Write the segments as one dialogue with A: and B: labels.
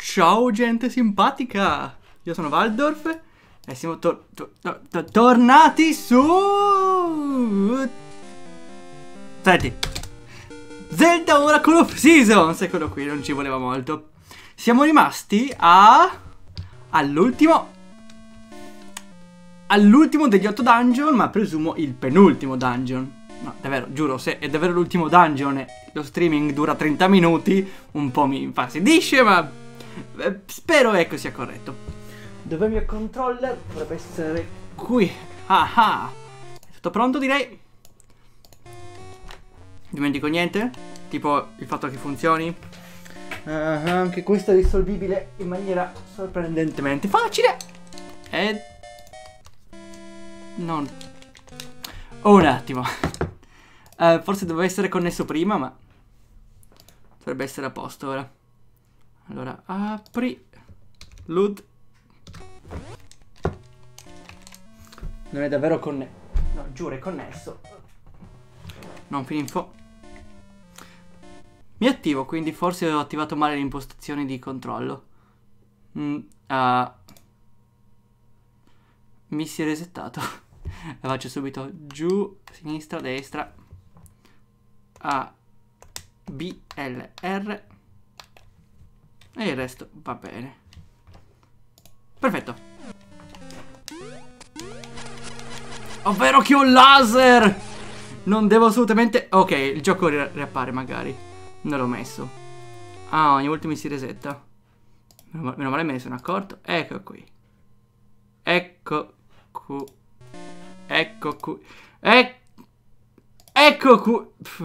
A: Ciao gente simpatica, io sono Waldorf e siamo tornati su... Senti, Zelda Oracle of Seasons, eccolo qui, non ci voleva molto. Siamo rimasti all'ultimo degli 8 dungeon, ma presumo il penultimo dungeon. No, davvero, giuro, se è davvero l'ultimo dungeon e lo streaming dura 30 minuti, un po' mi infastidisce, ma spero ecco sia corretto. Dov'è il mio controller? Dovrebbe essere qui. Ah, è tutto pronto, direi. Dimentico niente? Tipo il fatto che funzioni. Anche questo è risolvibile in maniera sorprendentemente facile. E... non... un attimo. Forse doveva essere connesso prima, ma dovrebbe essere a posto ora. Allora, apri LUT. Non è davvero connesso. No, giuro, è connesso. Non finifo. Mi attivo, quindi forse ho attivato male le impostazioni di controllo. Mi si è resettato. La faccio subito giù, sinistra, destra. A, B, L, R. E il resto va bene. Perfetto. Ovvero che ho un laser! Non devo assolutamente... ok, il gioco riappare magari. Non l'ho messo. Ah, ogni volta mi si resetta. Meno male me ne sono accorto. Ecco qui. Ecco qui. Ecco qui. Ecco qui.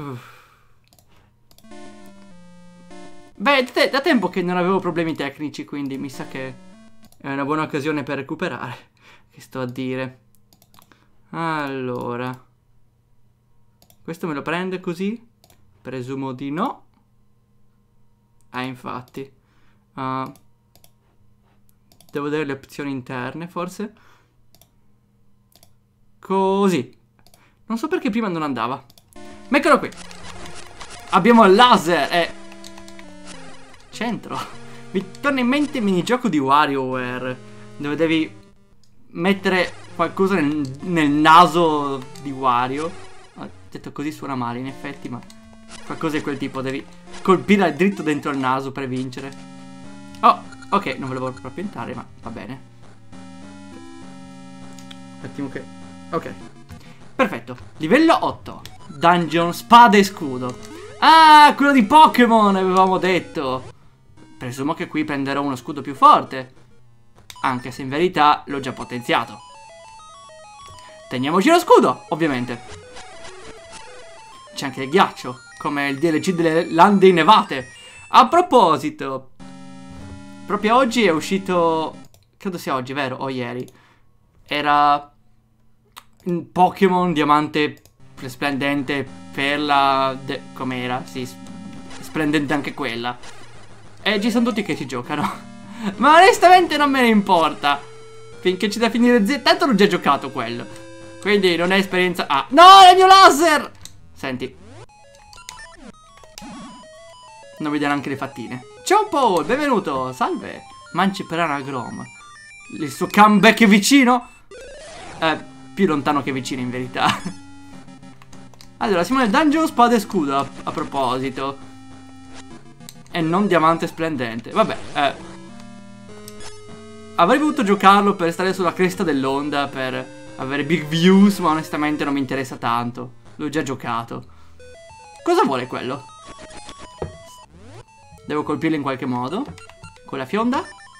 A: Beh, da tempo che non avevo problemi tecnici, quindi mi sa che è una buona occasione per recuperare. Che sto a dire. Allora. Questo me lo prende così? Presumo di no. Infatti. Devo vedere le opzioni interne, forse. Così. Non so perché prima non andava. Ma eccolo qui. Abbiamo il laser e... centro. Mi torna in mente il minigioco di WarioWare, dove devi mettere qualcosa nel naso di Wario. Detto così suona male in effetti, ma qualcosa di quel tipo. Devi colpire dritto dentro il naso per vincere. Oh, ok, non volevo proprio entrare, ma va bene. Un attimo che... ok, perfetto. Livello 8. Dungeon spada e scudo. Ah, quello di Pokémon avevamo detto. Presumo che qui prenderò uno scudo più forte, anche se in verità l'ho già potenziato. Teniamoci lo scudo, ovviamente. C'è anche il ghiaccio, come il DLC delle lande innevate. A proposito, proprio oggi è uscito, credo sia oggi, vero? O ieri. Era Pokémon Diamante Splendente Perla, com'era? Sì, splendente anche quella. E ci sono tutti che ci giocano. Ma onestamente non me ne importa. Finché ci da finire Z. Tanto l'ho già giocato quello. Quindi non è esperienza. Ah, no, è il mio laser! Senti. Non vedi neanche le fattine. Ciao Paul, benvenuto. Salve. Manci per Anagrom. Il suo comeback è vicino? Più lontano che vicino in verità. Allora, siamo nel dungeon spada e scudo a proposito. E non diamante splendente. Vabbè, avrei voluto giocarlo per stare sulla cresta dell'onda, per avere big views, ma onestamente non mi interessa tanto. L'ho già giocato. Cosa vuole quello? Devo colpirlo in qualche modo. Con la fionda.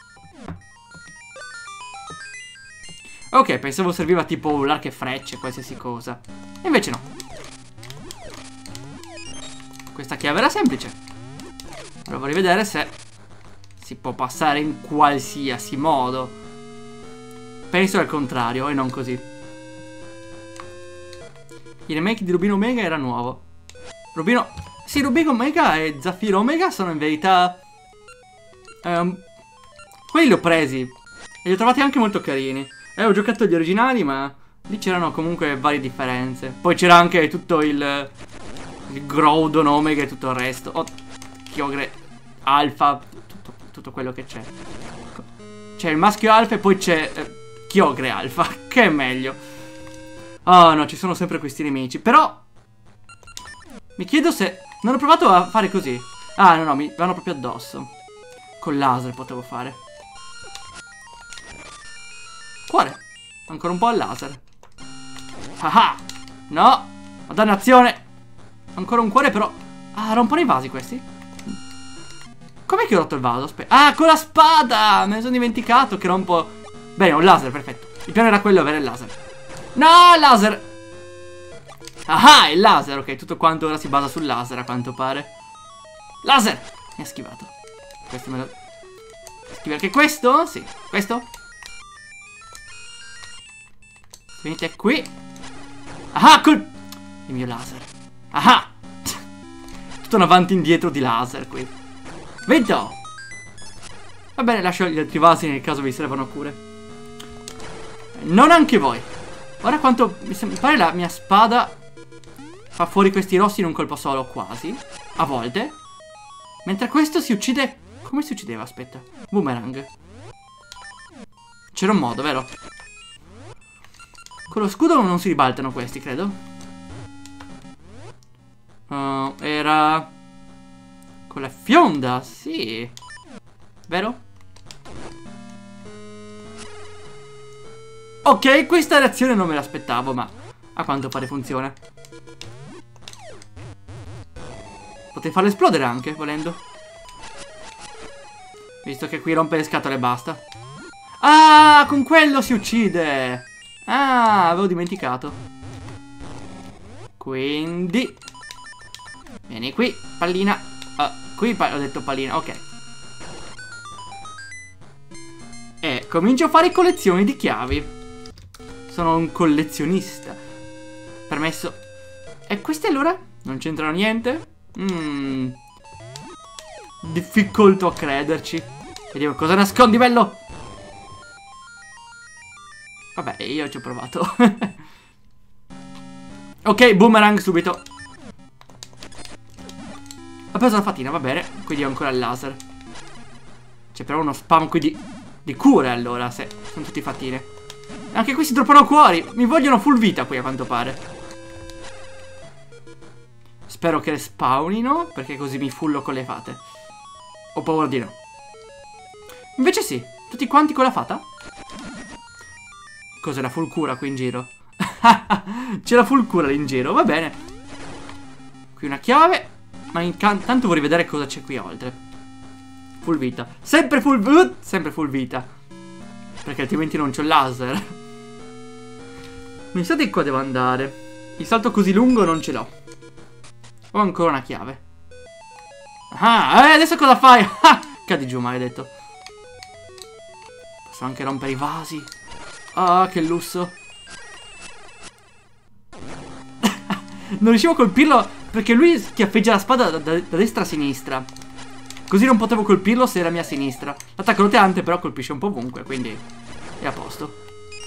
A: Ok, pensavo serviva tipo l'arco e frecce, qualsiasi cosa. Invece no. Questa chiave era semplice. Allora vorrei vedere se si può passare in qualsiasi modo. Penso al contrario e non così. Il remake di Rubino Omega era nuovo. Sì, Rubino Omega e Zaffiro Omega sono in verità quelli li ho presi e li ho trovati anche molto carini. Ho giocato gli originali, ma lì c'erano comunque varie differenze. Poi c'era anche tutto il Groudon Omega e tutto il resto. Kyogre Alpha, tutto tutto quello che c'è. C'è il maschio alfa e poi c'è Kyogre alfa, che è meglio. Oh no, ci sono sempre questi nemici. Però mi chiedo se... Non ho provato a fare così. Ah, no, mi vanno proprio addosso. Con laser potevo fare. Cuore. Ancora un po' al laser. Ah, no. Ma dannazione. Ancora un cuore però. Ah, rompono i vasi questi. Com'è che ho rotto il vaso? Ah, con la spada. Me ne sono dimenticato che rompo. Bene, ho un laser, perfetto. Il piano era quello, avere il laser. No, laser. Ah, il laser. Ok, tutto quanto ora si basa sul laser, a quanto pare. Laser. Mi ha schivato. Questo me lo... Schiva anche questo? Sì, questo. Venite qui. Ah, col... il mio laser. Ah. Tutto un avanti e indietro di laser qui. Vento. Va bene, lascio gli altri vasi nel caso vi servano a cure. Non anche voi. Ora quanto... mi pare la mia spada fa fuori questi rossi in un colpo solo, quasi. A volte. Mentre questo si uccide... Come si uccideva? Aspetta. Boomerang. C'era un modo, vero? Con lo scudo non si ribaltano questi, credo. Era... Con la fionda, sì. Vero? Ok, questa reazione non me l'aspettavo, ma a quanto pare funziona. Potrei farlo esplodere anche, volendo. Visto che qui rompe le scatole e basta. Ah, con quello si uccide. Ah, avevo dimenticato. Quindi vieni qui, pallina. Qui ho detto pallina, ok. E comincio a fare collezioni di chiavi. Sono un collezionista. Permesso. E queste allora? Non c'entrano niente? Difficolto a crederci. Vediamo cosa nascondi, bello. Vabbè, io ci ho provato. Ok, boomerang subito. Ho preso la fatina, va bene. Quindi ho ancora il laser. C'è però uno spam qui di cure, allora, se sono tutti fatine. Anche qui si droppano cuori. Mi vogliono full vita qui, a quanto pare. Spero che spawnino, perché così mi fullo con le fate. Ho paura di no. Invece sì, tutti quanti con la fata. Cos'è la full cura qui in giro? C'è la full cura lì in giro, va bene. Qui una chiave. Ma intanto vorrei vedere cosa c'è qui oltre. Full vita. Sempre full vita. Perché altrimenti non c'ho il laser. Mi sa di qua devo andare. Il salto così lungo non ce l'ho. Ho ancora una chiave. Ah, adesso cosa fai? Ah, cadi giù, maledetto. Posso anche rompere i vasi. Ah, che lusso. Non riuscivo a colpirlo perché lui schiaffeggia la spada da destra a sinistra. Così non potevo colpirlo se era mia sinistra. L'attacco roteante però colpisce un po' ovunque, quindi è a posto.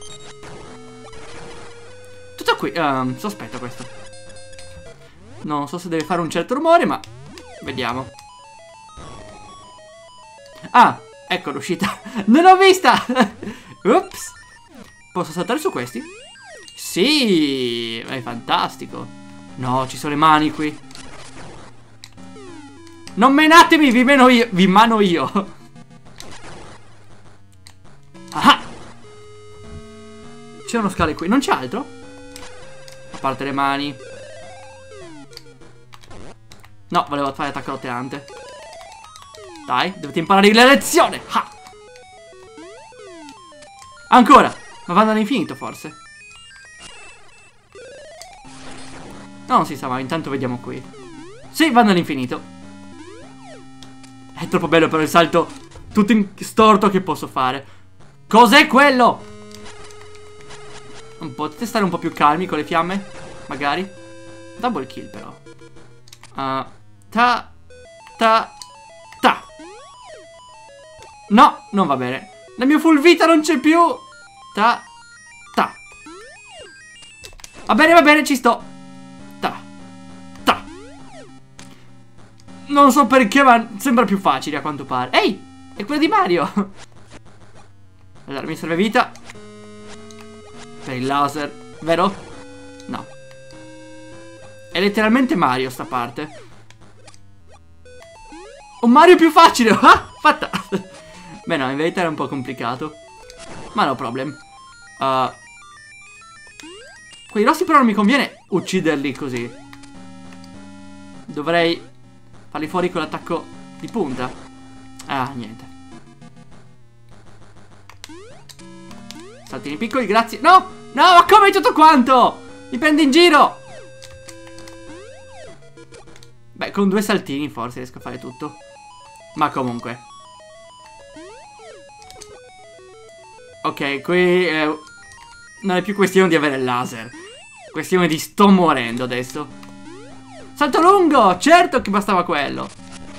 A: Tutto qui. Sospetto questo. Non so se deve fare un certo rumore, ma vediamo. Ah, ecco l'uscita. Non l'ho vista. Ups. Posso saltare su questi? Sì, è fantastico. No, ci sono le mani qui. Non menatemi, vi mano io. Ah. C'è uno scale qui, non c'è altro? A parte le mani. No, volevo fare attacco roteante. Dai, dovete imparare la lezione. Ha. Ancora. Ma vanno all'infinito forse. No, non si sa, ma intanto vediamo qui. Sì, vanno all'infinito. È troppo bello per il salto tutto storto che posso fare. Cos'è quello? Potete stare un po' più calmi con le fiamme? Magari. Double kill però. Ta. No, non va bene. La mia full vita non c'è più. Ta. Va bene, ci sto. Ta. Non so perché, ma sembra più facile a quanto pare. Ehi, È quella di Mario. Allora, mi serve vita per il laser, vero? No. È letteralmente Mario sta parte. Un Mario più facile. Ah, fatta. Beh no, in verità era un po' complicato. Ma no problem. Quei rossi però non mi conviene ucciderli così. Dovrei farli fuori con l'attacco di punta. Ah, niente. Saltini piccoli, grazie. No! No, ma come tutto quanto? Mi prendi in giro? Beh, con 2 saltini forse riesco a fare tutto. Ma comunque. Ok, qui non è più questione di avere il laser. Questione di sto morendo adesso. Salto lungo! Certo che bastava quello.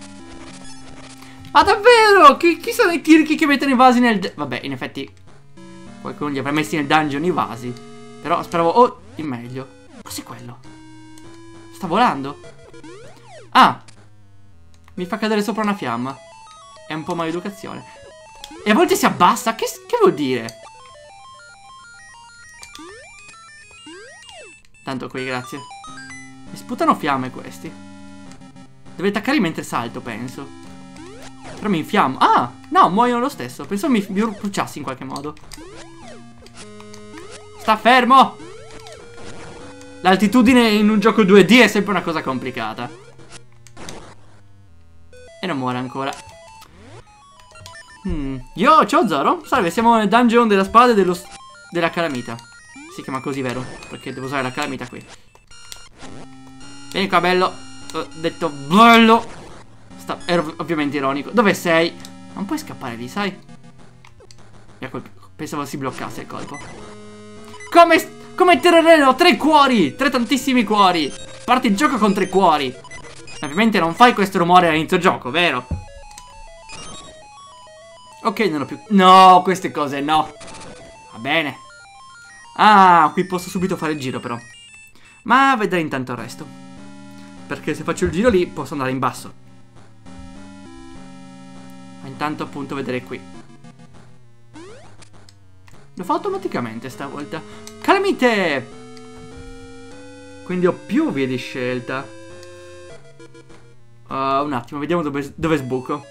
A: Ma davvero? Chi sono i tirchi che mettono i vasi nel... Vabbè, in effetti qualcuno li avrà messi nel dungeon i vasi. Però speravo... Oh, il meglio. Cos'è quello? Sta volando? Ah! Mi fa cadere sopra una fiamma. È un po' maleducazione. E a volte si abbassa? Che vuol dire? Tanto qui, grazie. Mi sputano fiamme questi. Deve attaccare mentre salto, penso. Però mi infiammo. Ah! No, muoiono lo stesso. Pensavo mi bruciassi in qualche modo. Sta fermo! L'altitudine in un gioco 2D è sempre una cosa complicata. E non muore ancora. Io, ciao Zoro. Salve, siamo nel dungeon della spada e della calamita. Si chiama così, vero? Perché devo usare la calamita qui. Vieni qua, bello. Ho detto bello. Ero ovviamente ironico. Dove sei? Non puoi scappare lì, sai? Pensavo si bloccasse il colpo. Come Terreno? 3 cuori! 3 tantissimi cuori! Parti il gioco con 3 cuori. Ovviamente non fai questo rumore all'inizio gioco, vero? Ok, non ho più... No, queste cose no. Va bene. Ah, qui posso subito fare il giro però. Ma vedrei intanto il resto. Perché se faccio il giro lì posso andare in basso. Ma intanto appunto vedere qui. Lo fa automaticamente stavolta. Calamite! Quindi ho più vie di scelta. Un attimo, vediamo dove sbuco.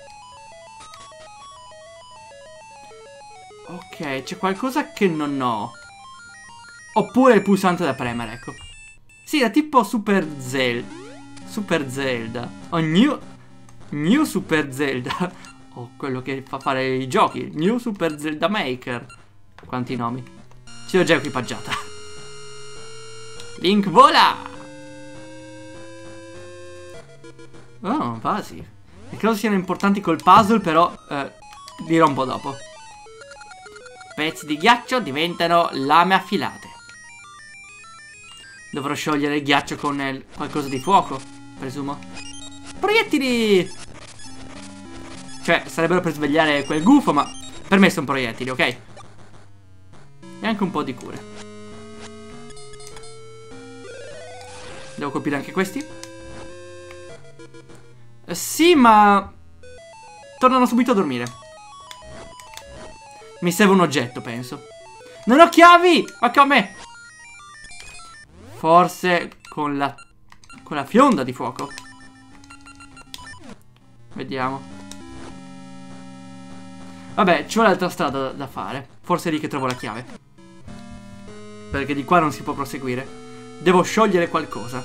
A: Ok, c'è qualcosa che non ho. Oppure il pulsante da premere, ecco. Sì, è tipo Super Zelda. Super Zelda. O New Super Zelda. O quello che fa fare i giochi. New Super Zelda Maker. Quanti nomi. Ci ho già equipaggiata. Link vola! Oh, vasi. E credo siano importanti col puzzle, però li rompo dopo. Pezzi di ghiaccio diventano lame affilate. Dovrò sciogliere il ghiaccio con qualcosa di fuoco, presumo. Proiettili! Cioè, sarebbero per svegliare quel gufo, ma per me sono proiettili, ok? E anche un po' di cure. Devo colpire anche questi? Sì, ma... tornano subito a dormire. Mi serve un oggetto, penso. Non ho chiavi! Ma come? Forse con la fionda di fuoco. Vediamo. Vabbè, c'ho l'altra strada da fare. Forse è lì che trovo la chiave. Perché di qua non si può proseguire. Devo sciogliere qualcosa.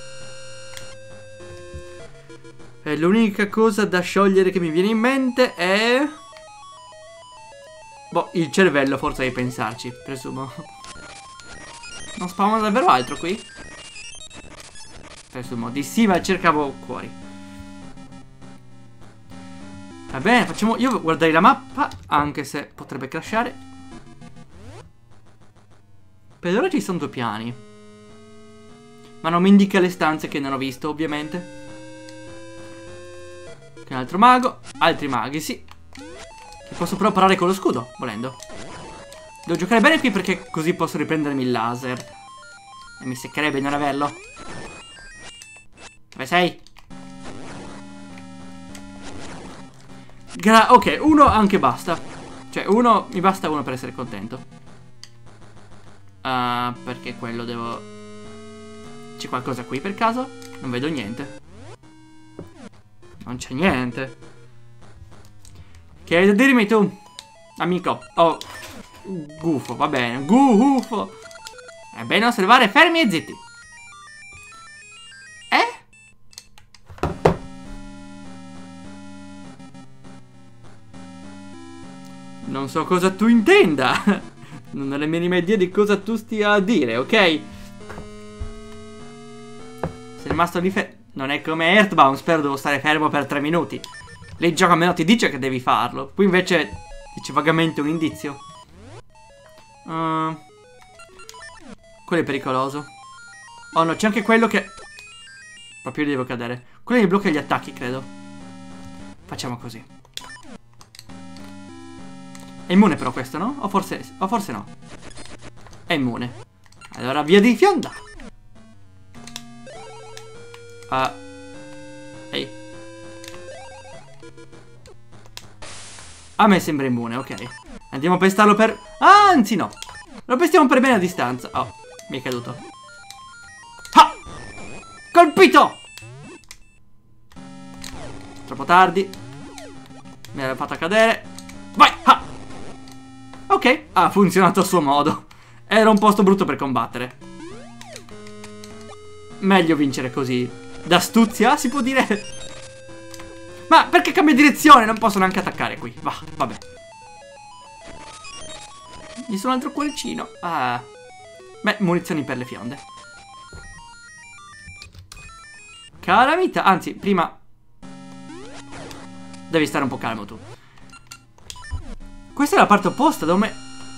A: E l'unica cosa da sciogliere che mi viene in mente è... boh, il cervello, forse devi pensarci, presumo. Non spawna davvero altro qui? Presumo di sì, ma cercavo cuori. Va bene, facciamo... io guarderei la mappa, anche se potrebbe crashare. Per ora ci sono 2 piani. Ma non mi indica le stanze che non ho visto, ovviamente. Un altro mago, altri maghi, sì. Che posso però parare con lo scudo, volendo. Devo giocare bene qui perché così posso riprendermi il laser. E mi seccherebbe non averlo. Dove sei? Ok, uno anche basta. Cioè, uno, mi basta uno per essere contento. Perché quello devo... C'è qualcosa qui per caso? Non vedo niente. Non c'è niente. Che hai da dirmi tu, amico? Oh, gufo, va bene. Gufo. È bene osservare fermi e zitti. Non so cosa tu intenda. Non ho la minima idea di cosa tu stia a dire, ok? Sei rimasto lì non è come Earthbound, spero devo stare fermo per 3 minuti. Lei il gioco almeno ti dice che devi farlo. Qui invece dice vagamente un indizio. Quello è pericoloso. Oh no, c'è anche quello che... Proprio devo cadere. Quello mi blocca gli attacchi, credo. Facciamo così. È immune però questo, no? O forse no. È immune. Allora via di fionda. Ehi. A me sembra immune, ok. Andiamo a pestarlo per... Anzi no. Lo pestiamo per bene a distanza. Oh, mi è caduto. Ah! Colpito! Troppo tardi. Mi aveva fatto cadere. Vai! Ah! Ok, ha funzionato a suo modo. Era un posto brutto per combattere. Meglio vincere così. D'astuzia, si può dire. Ma perché cambia direzione? Non posso neanche attaccare qui. Vabbè. Gli sono un altro cuoricino. Beh, munizioni per le fionde. Calamita. Anzi, prima devi stare un po' calmo tu. Questa è la parte opposta, dove...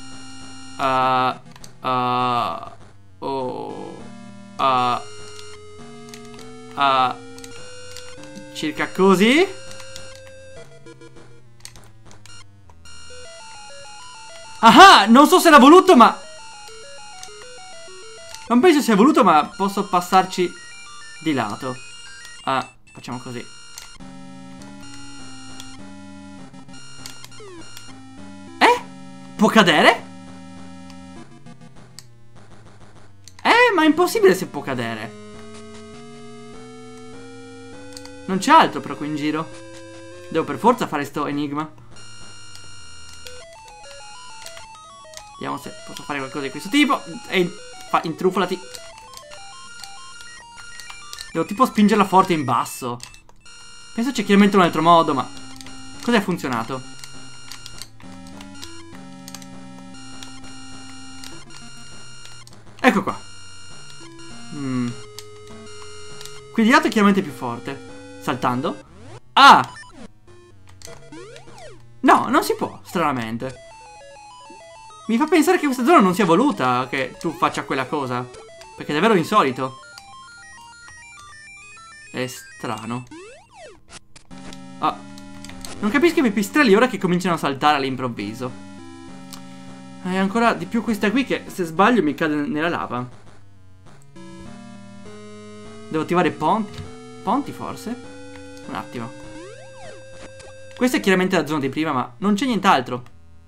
A: circa così. Ah, non so se l'ha voluto, ma... Non penso sia voluto, ma posso passarci di lato. Facciamo così. Può cadere? Ma è impossibile se può cadere. Non c'è altro però qui in giro. Devo per forza fare sto enigma. Vediamo se posso fare qualcosa di questo tipo. Intrufolati. Devo tipo spingerla forte in basso. Penso c'è chiaramente un altro modo, ma... Cos'è funzionato? Ecco qua. Qui di lato è chiaramente più forte. Saltando. No, non si può, stranamente. Mi fa pensare che questa zona non sia voluta che tu faccia quella cosa. Perché è davvero insolito. È strano. Non capisco i miei pistrelli ora che cominciano a saltare all'improvviso. E ancora di più questa qui che se sbaglio mi cade nella lava. Devo attivare ponti. Ponti forse? Un attimo. Questa è chiaramente la zona di prima, ma non c'è nient'altro.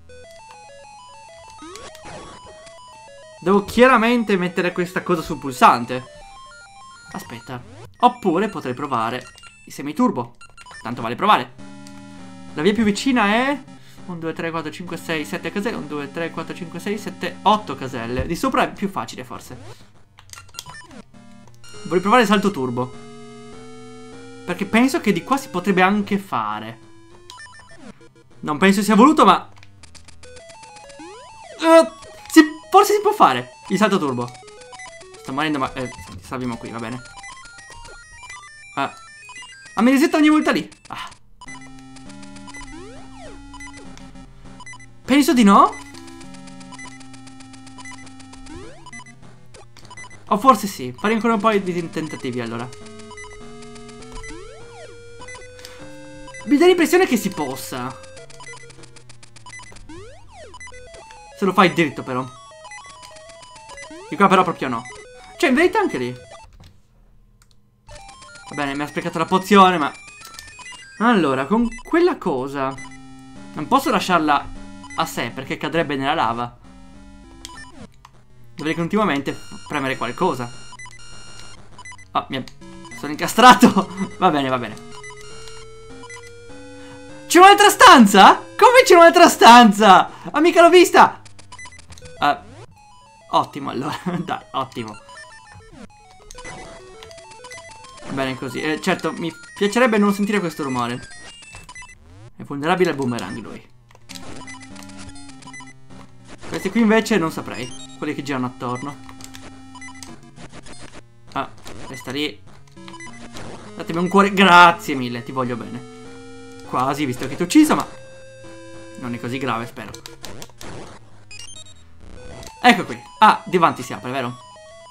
A: Devo chiaramente mettere questa cosa sul pulsante. Aspetta. Oppure potrei provare i semiturbo. Tanto vale provare. La via più vicina è... 1, 2, 3, 4, 5, 6, 7 caselle. 1, 2, 3, 4, 5, 6, 7, 8 caselle. Di sopra è più facile forse. Vorrei provare il salto turbo. Perché penso che di qua si potrebbe anche fare. Non penso sia voluto, ma... forse si può fare il salto turbo. Sto morendo, ma... salviamo qui, va bene. Mi risetta ogni volta lì. Penso di no. O forse sì. Fare ancora un po' di tentativi allora. Mi dà l'impressione che si possa. Se lo fai dritto però. Di qua però proprio no. Cioè in verità anche lì. Va bene, mi ha sprecato la pozione, ma... Allora, con quella cosa non posso lasciarla a sé perché cadrebbe nella lava. Dovrei continuamente premere qualcosa. Oh, sono incastrato. Va bene, va bene. C'è un'altra stanza? Come c'è un'altra stanza? Ah, mica l'ho vista. Ottimo allora. Dai, ottimo. Bene così. Certo, mi piacerebbe non sentire questo rumore. È vulnerabile al boomerang lui. Questi qui invece non saprei. Quelli che girano attorno. Ah, resta lì. Datemi un cuore. Grazie mille, ti voglio bene. Quasi, visto che ti ho ucciso, ma non è così grave, spero. Ecco qui. Ah, di avanti si apre, vero?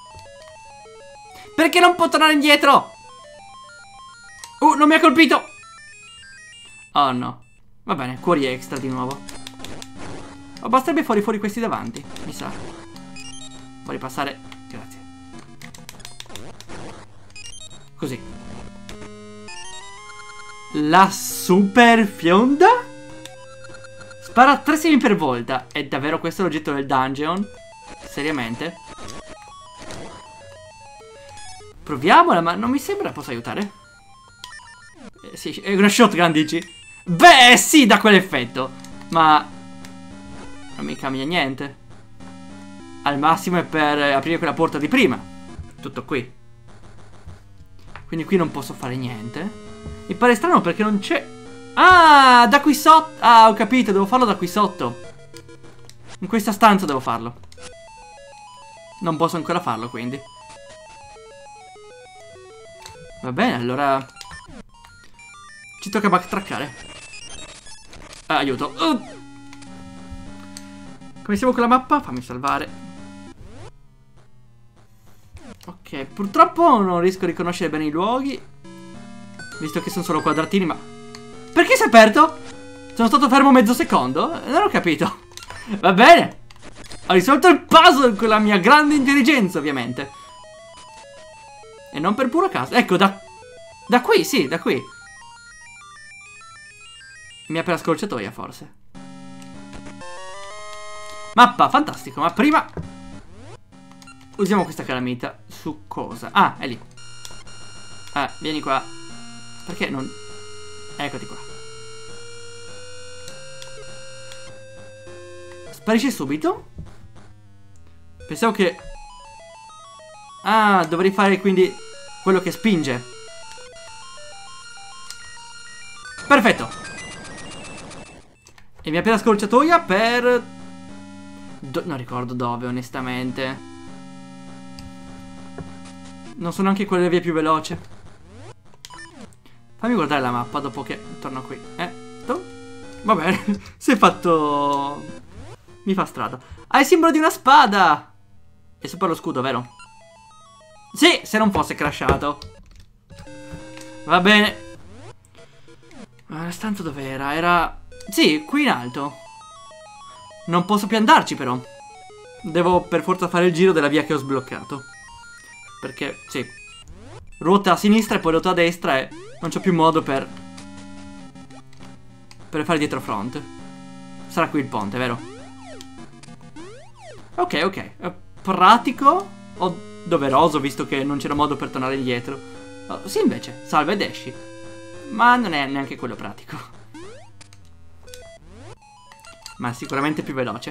A: Perché non può tornare indietro? Non mi ha colpito. Oh no. Va bene, cuori extra di nuovo. Oh, basterebbe fuori questi davanti, mi sa. Vuoi passare? Grazie. Così. La super fionda? Spara 3 semi per volta. È davvero questo l'oggetto del dungeon? Seriamente? Proviamola, ma non mi sembra possa aiutare. Sì, è una shotgun, dici? Beh, sì, da quell'effetto. Ma non mi cambia niente. Al massimo è per aprire quella porta di prima. Tutto qui. Quindi qui non posso fare niente. Mi pare strano perché non c'è. Ah, da qui sotto. Ah, ho capito, devo farlo da qui sotto. In questa stanza devo farlo. Non posso ancora farlo, quindi. Va bene, allora ci tocca backtrackare. Aiuto. Come siamo con la mappa? Fammi salvare. Ok, purtroppo non riesco a riconoscere bene i luoghi, visto che sono solo quadratini, ma perché si è aperto? Sono stato fermo mezzo secondo? Non ho capito. Va bene. Ho risolto il puzzle con la mia grande intelligenza, ovviamente. E non per puro caso. Ecco, da qui, sì, da qui. Mi apre la scorciatoia, forse. Mappa, fantastico. Ma prima usiamo questa calamita. Su cosa? Ah, è lì. Vieni qua. Perché non... Eccoti qua. Sparisce subito? Pensavo che... Ah, dovrei fare quindi quello che spinge. Perfetto. E mi apre la scorciatoia per... non ricordo dove, onestamente. Non so neanche quella via più veloce. Fammi guardare la mappa dopo che torno qui. Tu? Va bene. Sei fatto... Mi fa strada. Hai il simbolo di una spada. È sopra lo scudo, vero? Sì, se non fosse crashato. Va bene. Ma la stanza dov'era? Era... Sì, qui in alto. Non posso più andarci però. Devo per forza fare il giro della via che ho sbloccato. Perché, sì, ruota a sinistra e poi ruota a destra e non c'ho più modo per fare dietro front. Sarà qui il ponte, vero? Ok, ok. È pratico o doveroso, visto che non c'era modo per tornare indietro. Oh, sì, invece, salva ed esci. Ma non è neanche quello pratico. Ma sicuramente più veloce.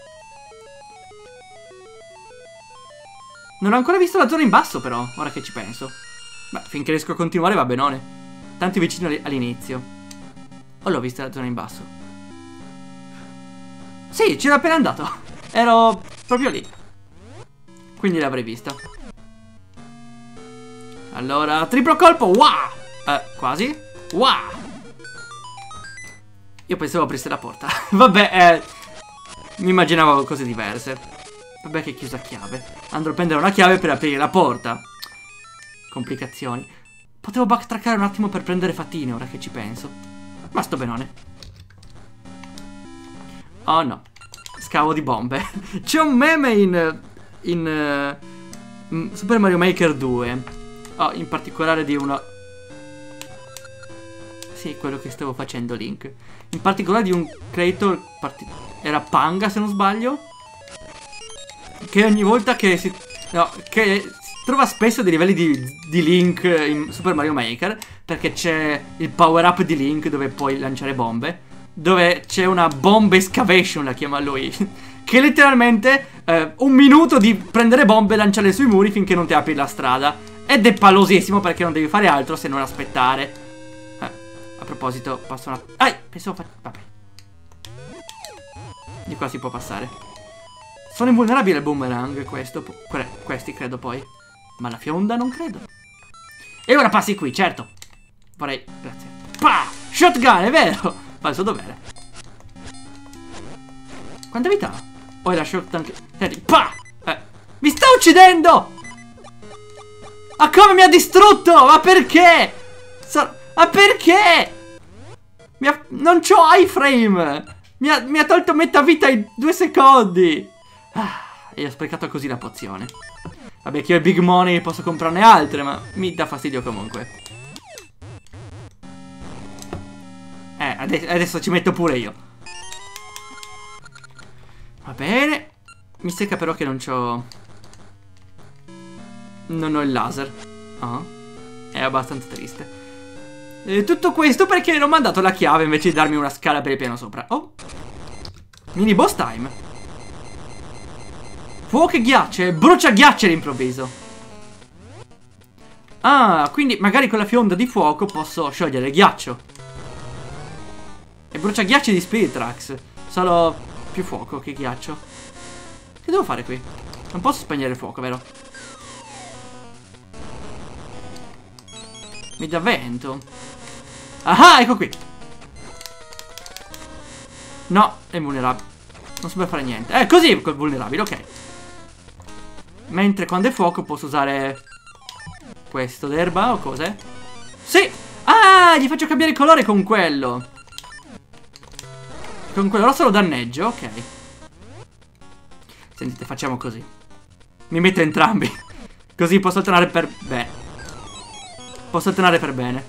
A: Non ho ancora visto la zona in basso però, ora che ci penso. Beh, finché riesco a continuare va benone. Tanto vicino all'inizio. O l'ho vista la zona in basso? Sì, c'ero appena andato. Ero proprio lì. Quindi l'avrei vista. Allora, triplo colpo. Wow! Quasi. Wow! Io pensavo aprisse la porta. Vabbè, mi immaginavo cose diverse. Vabbè che è chiusa a chiave. Andrò a prendere una chiave per aprire la porta. Complicazioni. Potevo backtrackare un attimo per prendere fattine, ora che ci penso. Ma sto benone. Oh no. Scavo di bombe. C'è un meme in Super Mario Maker 2. Oh, in particolare di uno... Sì, quello che stavo facendo, Link. In particolare di un creator, era Panga se non sbaglio, che ogni volta che si... no, che trova spesso dei livelli di Link in Super Mario Maker, perché c'è il power up di Link dove puoi lanciare bombe, dove c'è una bomb excavation, la chiama lui, che letteralmente un minuto di prendere bombe e lanciarle sui muri finché non ti apri la strada. Ed è palosissimo perché non devi fare altro se non aspettare. A proposito, passo una... pensavo vabbè. Di qua si può passare. Sono invulnerabili al boomerang questi credo poi. Ma la fionda non credo. E ora passi qui, certo. Vorrei... grazie. Pah! Shotgun, è vero! Fa il suo dovere. Quanta vita ha? O è la shotgun che... senti, pah! Mi sta uccidendo! Ma come mi ha distrutto? Ma perché? Ma perché? Non c'ho iframe. Mi ha tolto metà vita in 2 secondi. E ho sprecato così la pozione. Vabbè, che io ho Big Money posso comprarne altre, ma mi dà fastidio comunque. Adesso ci metto pure io. Va bene. Mi secca però che non c'ho... non ho il laser. È abbastanza triste. Tutto questo perché non mi ha dato la chiave invece di darmi una scala per il piano sopra. Oh, mini boss time. Fuoco e ghiaccio. Brucia ghiaccio all'improvviso. Quindi magari con la fionda di fuoco posso sciogliere il ghiaccio. E brucia ghiacci di Spirit Tracks. Solo più fuoco che ghiaccio. Che devo fare qui? Non posso spegnere il fuoco, vero? Mi dà vento. Ecco qui. No, è vulnerabile. Non si può fare niente. Così è vulnerabile, ok. Mentre quando è fuoco posso usare questo d'erba o cos'è? Sì! Gli faccio cambiare il colore con quello. Con quello rosso lo danneggio, ok. Sentite, facciamo così. Mi metto entrambi. Così posso alternare per bene. Posso alternare per bene.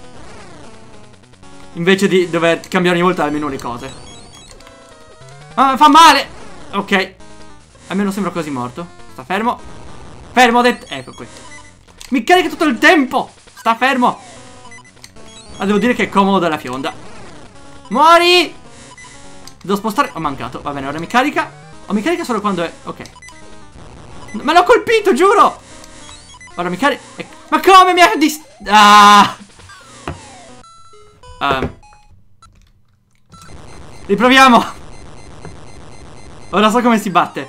A: Invece di dover cambiare ogni volta almeno le cose. Fa male! Ok. Almeno sembra quasi morto. Sta fermo. Fermo, ecco qui. Mi carica tutto il tempo. Sta fermo. Ma devo dire che è comodo la fionda. Muori! Devo spostare. Ho mancato. Va bene, ora mi carica. O mi carica solo quando è... ok. Ma l'ho colpito, giuro! Ora mi carica... ma come mi ha riproviamo. Ora so come si batte.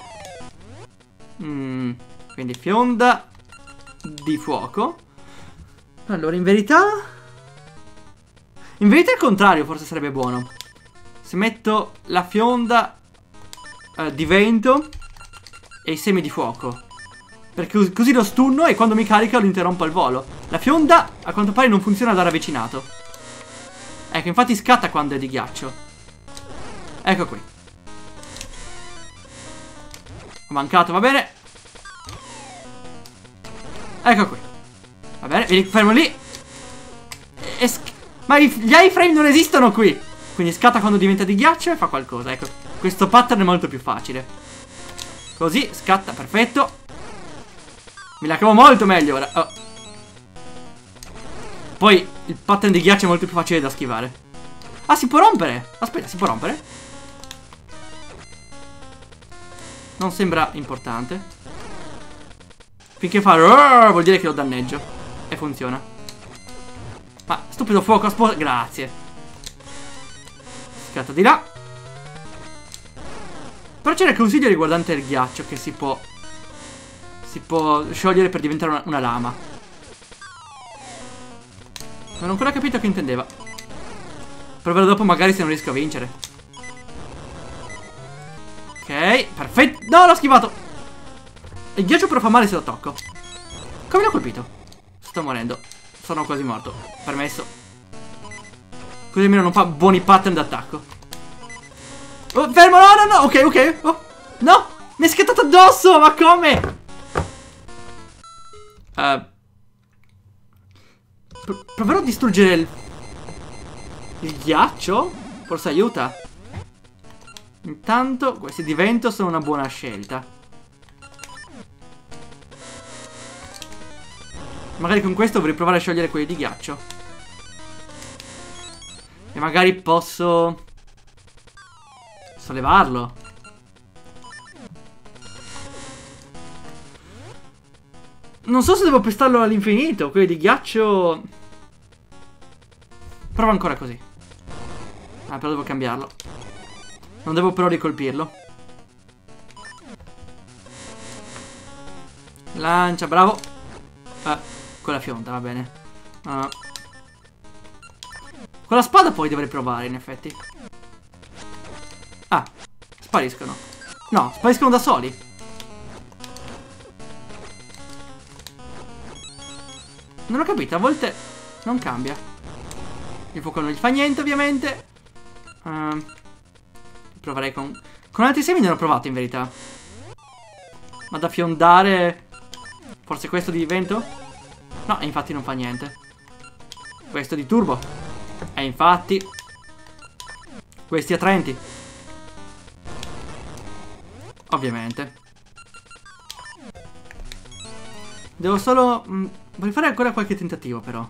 A: Quindi fionda di fuoco. Allora, in verità il contrario forse sarebbe buono. Se metto la fionda di vento e i semi di fuoco, perché così lo stunno e quando mi carica lo interrompo al volo. La fionda a quanto pare non funziona da ravvicinato. Ecco, infatti scatta quando è di ghiaccio. Ecco qui. Ho mancato, va bene. Ecco qui. Va bene, vieni fermo lì. Ma gli iframe non esistono qui. Quindi scatta quando diventa di ghiaccio e fa qualcosa. Ecco, questo pattern è molto più facile. Così, scatta, perfetto. Me la cavo molto meglio ora. Poi il pattern di ghiaccio è molto più facile da schivare. Si può rompere. Aspetta, si può rompere? Non sembra importante. Finché fa vuol dire che lo danneggio. E funziona. Ma stupido fuoco, grazie. Scatta di là. Però c'era il consiglio riguardante il ghiaccio che si può sciogliere per diventare una lama. Non ho ancora capito che intendeva. Proverò dopo magari se non riesco a vincere. Ok, perfetto. No, l'ho schivato. Il ghiaccio però fa male se lo tocco. Come l'ho colpito? Sto morendo. Sono quasi morto. Permesso. Così almeno non fa buoni pattern d'attacco. Oh, fermo, no. Ok, ok. Oh, no, mi è scattato addosso. Ma come? Proverò a distruggere Il ghiaccio? Forse aiuta. Intanto questi di vento sono una buona scelta. Magari con questo vorrei provare a sciogliere quelli di ghiaccio. E magari posso sollevarlo. Non so se devo pestarlo all'infinito. Quelli di ghiaccio. Prova ancora così. Ah, però devo cambiarlo. Non devo però ricolpirlo. Lancia, bravo. Con la fionda, va bene. Con la spada poi dovrei provare, in effetti. Ah, spariscono. No, spariscono da soli. Non ho capito, a volte non cambia. Il fuoco non gli fa niente, ovviamente. Proverei con altri semi non ho provato, in verità. Ma da fiondare... Forse questo di vento? No, infatti non fa niente. Questo di turbo. E infatti... Questi attraenti. Ovviamente. Devo solo... Vorrei fare ancora qualche tentativo, però.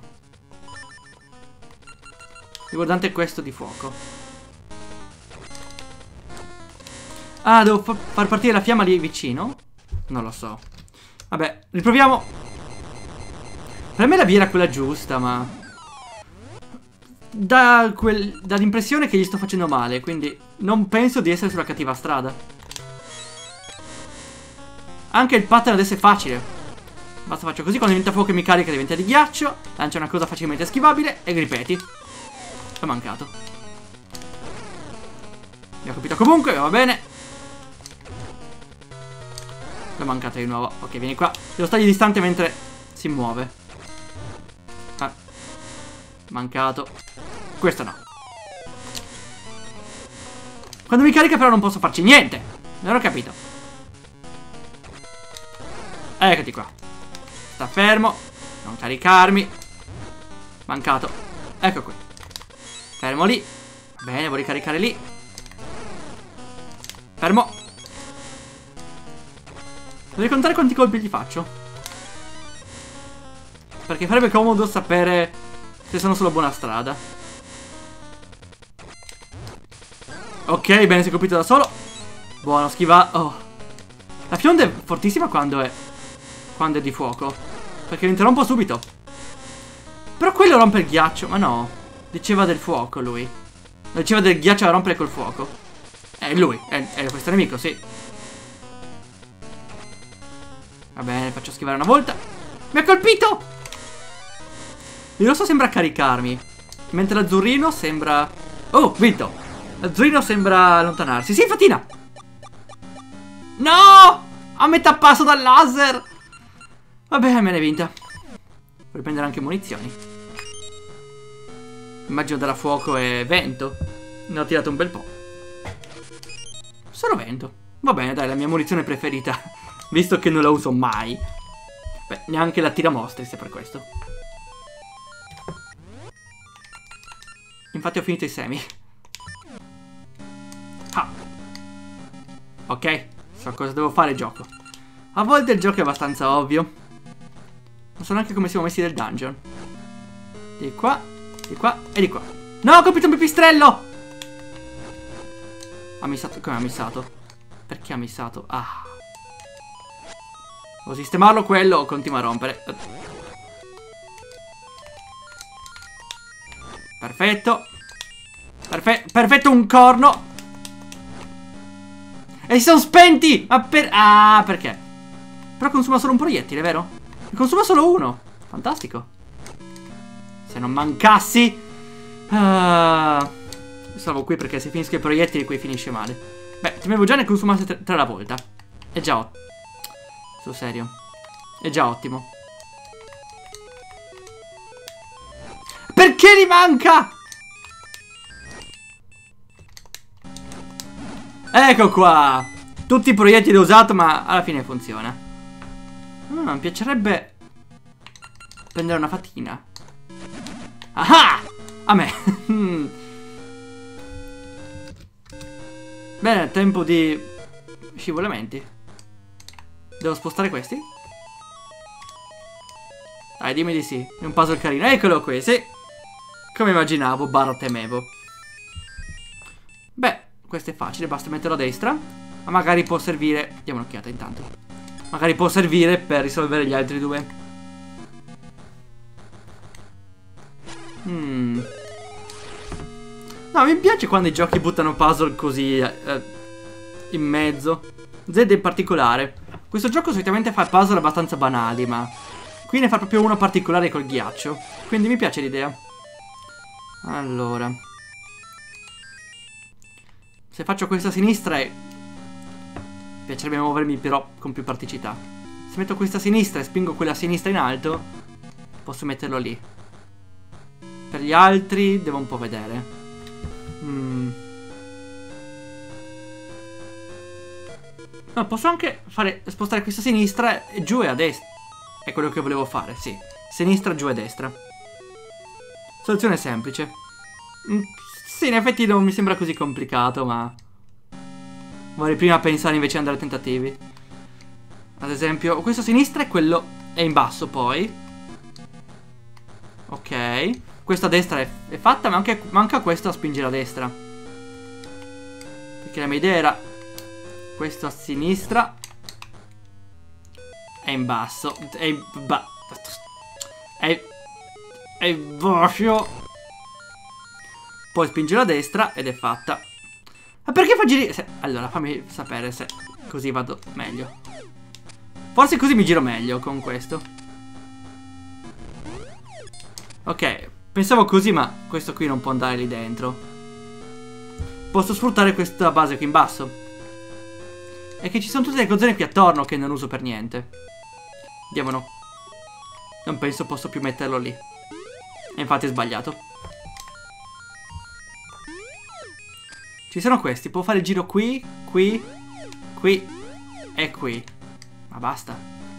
A: Riguardante questo di fuoco. Ah, devo far partire la fiamma lì vicino? Non lo so. Vabbè, riproviamo. Per me la via era quella giusta, ma... dà l'impressione che gli sto facendo male, quindi non penso di essere sulla cattiva strada. Anche il pattern adesso è facile. Basta faccio così, quando diventa fuoco e mi carica diventa di ghiaccio. Lancia una cosa facilmente schivabile e ripeti. È mancato. Mi ha colpito comunque, va bene. L'ho mancato di nuovo. Ok, vieni qua. Devo stargli distante mentre si muove. Ah. Mancato. Questo no. Quando mi carica però non posso farci niente. Non ho capito. Eccoti qua. Sta fermo. Non caricarmi. Mancato. Ecco qui. Fermo lì. Bene, vuoi ricaricare lì. Fermo. Devi contare quanti colpi gli faccio. Perché farebbe comodo sapere se sono sulla buona strada. Ok, bene, si è colpito da solo. Buono, schiva. Oh. La fionda è fortissima quando è di fuoco. Perché lo interrompo subito. Però quello rompe il ghiaccio. Ma no, diceva del fuoco lui. Diceva del ghiaccio da rompere col fuoco. È lui, è questo nemico, sì. Va bene, faccio schivare una volta. Mi ha colpito! Il rosso sembra caricarmi, mentre l'azzurrino sembra... Oh, vinto! L'azzurrino sembra allontanarsi. Sì, fatina! No! A metà passo dal laser! Vabbè, me ne è vinta. Vorrei prendere anche munizioni. Immagino darà fuoco e vento. Ne ho tirato un bel po'. Solo vento. Va bene, dai, la mia munizione preferita. Visto che non la uso mai. Beh, neanche la tiramostri, se per questo. Infatti ho finito i semi. Ah. Ok, so cosa devo fare, gioco. A volte il gioco è abbastanza ovvio. Non so neanche come siamo messi nel dungeon. Di qua e di qua. No, ho colpito un pipistrello! Ha missato. Come ha missato? Perché ha missato? Ah. Devo sistemarlo quello o continua a rompere. Perfetto. Perfetto, un corno. E si sono spenti! Ma ah, perché? Però consuma solo un proiettile, vero? Ne consuma solo uno. Fantastico. Se non mancassi. Salvo qui perché se finisco i proiettili qui finisce male. Beh, ti avevo già ne consumate tre alla volta. È già ottimo. Sul serio. È già ottimo. Perché gli manca? Ecco qua. Tutti i proiettili usato, ma alla fine funziona. Mi piacerebbe prendere una fatina. Ah! A me. Bene, tempo di scivolamenti. Devo spostare questi? Dai, dimmi di sì. È un puzzle carino. Eccolo qui, sì. Come immaginavo, barra temevo. Beh, questo è facile, basta metterlo a destra. Ma magari può servire... Diamo un'occhiata intanto. Magari può servire per risolvere gli altri due. No, mi piace quando i giochi buttano puzzle così in mezzo. Z in particolare. Questo gioco solitamente fa puzzle abbastanza banali, ma qui ne fa proprio uno particolare col ghiaccio. Quindi mi piace l'idea. Allora, se faccio questa a sinistra piacerebbe muovermi però con più praticità. Se metto questa a sinistra e spingo quella a sinistra in alto, posso metterlo lì. Per gli altri devo un po' vedere. No, posso anche spostare questa a sinistra e giù e a destra. È quello che volevo fare, sì. Sinistra, giù e destra. Soluzione semplice. Sì, in effetti non mi sembra così complicato, ma vorrei prima pensare invece di andare a tentativi. Ad esempio, questo a sinistra e quello è in basso poi. Ok. Questo a destra è fatta, ma manca questo a spingere a destra. Perché la mia idea era questo a sinistra è in basso. È basso. Poi spingere a destra ed è fatta. Ma perché fa girare? Allora, fammi sapere se così vado meglio. Forse così mi giro meglio con questo. Ok, pensavo così, ma questo qui non può andare lì dentro. Posso sfruttare questa base qui in basso. E che ci sono tutte le cosine qui attorno che non uso per niente. Andiamo no. Non penso posso più metterlo lì. E infatti è sbagliato. Ci sono questi. Può fare il giro qui, qui, qui e qui. Ma basta.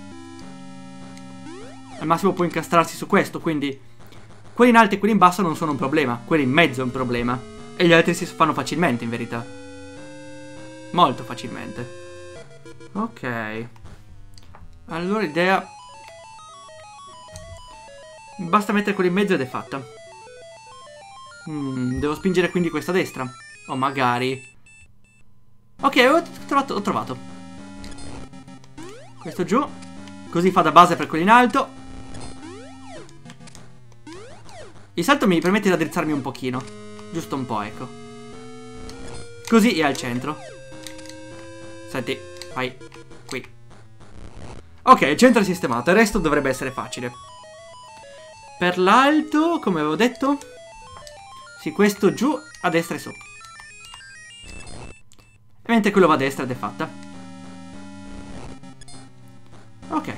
A: Al massimo può incastrarsi su questo, quindi quelli in alto e quelli in basso non sono un problema. Quelli in mezzo è un problema. E gli altri si fanno facilmente, in verità. Molto facilmente. Ok. Allora l'idea... Basta mettere quelli in mezzo ed è fatta. Devo spingere quindi questa a destra. O magari... Ok, ho trovato. Questo giù. Così fa da base per quelli in alto. Il salto mi permette di addrizzarmi un pochino. Giusto un po', ecco. Così è al centro. Senti, vai qui. Ok, il centro è sistemato. Il resto dovrebbe essere facile. Per l'alto, come avevo detto... Sì, questo giù, a destra e su. E mentre quello va a destra ed è fatta. Ok.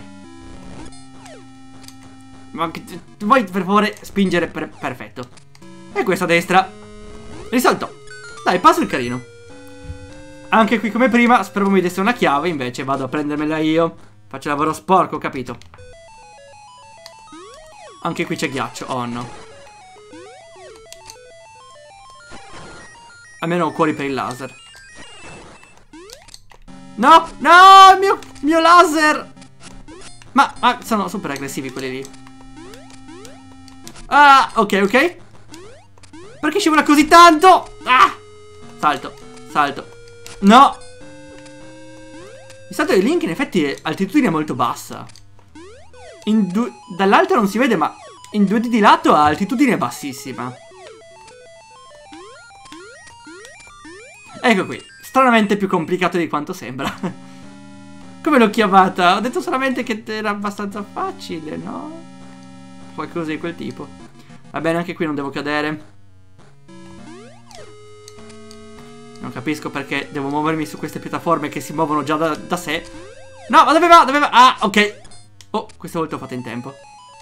A: Ma vuoi per favore spingere perfetto. E questo a destra. Risolto. Dai, puzzle carino. Anche qui come prima, spero mi desse una chiave, invece vado a prendermela io. Faccio lavoro sporco, capito? Anche qui c'è ghiaccio, oh no. Almeno ho cuori per il laser. No, no, il mio laser. Ma sono super aggressivi quelli lì. Ah, ok, ok. Perché scivola così tanto? Ah! Salto, salto. No. Il salto di Link in effetti è altitudine molto bassa. Dall'alto non si vede, ma in 2D di lato ha altitudine bassissima. Ecco qui. Stranamente più complicato di quanto sembra. Come l'ho chiamata? Ho detto solamente che era abbastanza facile, no? Qualcosa di quel tipo. Va bene, anche qui non devo cadere. Non capisco perché devo muovermi su queste piattaforme che si muovono già da sé. No, ma dove va? Dove va? Ah, ok. Oh, questa volta ho fatto in tempo.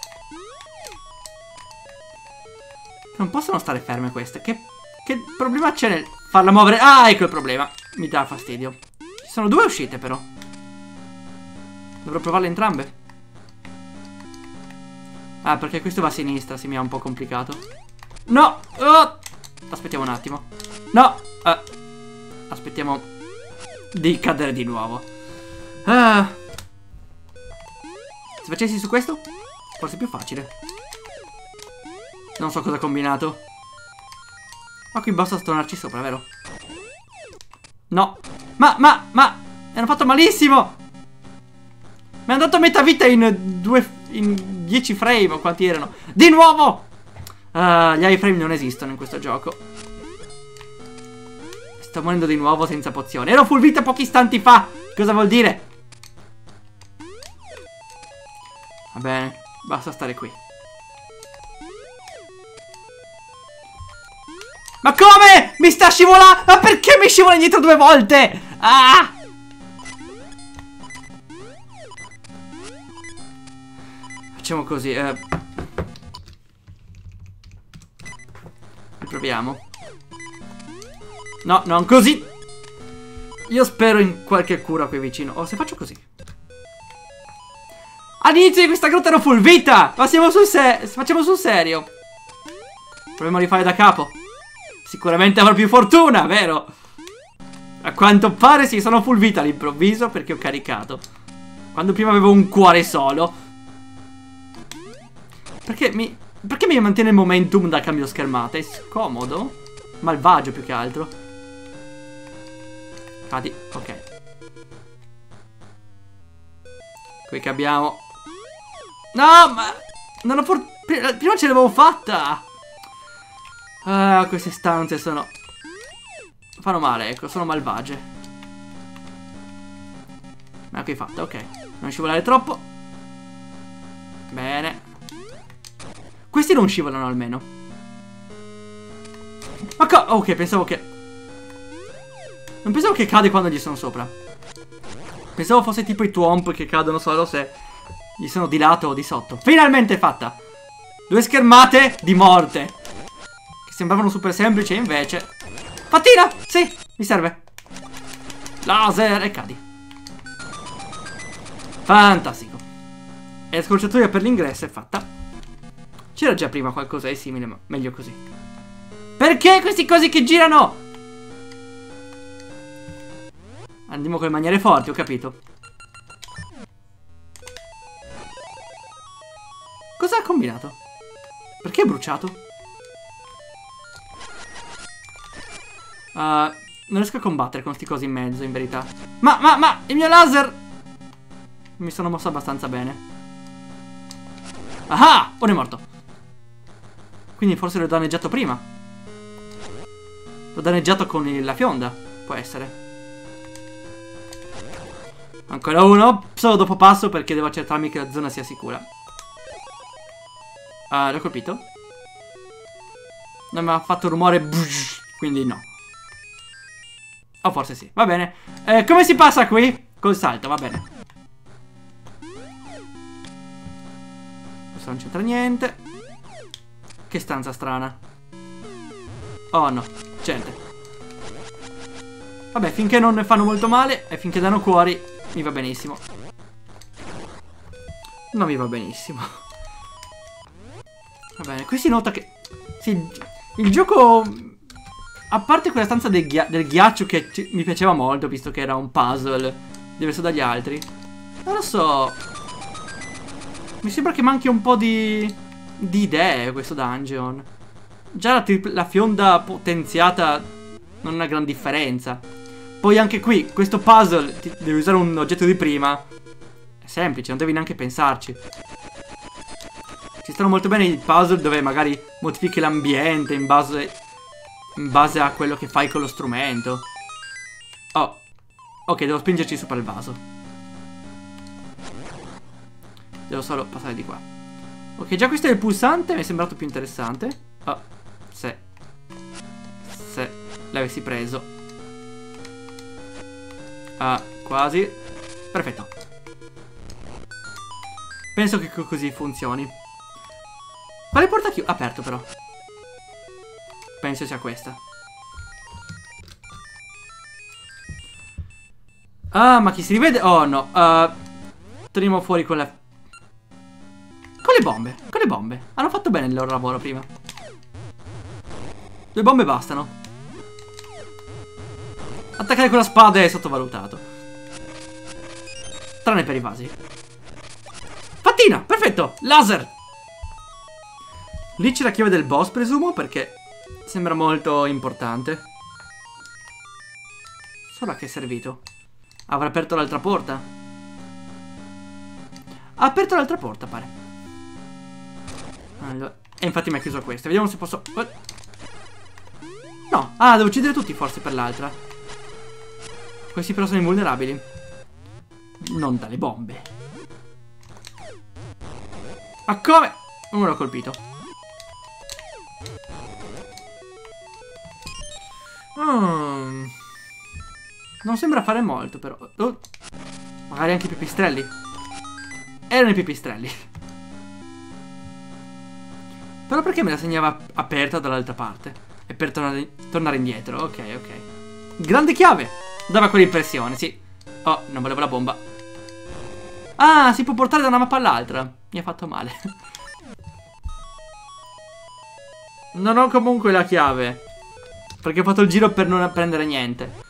A: Non possono stare ferme queste. Che problema c'è nel farla muovere? Ah, ecco il problema. Mi dà fastidio. Ci sono due uscite però. Dovrò provarle entrambe. Ah, perché questo va a sinistra. Si mi è un po' complicato. No! Oh! Aspettiamo un attimo. No! Aspettiamo di cadere di nuovo. Se facessi su questo, forse è più facile. Non so cosa ho combinato. Ma qui basta tornarci sopra, vero? No. Ma mi hanno fatto malissimo. Mi hanno dato metà vita in 10 frame, o quanti erano? Di nuovo! Gli iframe non esistono in questo gioco. Sto morendo di nuovo senza pozione. Ero full vita pochi istanti fa. Cosa vuol dire? Va bene, basta stare qui. Ma come? Mi sta scivolando? Ma perché mi scivola indietro 2 volte? Ah! Facciamo così. Riproviamo. No, non così. Io spero in qualche cura qui vicino. Oh, se faccio così. All'inizio di questa grotta ero full vita. Ma siamo facciamo sul serio. Proviamo a rifare da capo. Sicuramente avrò più fortuna, vero? A quanto pare sì, sono full vita all'improvviso perché ho caricato. Quando prima avevo un cuore solo. Perché mi mantiene il momentum da cambio schermata? È scomodo? Malvagio più che altro. Cadi, ok. Qui che abbiamo. No, ma non ho prima ce l'avevo fatta. Queste stanze fanno male, ecco, sono malvagie. Ma qui è fatta, ok. Non scivolare troppo. Bene. Questi non scivolano almeno. Ma ok, pensavo che... Non pensavo che cade quando gli sono sopra. Pensavo fosse tipo i Twomp che cadono solo se gli sono di lato o di sotto. Finalmente è fatta. 2 schermate di morte. Che sembravano super semplici e invece... Fattina! Sì, mi serve. Laser e cadi. Fantastico. E la scorciatoia per l'ingresso è fatta. C'era già prima qualcosa di simile, ma meglio così. Perché questi cosi che girano? Andiamo con le maniere forti, ho capito. Cosa ha combinato? Perché è bruciato? Non riesco a combattere con sti cosi in mezzo, in verità. Ma il mio laser! Mi sono mosso abbastanza bene. Ah! Ora è morto. Quindi forse l'ho danneggiato prima. L'ho danneggiato con la fionda. Può essere. Ancora uno. Solo dopo passo perché devo accertarmi che la zona sia sicura. L'ho colpito. Non mi ha fatto rumore. Quindi no. O forse sì. Va bene. Come si passa qui? Col salto, va bene. Questo non c'entra niente. Che stanza strana. Oh no, gente. Vabbè, finché non ne fanno molto male e finché danno cuori, mi va benissimo. Non mi va benissimo. Va bene, qui si nota che... Sì, il gioco... A parte quella stanza del ghiaccio che mi piaceva molto, visto che era un puzzle diverso dagli altri. Non lo so. Mi sembra che manchi un po' di idee questo dungeon. Già la fionda potenziata non è una gran differenza. Poi anche qui, questo puzzle, devi usare un oggetto di prima. È semplice, non devi neanche pensarci. Ci stanno molto bene i puzzle dove magari modifichi l'ambiente in base a quello che fai con lo strumento. Oh, ok, devo spingerci sopra il vaso. Devo solo passare di qua. Ok, già questo è il pulsante, mi è sembrato più interessante. Oh, se l'avessi preso. Quasi. Perfetto. Penso che così funzioni. Quale porta chiuso? Aperto però. Penso sia questa. Ah, ma chi si rivede? Oh no. Torniamo fuori con le bombe. Con le bombe. Hanno fatto bene il loro lavoro prima. 2 bombe bastano. Attaccare con la spada è sottovalutato. Tranne per i vasi. Fattina, perfetto, laser. Lì c'è la chiave del boss, presumo, perché sembra molto importante. Solo a che è servito? Avrà aperto l'altra porta? Ha aperto l'altra porta, pare. Allora, e infatti mi ha chiuso questa. Vediamo se posso... No, devo uccidere tutti forse per l'altra. Questi però sono invulnerabili. Non dalle bombe. Ma come? Non l'ho colpito. Non sembra fare molto però. Magari anche i pipistrelli. Erano i pipistrelli. Però perché me la segnava aperta dall'altra parte? E per tornare indietro. Ok, ok. Grande chiave. Dava quell'impressione, sì. Oh, non volevo la bomba. Ah, si può portare da una mappa all'altra. Mi ha fatto male. Non ho comunque la chiave, perché ho fatto il giro per non prendere niente.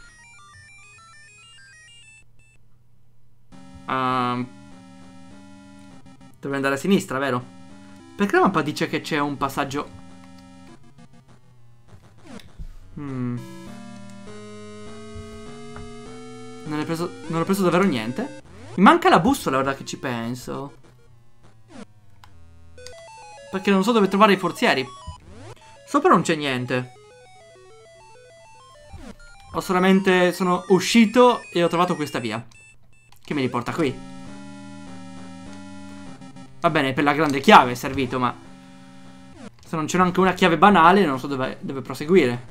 A: Devo andare a sinistra, vero? Perché la mappa dice che c'è un passaggio? Non ho preso davvero niente. Mi manca la bussola ora che ci penso. Perché non so dove trovare i forzieri. Sopra non c'è niente. Ho solamente... sono uscito e ho trovato questa via, che mi riporta qui. Va bene, per la grande chiave è servito, ma... se non c'è anche una chiave banale non so dove proseguire.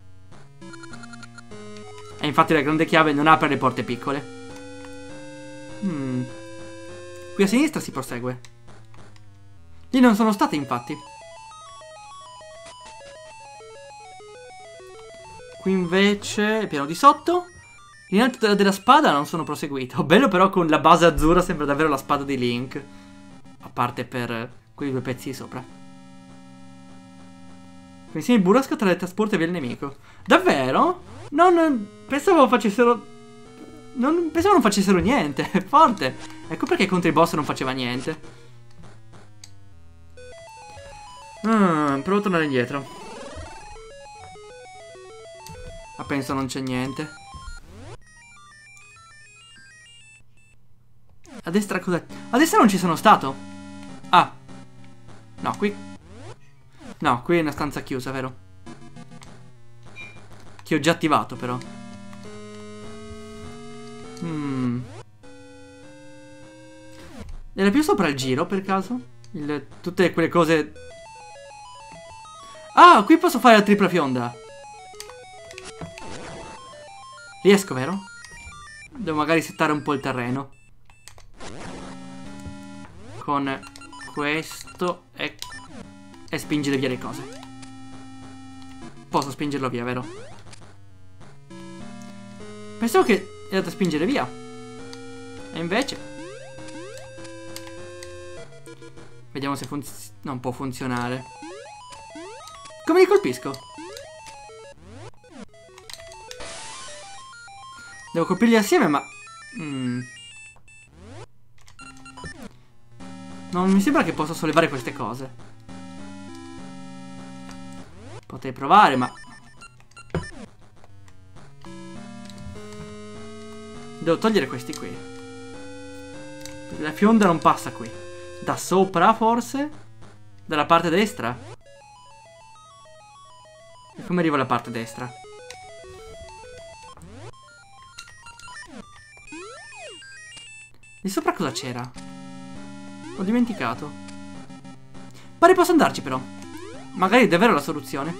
A: E infatti la grande chiave non apre le porte piccole. Qui a sinistra si prosegue. Lì non sono state, infatti. Qui invece il piano di sotto. In alto della spada non sono proseguito. Bello però con la base azzurra, sembra davvero la spada di Link. A parte per quei due pezzi di sopra. Insieme il burrasco tra le trasporte via il nemico. Davvero? Pensavo facessero... pensavo non facessero niente. È forte. Ecco perché contro i boss non faceva niente. Provo a tornare indietro. Ma penso non c'è niente. A destra cos'è? A destra non ci sono stato. Ah. No, qui. No, qui è una stanza chiusa, vero? Che ho già attivato, però. Era più sopra il giro, per caso? Tutte quelle cose... Ah, qui posso fare la tripla fionda. Riesco, vero? Devo magari settare un po' il terreno. Con questo e spingere via le cose. Posso spingerlo via, vero? Pensavo che era da spingere via. E invece... Vediamo se non può funzionare. Come li colpisco? Devo colpirli assieme, ma... Non mi sembra che possa sollevare queste cose. Potrei provare, ma... Devo togliere questi qui. La fionda non passa qui. Da sopra, forse? Dalla parte destra? E come arrivo alla parte destra? Di sopra cosa c'era? Ho dimenticato. Pare posso andarci però. Magari è davvero la soluzione.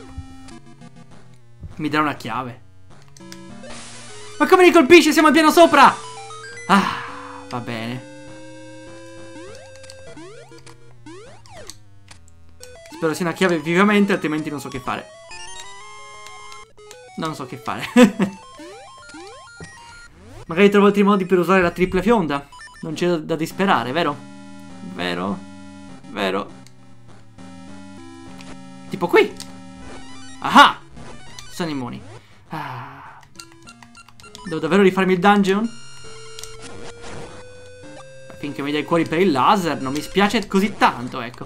A: Mi darà una chiave. Ma come li colpisce? Siamo al piano sopra! Ah, va bene. Spero sia una chiave vivamente, altrimenti non so che fare. Non so che fare. Magari trovo altri modi per usare la tripla fionda. Non c'è da disperare, vero? Vero? Vero? Tipo qui. Ah! Sono immuni. Ah. Devo davvero rifarmi il dungeon? Finché mi dai i cuori per il laser, non mi spiace così tanto, ecco.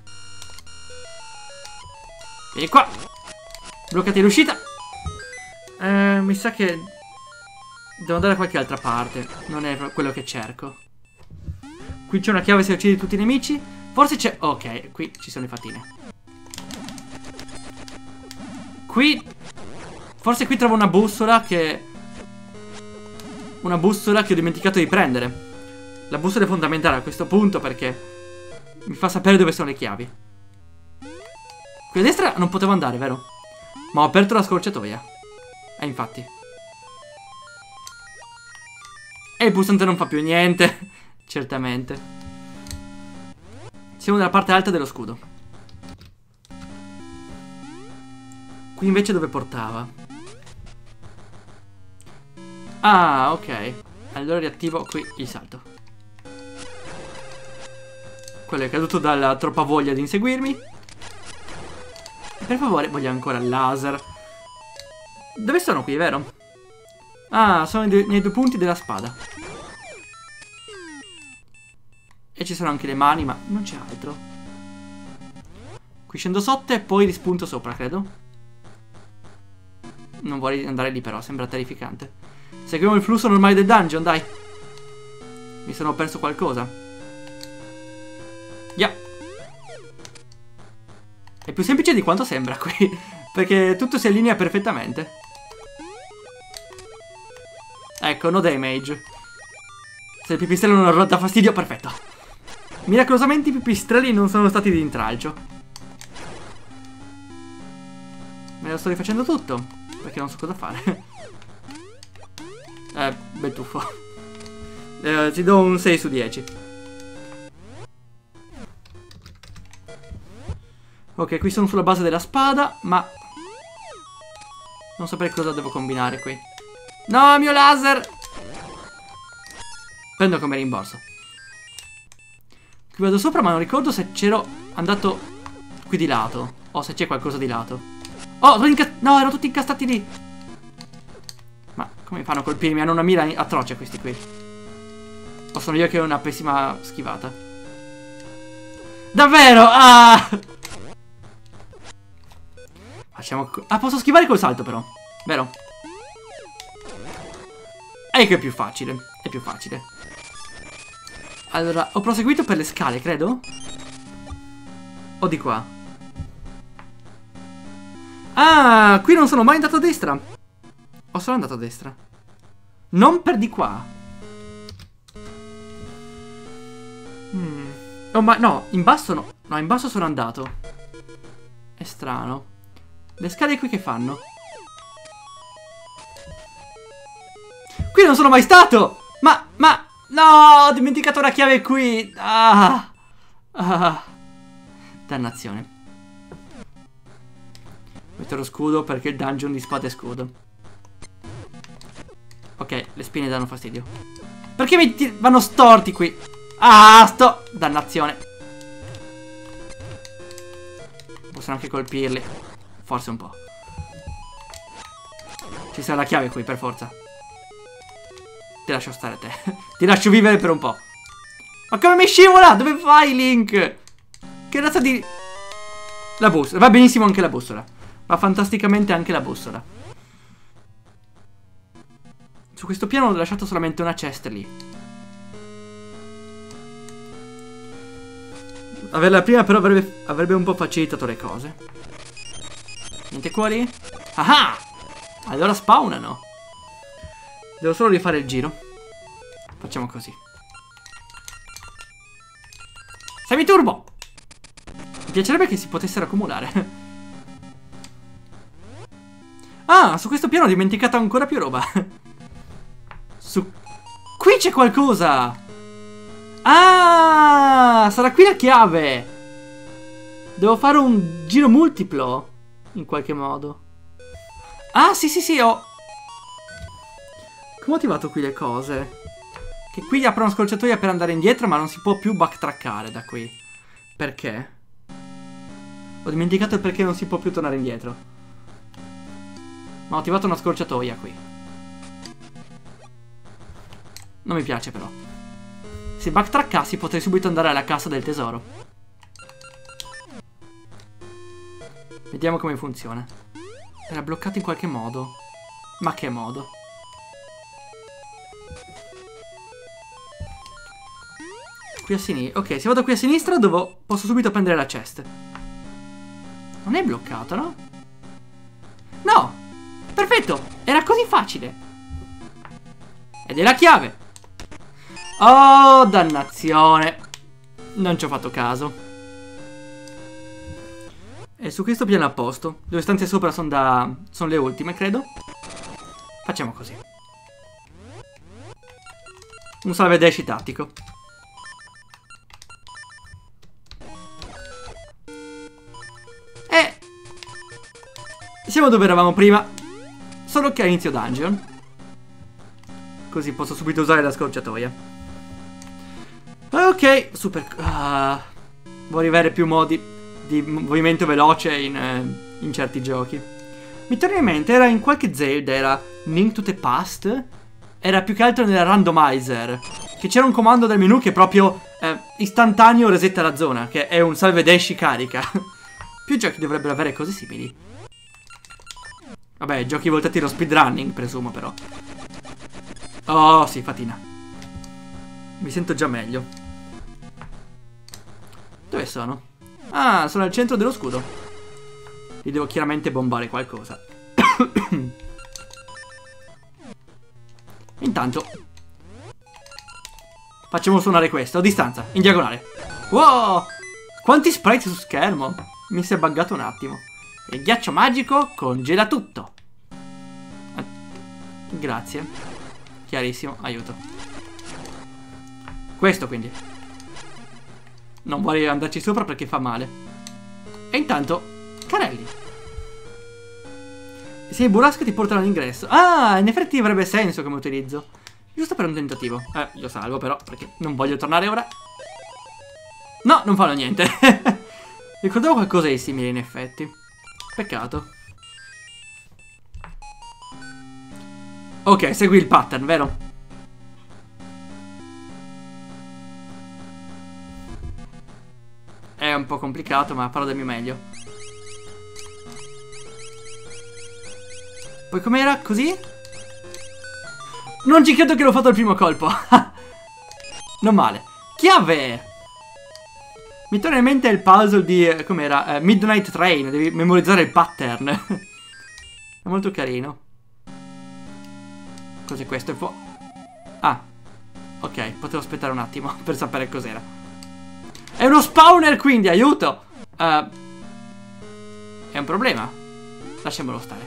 A: Vieni qua. Bloccati l'uscita. Mi sa che devo andare da qualche altra parte. Non è quello che cerco. Qui c'è una chiave se uccidi tutti i nemici. Forse c'è... Ok, qui ci sono le fatine. Qui... Forse qui trovo una bussola che... Una bussola che ho dimenticato di prendere. La bussola è fondamentale a questo punto perché mi fa sapere dove sono le chiavi. Qui a destra non potevo andare, vero? Ma ho aperto la scorciatoia. Infatti. E il pulsante non fa più niente. Certamente. Siamo nella parte alta dello scudo. Qui invece dove portava? Ah, ok. Allora riattivo qui il salto. Quello è caduto dalla troppa voglia di inseguirmi. Per favore, voglio ancora il laser. Dove sono qui, vero? Ah, sono nei due punti della spada. E ci sono anche le mani, ma non c'è altro. Qui scendo sotto e poi rispunto sopra, credo. Non vorrei andare lì però, sembra terrificante. Seguiamo il flusso normale del dungeon, dai. Mi sono perso qualcosa. Yeah. È più semplice di quanto sembra qui, perché tutto si allinea perfettamente. Ecco, no damage. Se il pipistrello non dà fastidio, perfetto. Miracolosamente i pipistrelli non sono stati di intralcio. Me lo sto rifacendo tutto, perché non so cosa fare. Bel tuffo. Ti do un 6 su 10. Ok, qui sono sulla base della spada, ma non so per cosa devo combinare qui. No, mio laser! Prendo come rimborso. Qui vado sopra, ma non ricordo se c'ero andato qui di lato, o se c'è qualcosa di lato. Oh, no, erano tutti incastati lì. Ma come fanno a colpirmi? Hanno una mira atroce questi qui. O sono io che ho una pessima schivata? Davvero? Ah! Facciamo... Ah, posso schivare col salto però, vero? Ecco, è più facile. È più facile. Allora, ho proseguito per le scale, credo? O di qua? Ah, qui non sono mai andato a destra. O sono andato a destra? Non per di qua. Oh, ma no, in basso no. No, in basso sono andato. È strano. Le scale qui che fanno? Qui non sono mai stato! Ma, no, ho dimenticato la chiave qui. Dannazione. Metto lo scudo perché il dungeon di spada e scudo. Ok, le spine danno fastidio. Perché vanno storti qui? Dannazione. Posso anche colpirli. Forse un po'. Ci sarà la chiave qui, per forza. Ti lascio stare te. Ti lascio vivere per un po'. Ma come mi scivola? Dove vai, Link? Che razza di... La bussola. Va benissimo anche la bussola. Va fantasticamente anche la bussola. Su questo piano ho lasciato solamente una chest lì. Averla prima però avrebbe un po' facilitato le cose. Niente cuori? Ah! Allora spawnano. Devo solo rifare il giro. Facciamo così. Semiturbo! Mi piacerebbe che si potessero accumulare. Ah, su questo piano ho dimenticato ancora più roba. Qui c'è qualcosa! Ah, sarà qui la chiave. Devo fare un giro multiplo. In qualche modo. Ah, sì, ho... Come ho attivato qui le cose? Che qui apre una scorciatoia per andare indietro, ma non si può più backtrackare da qui. Perché? Ho dimenticato il perché non si può più tornare indietro. Ma ho attivato una scorciatoia qui. Non mi piace però. Se backtrackassi potrei subito andare alla cassa del tesoro. Vediamo come funziona. Era bloccato in qualche modo. Ma che modo? Qui a sinistra. Ok, se vado qui a sinistra posso subito prendere la chest. Non è bloccato, no? No! Perfetto! Era così facile! Ed è la chiave! Oh, dannazione! Non ci ho fatto caso. E su questo piano a posto. 2 stanze sopra sono le ultime, credo. Facciamo così. Un salve dash tattico. E siamo dove eravamo prima. Solo che a inizio dungeon. Così posso subito usare la scorciatoia. Ok, super. Vorrei avere più modi di movimento veloce in certi giochi. Mi torna in mente, era in qualche Zelda, era Link to the Past. Era più che altro nella randomizer. Che c'era un comando del menu che proprio istantaneo resetta la zona. Che è un salve dash carica. Più giochi dovrebbero avere cose simili. Vabbè, giochi voltati allo speedrunning, presumo però. Oh, sì, fatina. Mi sento già meglio. Dove sono? Ah, sono al centro dello scudo. Li devo chiaramente bombare qualcosa. Intanto facciamo suonare questo a distanza, in diagonale. Wow! Quanti sprite su schermo. Mi si è buggato un attimo. Il ghiaccio magico congela tutto. Grazie. Chiarissimo, aiuto. Questo quindi. Non vorrei andarci sopra perché fa male. E intanto, carelli. Se i burrasche ti portano all'ingresso. Ah, in effetti avrebbe senso come utilizzo. Giusto per un tentativo. Io salvo però, perché non voglio tornare ora. No, non fanno niente. Ricordavo qualcosa di simile in effetti. Peccato. Ok, segui il pattern, vero? È un po' complicato, ma farò del mio meglio. Poi com'era? Così? Non ci credo che l'ho fatto al primo colpo. Non male. Chiave! Mi torna in mente il puzzle di... com'era? Midnight Train. Devi memorizzare il pattern. È molto carino. Cos'è questo? Ah. Ok, potevo aspettare un attimo per sapere cos'era. È uno spawner quindi, aiuto! È un problema. Lasciamolo stare.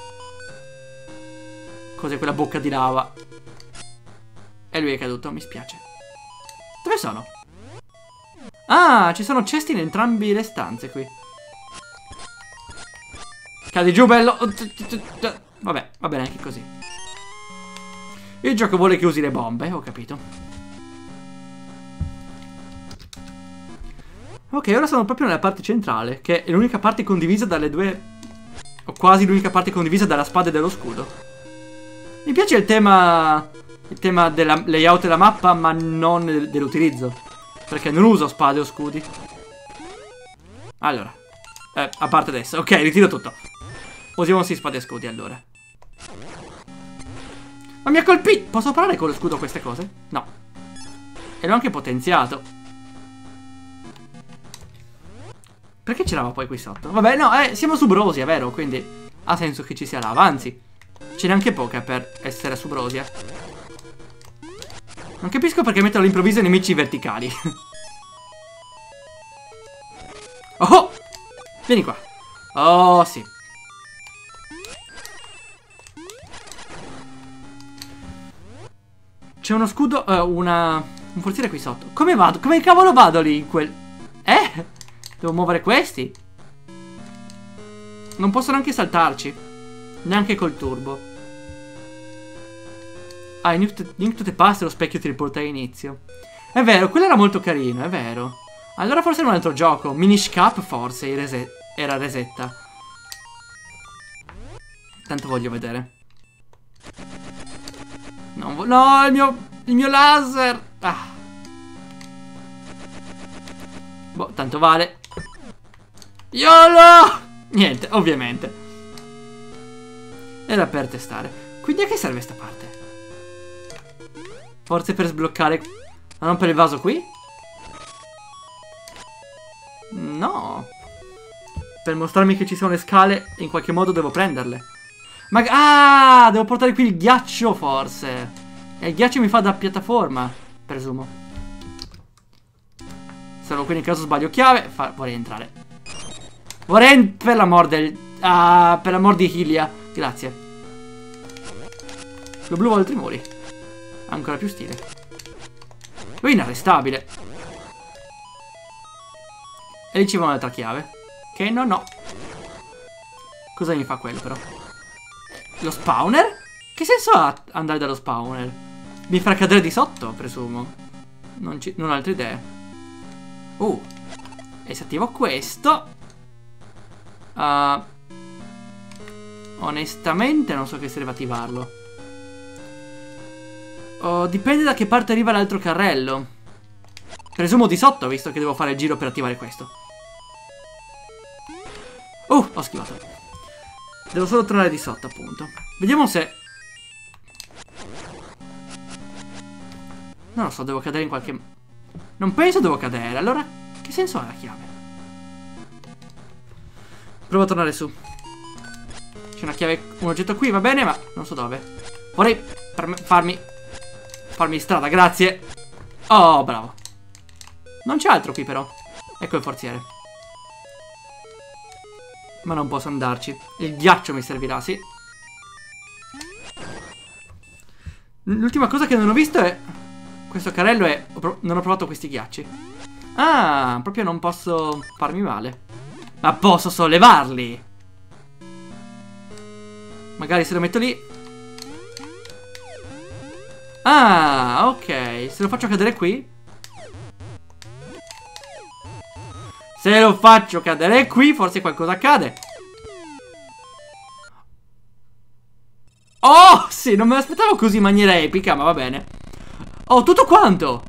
A: Cos'è quella bocca di lava? E lui è caduto, mi spiace. Dove sono? Ah, ci sono cesti in entrambe le stanze qui. Cadi giù, bello. Vabbè, va bene anche così. Il gioco vuole che usi le bombe, ho capito. Ok, ora sono proprio nella parte centrale, che è l'unica parte condivisa dalle due... o quasi l'unica parte condivisa dalla spada e dello scudo. Mi piace il tema... il tema della layout della mappa, ma non dell'utilizzo. Perché non uso spade o scudi. Allora. A parte adesso. Ok, ritiro tutto. Usiamo sì spade e scudi, allora. Ma mi ha colpito! Posso parare con lo scudo queste cose? No. E l'ho anche potenziato. Perché c'eravamo poi qui sotto? Vabbè, no, siamo su Brosia, vero? Quindi ha senso che ci sia lava. Anzi, ce n'è anche poca per essere su Brosia. Non capisco perché mettono all'improvviso i nemici verticali. Oh! Vieni qua. Oh, sì. C'è uno scudo, un forziere qui sotto. Come vado? Come cavolo vado lì in quel... Devo muovere questi? Non posso neanche saltarci. Neanche col turbo. Ah, Link to the Past, lo specchio ti riporta all'inizio. È vero, quello era molto carino, è vero. Allora forse era un altro gioco. Minish Cap forse era resetta. Tanto voglio vedere. No, il mio... Il mio laser. Ah. Boh, tanto vale. YOLO! Niente, ovviamente. Era per testare. Quindi a che serve sta parte? Forse per sbloccare... Ma non per il vaso qui? No. Per mostrarmi che ci sono le scale, in qualche modo devo prenderle. Ma... Ah! Devo portare qui il ghiaccio, forse. E il ghiaccio mi fa da piattaforma, presumo. Solo qui nel caso sbaglio chiave. Vorrei entrare. Per l'amor del... Ah, per l'amor di Hylia. Grazie. Lo blu oltre i muri. Ancora più stile. Lui è inarrestabile. E ricevo un'altra chiave. Che non ho. Cosa mi fa quello però? Lo spawner? Che senso ha andare dallo spawner? Mi farà cadere di sotto, presumo. Non ho altre idee. E se attivo questo... onestamente non so che serve attivarlo. Dipende da che parte arriva l'altro carrello. Presumo di sotto, visto che devo fare il giro per attivare questo. Ho schivato. Devo solo tornare di sotto, appunto. Vediamo se... Non lo so, devo cadere in qualche... Non penso devo cadere, allora che senso ha la chiave? Provo a tornare su. C'è una chiave, un oggetto qui, va bene, ma non so dove. Vorrei farmi strada, grazie. Oh, bravo. Non c'è altro qui però. Ecco il forziere. Ma non posso andarci. Il ghiaccio mi servirà, sì. L'ultima cosa che non ho visto è... Questo carrello è... Non ho provato questi ghiacci. Ah, proprio non posso farmi male. Ma posso sollevarli. Magari se lo metto lì. Ah, ok. Se lo faccio cadere qui. Se lo faccio cadere qui, forse qualcosa accade. Oh, sì, non me l'aspettavo così in maniera epica, ma va bene. Oh, tutto quanto.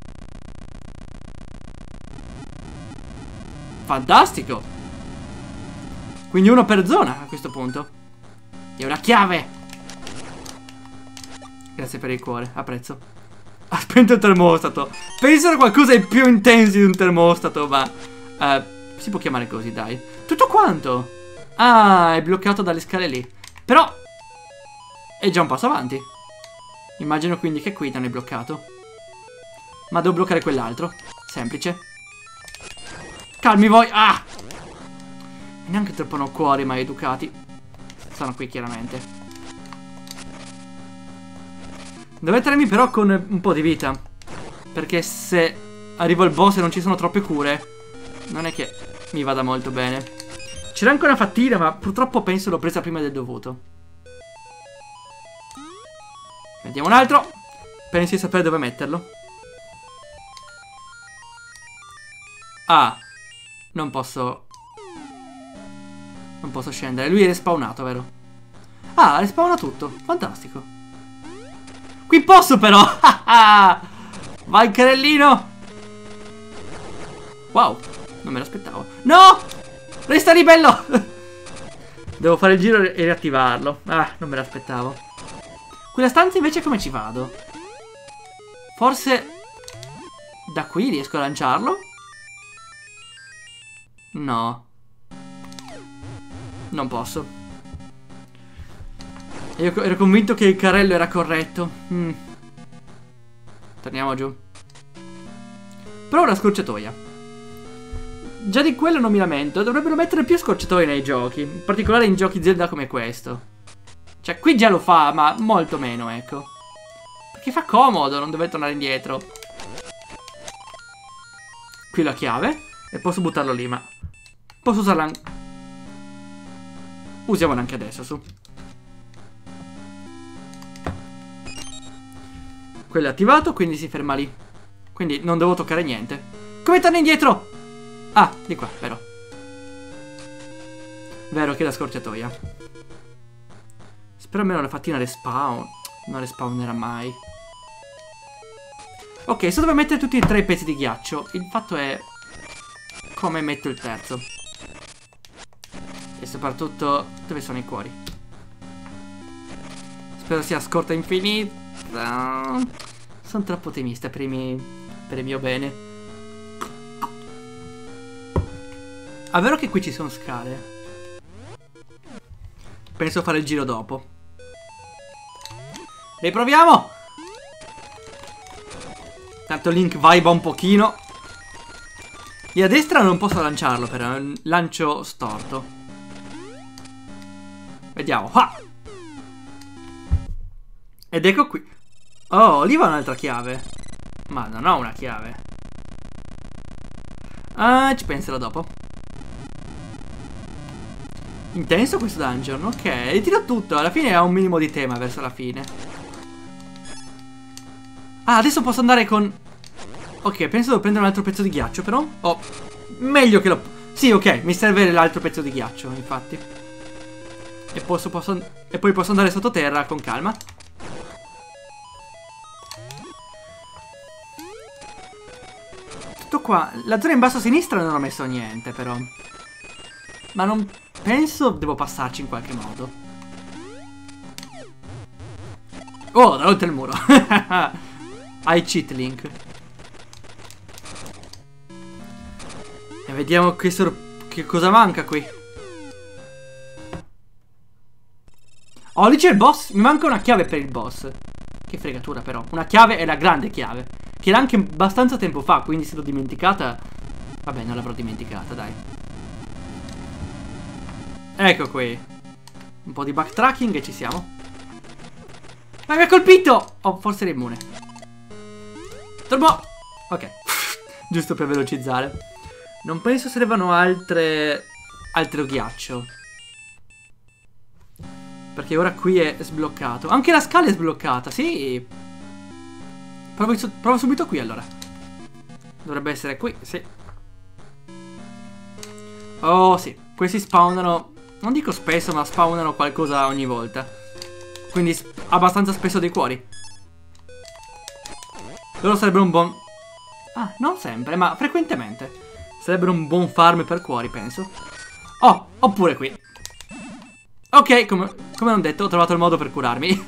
A: Fantastico. Quindi uno per zona a questo punto. E una chiave. Grazie per il cuore, apprezzo. Ha spento il termostato. Penso a qualcosa di più intenso di un termostato, ma... si può chiamare così, dai. Tutto quanto. Ah, è bloccato dalle scale lì. Però è già un passo avanti. Immagino quindi che qui non è bloccato. Ma devo bloccare quell'altro. Semplice. Calmi voi. Ah! Neanche troppo no cuori mai educati. Sono qui chiaramente. Devo tenermi però con un po' di vita. Perché se arrivo al boss e non ci sono troppe cure, non è che mi vada molto bene. C'era anche una fattina, ma purtroppo penso l'ho presa prima del dovuto. Vediamo un altro. Pensi di sapere dove metterlo? Ah, non posso scendere. Lui è respawnato, vero? Ah, respawna tutto. Fantastico. Qui posso però. Vai carellino. Wow, non me l'aspettavo. No, resta lì bello. Devo fare il giro e riattivarlo. Ah, non me l'aspettavo. Quella stanza invece come ci vado? Forse da qui riesco a lanciarlo? No. Non posso. Io ero convinto che il carrello era corretto. Torniamo giù. Però una scorciatoia. Già di quello non mi lamento. Dovrebbero mettere più scorciatoie nei giochi. In particolare in giochi Zelda come questo. Cioè qui già lo fa, ma molto meno, ecco. Perché fa comodo non dover tornare indietro. Qui la chiave. E posso buttarlo lì, ma posso usarla anche... Usiamola anche adesso, su. Quello è attivato, quindi si ferma lì. Quindi non devo toccare niente. Come torna indietro? Ah, di qua, vero. Vero che è la scorciatoia. Spero almeno la fattina respawn. Non respawnerà mai. Ok, so dove mettere tutti e tre i pezzi di ghiaccio. Il fatto è come metto il terzo. E soprattutto dove sono i cuori. Spero sia scorta infinita. Sono troppo ottimista per il mio bene. È vero che qui ci sono scale. Penso fare il giro dopo. Riproviamo. Tanto Link viba un pochino. Lì a destra non posso lanciarlo, però è un lancio storto. Vediamo. Ah! Ed ecco qui. Oh, lì va un'altra chiave. Ma non ho una chiave. Ah, ci penserò dopo. Intenso questo dungeon. Ok, ritiro tutto. Alla fine ha un minimo di tema verso la fine. Ah, adesso posso andare con... Ok, penso devo prendere un altro pezzo di ghiaccio, però. Oh, meglio che lo... Sì, ok, mi serve l'altro pezzo di ghiaccio, infatti. E poi posso andare sottoterra con calma. Tutto qua. La zona in basso a sinistra non ho messo niente, però. Ma non penso devo passarci in qualche modo. Oh, davanti al muro. Hai cheat, Link. E vediamo che cosa manca qui. Oh, lì c'è il boss. Mi manca una chiave per il boss. Che fregatura, però. Una chiave è la grande chiave. Che era anche abbastanza tempo fa, quindi se l'ho dimenticata... Vabbè, non l'avrò dimenticata, dai. Ecco qui. Un po' di backtracking e ci siamo. Ma mi ha colpito! Oh, forse era immune. Turbo! Ok. Giusto per velocizzare. Non penso servano altro ghiaccio. Perché ora qui è sbloccato. Anche la scala è sbloccata, sì. Provo subito qui allora. Dovrebbe essere qui, sì. Oh sì, questi spawnano. Non dico spesso, ma spawnano qualcosa ogni volta. Quindi abbastanza spesso dei cuori. Loro sarebbero un buon... Ah, non sempre, ma frequentemente. Sarebbero un buon farm per cuori, penso. Oh, oppure qui. Ok, come non detto, ho trovato il modo per curarmi.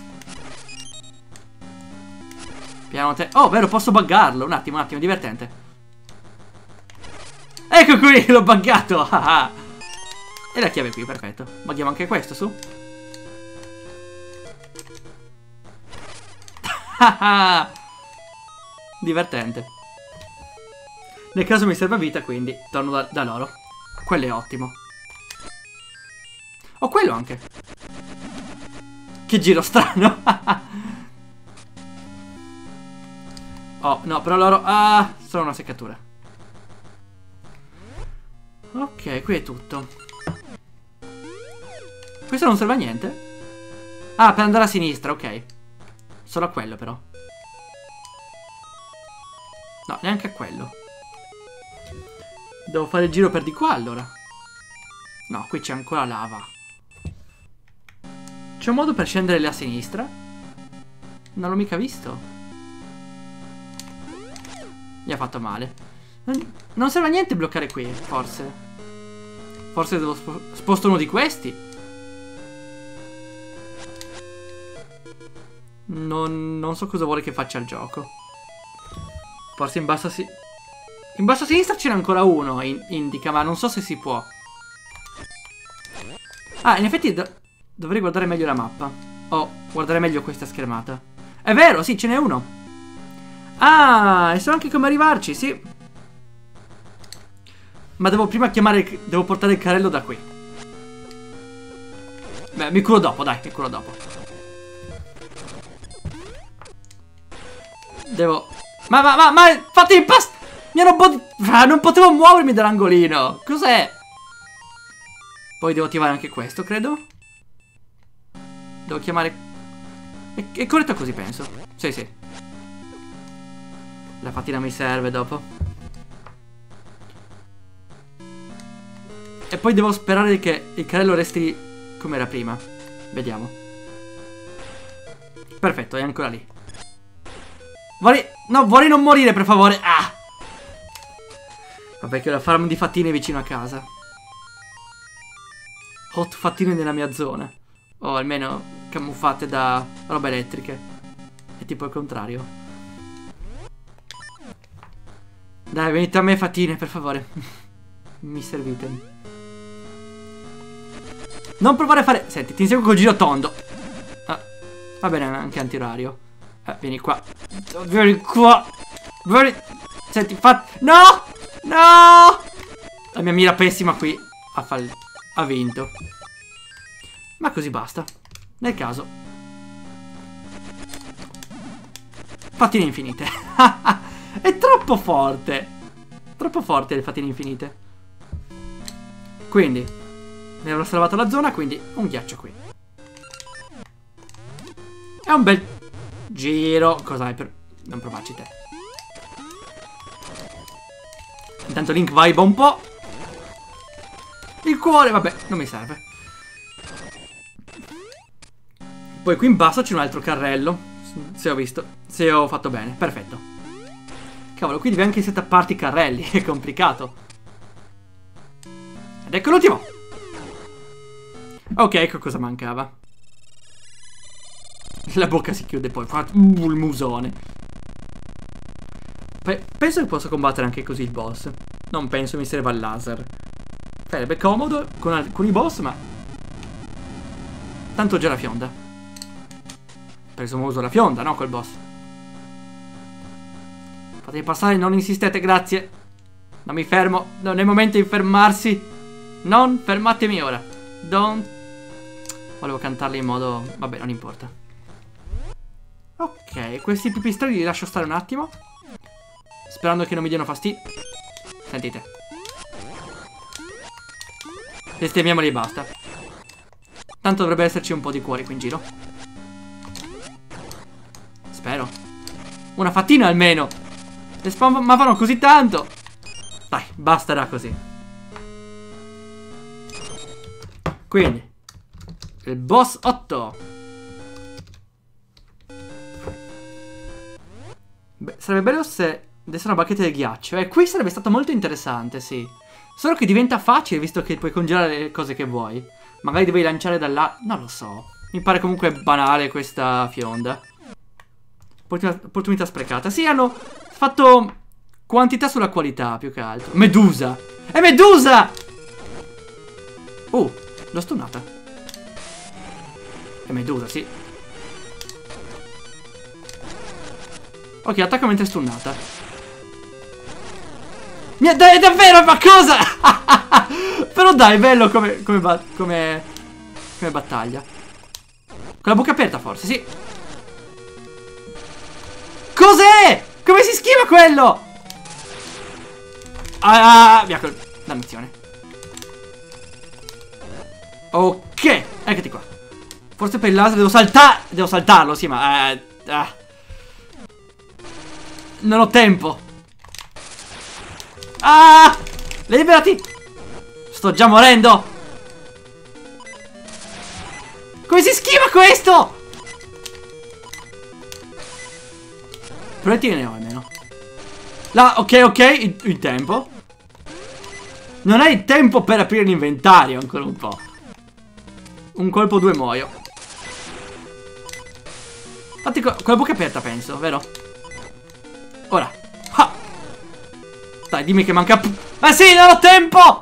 A: Piano te... Oh, vero, posso buggarlo. Un attimo, divertente. Ecco qui, l'ho buggato. E la chiave qui, perfetto. Buggiamo anche questo, su. Divertente. Nel caso mi serva vita, quindi torno da loro. Quello è ottimo. Oh, quello anche. Che giro strano. Oh, no, però loro... Ah, sono una seccatura. Ok, qui è tutto. Questo non serve a niente? Ah, per andare a sinistra, ok. Solo a quello, però. No, neanche a quello. Devo fare il giro per di qua, allora. No, qui c'è ancora lava. C'è un modo per scendere lì a sinistra? Non l'ho mica visto. Mi ha fatto male. Non serve a niente bloccare qui, forse. Forse devo sposto uno di questi. Non so cosa vuole che faccia il gioco. Forse in basso in basso a sinistra c'era ancora uno, indica, ma non so se si può. Ah, in effetti dovrei guardare meglio la mappa. O guardare meglio questa schermata. È vero, sì, ce n'è uno. Ah, e so anche come arrivarci, sì. Ma devo prima devo portare il carrello da qui. Beh, mi curo dopo, dai, mi curo dopo. Devo... Ma fate il pass... Mi hanno non potevo muovermi dall'angolino. Cos'è? Poi devo attivare anche questo, credo. Devo chiamare... È corretto così, penso. Sì, sì. La fatina mi serve dopo. E poi devo sperare che il carrello resti come era prima. Vediamo. Perfetto, è ancora lì. No, vorrei non morire, per favore. Ah! Vabbè, che ho la farm di fattine vicino a casa. Hot fattine nella mia zona. O almeno camuffate da robe elettriche. È tipo il contrario. Dai, venite a me fattine, per favore. Mi servite. Non provare a fare... Senti, ti inseguo col giro tondo. Ah, va bene, anche antirario. Vieni qua. Vieni qua. Vieni... Senti, No! No! La mia mira pessima qui ha vinto. Ma così basta. Nel caso. Fattine infinite. È troppo forte. Troppo forte le fattine infinite. Quindi mi avrò salvato la zona, quindi un ghiaccio qui. È un bel giro. Cos'hai per... Non provarci te. Intanto Link viba un po'. Il cuore, vabbè, non mi serve. Poi qui in basso c'è un altro carrello. Se ho visto. Se ho fatto bene, perfetto. Cavolo, qui devi anche setapparti i carrelli. È complicato. Ed ecco l'ultimo. Ok, ecco cosa mancava. La bocca si chiude poi. Il musone. Penso che possa combattere anche così il boss. Non penso mi serva il laser. Sarebbe comodo con alcuni boss, ma... Tanto già la fionda. Presumo uso la fionda, no? Col boss. Fatemi passare, non insistete, grazie. Non mi fermo. Non è il momento di fermarsi. Non fermatemi ora. Don't... Volevo cantarli in modo... Vabbè, non importa. Ok, questi pipistrelli li lascio stare un attimo. Sperando che non mi diano fastidio. Sentite. Sistemiamoli e basta. Tanto dovrebbe esserci un po' di cuori qui in giro. Spero. Una fattina almeno. Le spamavano così tanto. Dai, basterà così. Quindi il boss 8. Beh, sarebbe bello se desse una bacchetta di ghiaccio. Qui sarebbe stato molto interessante, sì. Solo che diventa facile visto che puoi congelare le cose che vuoi. Magari devi lanciare da là. Non lo so. Mi pare comunque banale questa fionda. Opportunità sprecata. Sì, hanno fatto quantità sulla qualità più che altro. Medusa. È Medusa! L'ho stunnata. È Medusa, sì. Ok, attacca mentre è stunnata. Dai, davvero, ma cosa? Però dai, è bello come battaglia. Con la bocca aperta forse, sì. Cos'è? Come si schiva quello? Via col... Dannazione. Ok, eccoti qua. Forse per il laser devo saltare. Devo saltarlo, sì, ma... Non ho tempo. Liberati. Sto già morendo. Come si schiva questo? Proiettili ne ho almeno. Ok, il tempo. Non hai tempo per aprire l'inventario ancora un po'. Un colpo, due muoio. Infatti con la bocca aperta penso, vero? Ora. Dai, dimmi che manca... Ma sì, non ho tempo!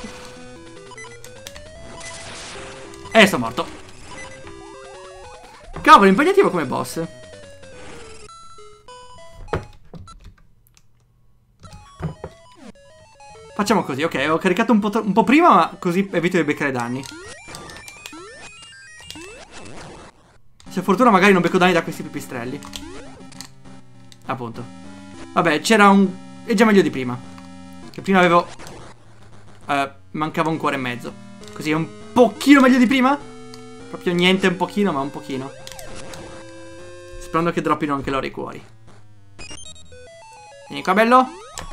A: Sono morto. Cavolo, impegnativo come boss. Facciamo così, ok, ho caricato un po' prima, ma così evito di beccare danni. Se fortuna magari non becco danni da questi pipistrelli. Appunto. Vabbè, c'era un... È già meglio di prima. Che prima avevo... mancava un cuore e mezzo. Così è un pochino meglio di prima. Proprio niente, un pochino, ma un pochino. Sperando che droppino anche loro i cuori. Vieni qua, bello.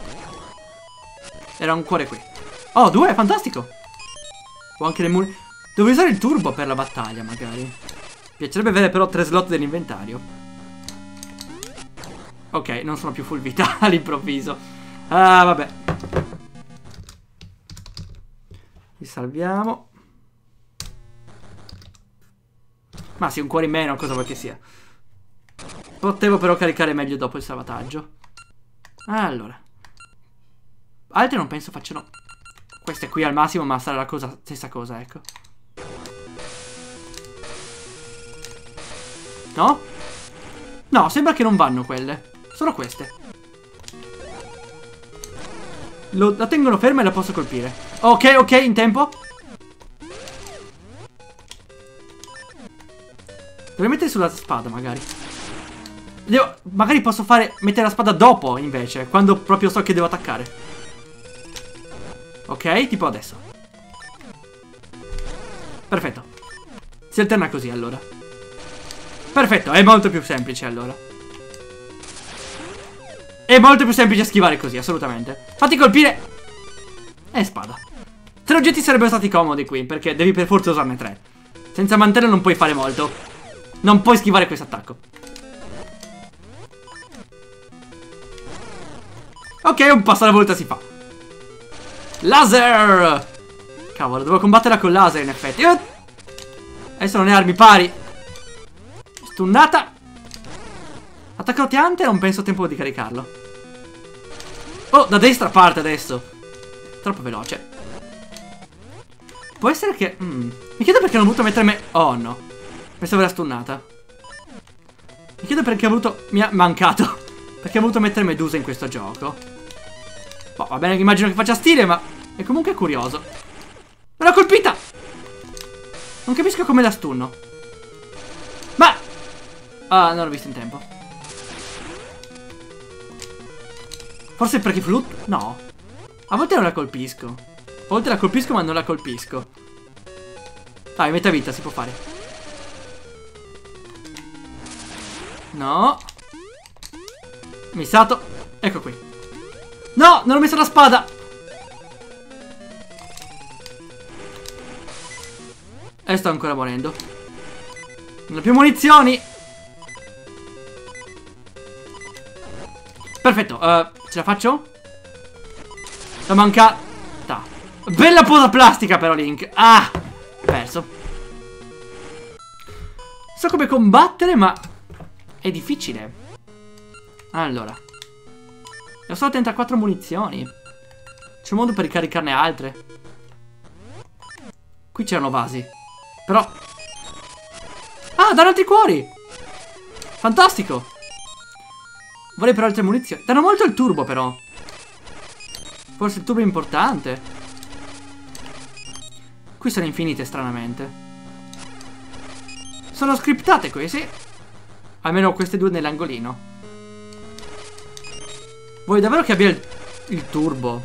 A: Era un cuore qui. Oh, 2, fantastico. Ho anche le muni... Devo usare il turbo per la battaglia, magari. Piacerebbe avere però 3 slot dell'inventario. Ok, non sono più full vita all'improvviso. Ah, vabbè. Li salviamo. Ma sì, un cuore in meno, cosa vuoi che sia. Potevo però caricare meglio dopo il salvataggio. Allora. Altre non penso facciano... Queste qui al massimo, ma sarà la stessa cosa, ecco. No? No, sembra che non vanno quelle. Solo queste. La tengono ferma e la posso colpire. Ok, ok, in tempo. Dovrei mettere sulla spada, magari. Magari posso mettere la spada dopo, invece. Quando proprio so che devo attaccare. Ok, tipo adesso. Perfetto. Si alterna così, allora. Perfetto, è molto più semplice, allora. È molto più semplice schivare così, assolutamente. Fatti colpire. E spada. 3 oggetti sarebbero stati comodi qui, perché devi per forza usarne 3. Senza mantello non puoi fare molto. Non puoi schivare questo attacco. Ok, un passo alla volta si fa. Laser! Cavolo, devo combatterla con laser in effetti. Adesso non è armi pari. Stunnata. Attacco roteante, non penso tempo di caricarlo. Oh, da destra parte adesso. Troppo veloce. Può essere che... Mi chiedo perché hanno voluto mettermi... Oh no. Pensavo era stunnata. Mi chiedo perché ha voluto... Mi ha mancato. Perché ha voluto mettere Medusa in questo gioco. Boh, va bene che immagino che faccia stile, ma... È comunque curioso. Me l'ho colpita! Non capisco come la stunno. Ma... Ah, non l'ho visto in tempo. Forse perché flut... No. A volte non la colpisco. A volte la colpisco ma non la colpisco. Dai, metà vita si può fare. No. Missato. Ecco qui. No, non ho messo la spada. E sto ancora morendo. Non ho più munizioni. Perfetto, ce la faccio? La mancata. Bella posa plastica però, Link. Ah, perso. So come combattere, ma è difficile. Allora, ho solo 34 munizioni. C'è un modo per ricaricarne altre. Qui c'erano vasi. Però... Ah, danno altri cuori. Fantastico. Vorrei però altre munizioni. Danno molto il turbo però. Forse il turbo è importante. Qui sono infinite stranamente. Sono scriptate qui, sì. Almeno queste due nell'angolino. Vuoi davvero che abbia il turbo?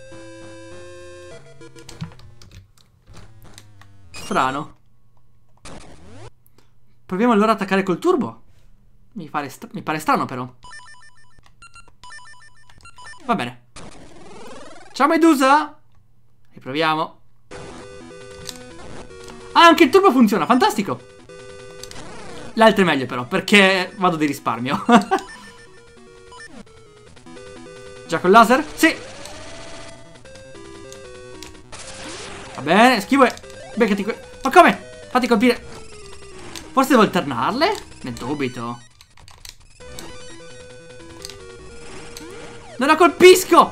A: Strano. Proviamo allora a attaccare col turbo. Mi pare strano però. Va bene. Ciao Medusa. Riproviamo. Ah, anche il turbo funziona, fantastico. L'altro è meglio però, perché vado di risparmio. Già col laser? Sì. Va bene, schivo e... Beccati qui. Ma come? Fatti colpire. Forse devo alternarle? Ne dubito. Non la colpisco!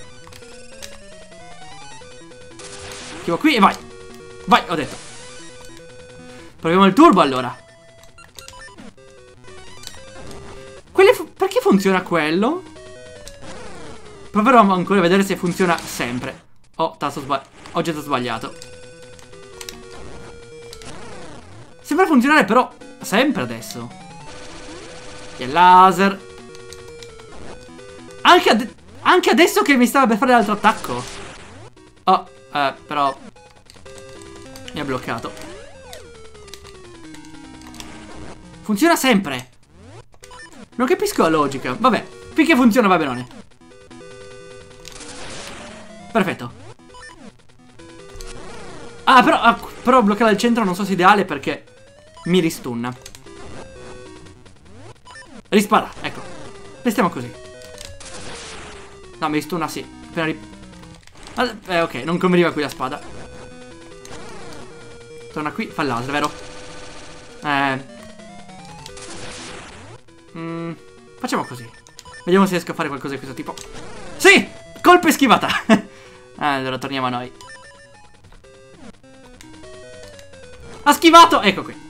A: Schivo qui e vai. Vai, ho detto. Proviamo il turbo allora. Perché funziona quello? Proverò ancora a vedere se funziona sempre. Oh, oggetto sbagliato. Sembra funzionare però sempre adesso. E laser. Anche adesso che mi stava per fare l'altro attacco. Oh, però mi ha bloccato. Funziona sempre. Non capisco la logica. Vabbè, finché funziona va benone. Perfetto. Ah, però bloccare al centro non so se è ideale perché mi ristunna. Rispara, ecco. Restiamo così. No, mi stuna sì. Ok, non conveniva qui la spada. Torna qui, fa il laser, vero? Facciamo così. Vediamo se riesco a fare qualcosa di questo tipo. Sì! Colpo e schivata. Allora torniamo a noi. Ha schivato! Ecco qui.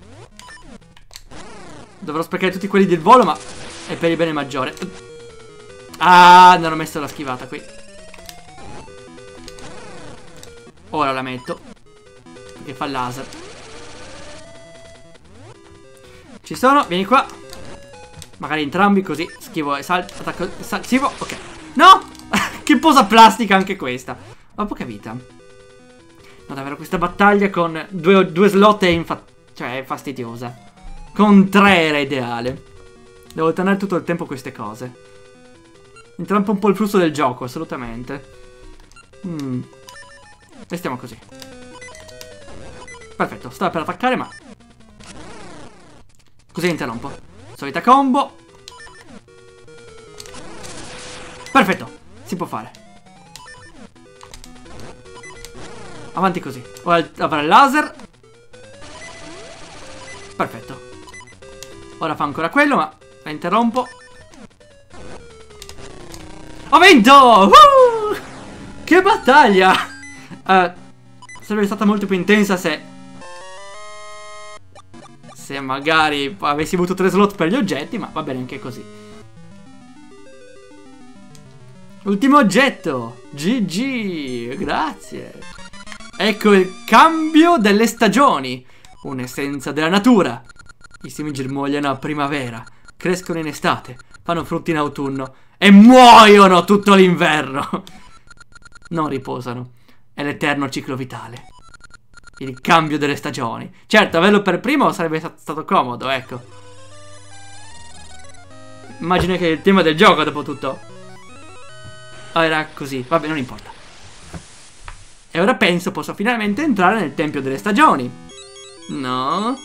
A: Dovrò sprecare tutti quelli del volo, ma è per il bene maggiore. Ah, non ho messo la schivata qui. Ora la metto, perché fa il laser. Ci sono, vieni qua. Magari entrambi così. Schivo e salto, attacco, schivo, ok. No! Che posa plastica anche questa. Ho poca vita. No, davvero, questa battaglia con due slot è fastidiosa. Con 3 era ideale. Devo tenere tutto il tempo queste cose. Intrampa un po' il flusso del gioco, assolutamente. Restiamo così. Perfetto, stava per attaccare, ma così interrompo. Solita combo. Perfetto, si può fare. Avanti così. Ora avrà il laser. Perfetto. Ora fa ancora quello, ma la interrompo. Ho vinto! Che battaglia! Sarebbe stata molto più intensa se magari avessi avuto 3 slot per gli oggetti, ma va bene anche così. Ultimo oggetto. GG. Grazie. Ecco il cambio delle stagioni. Un'essenza della natura. I semi germogliano a primavera, crescono in estate, fanno frutti in autunno e muoiono tutto l'inverno. Non riposano. È l'eterno ciclo vitale. Il cambio delle stagioni. Certo, averlo per primo sarebbe stato comodo, ecco. Immagino che è il tema del gioco, dopo tutto. Era così, vabbè, non importa. E ora penso posso finalmente entrare nel tempio delle stagioni. No.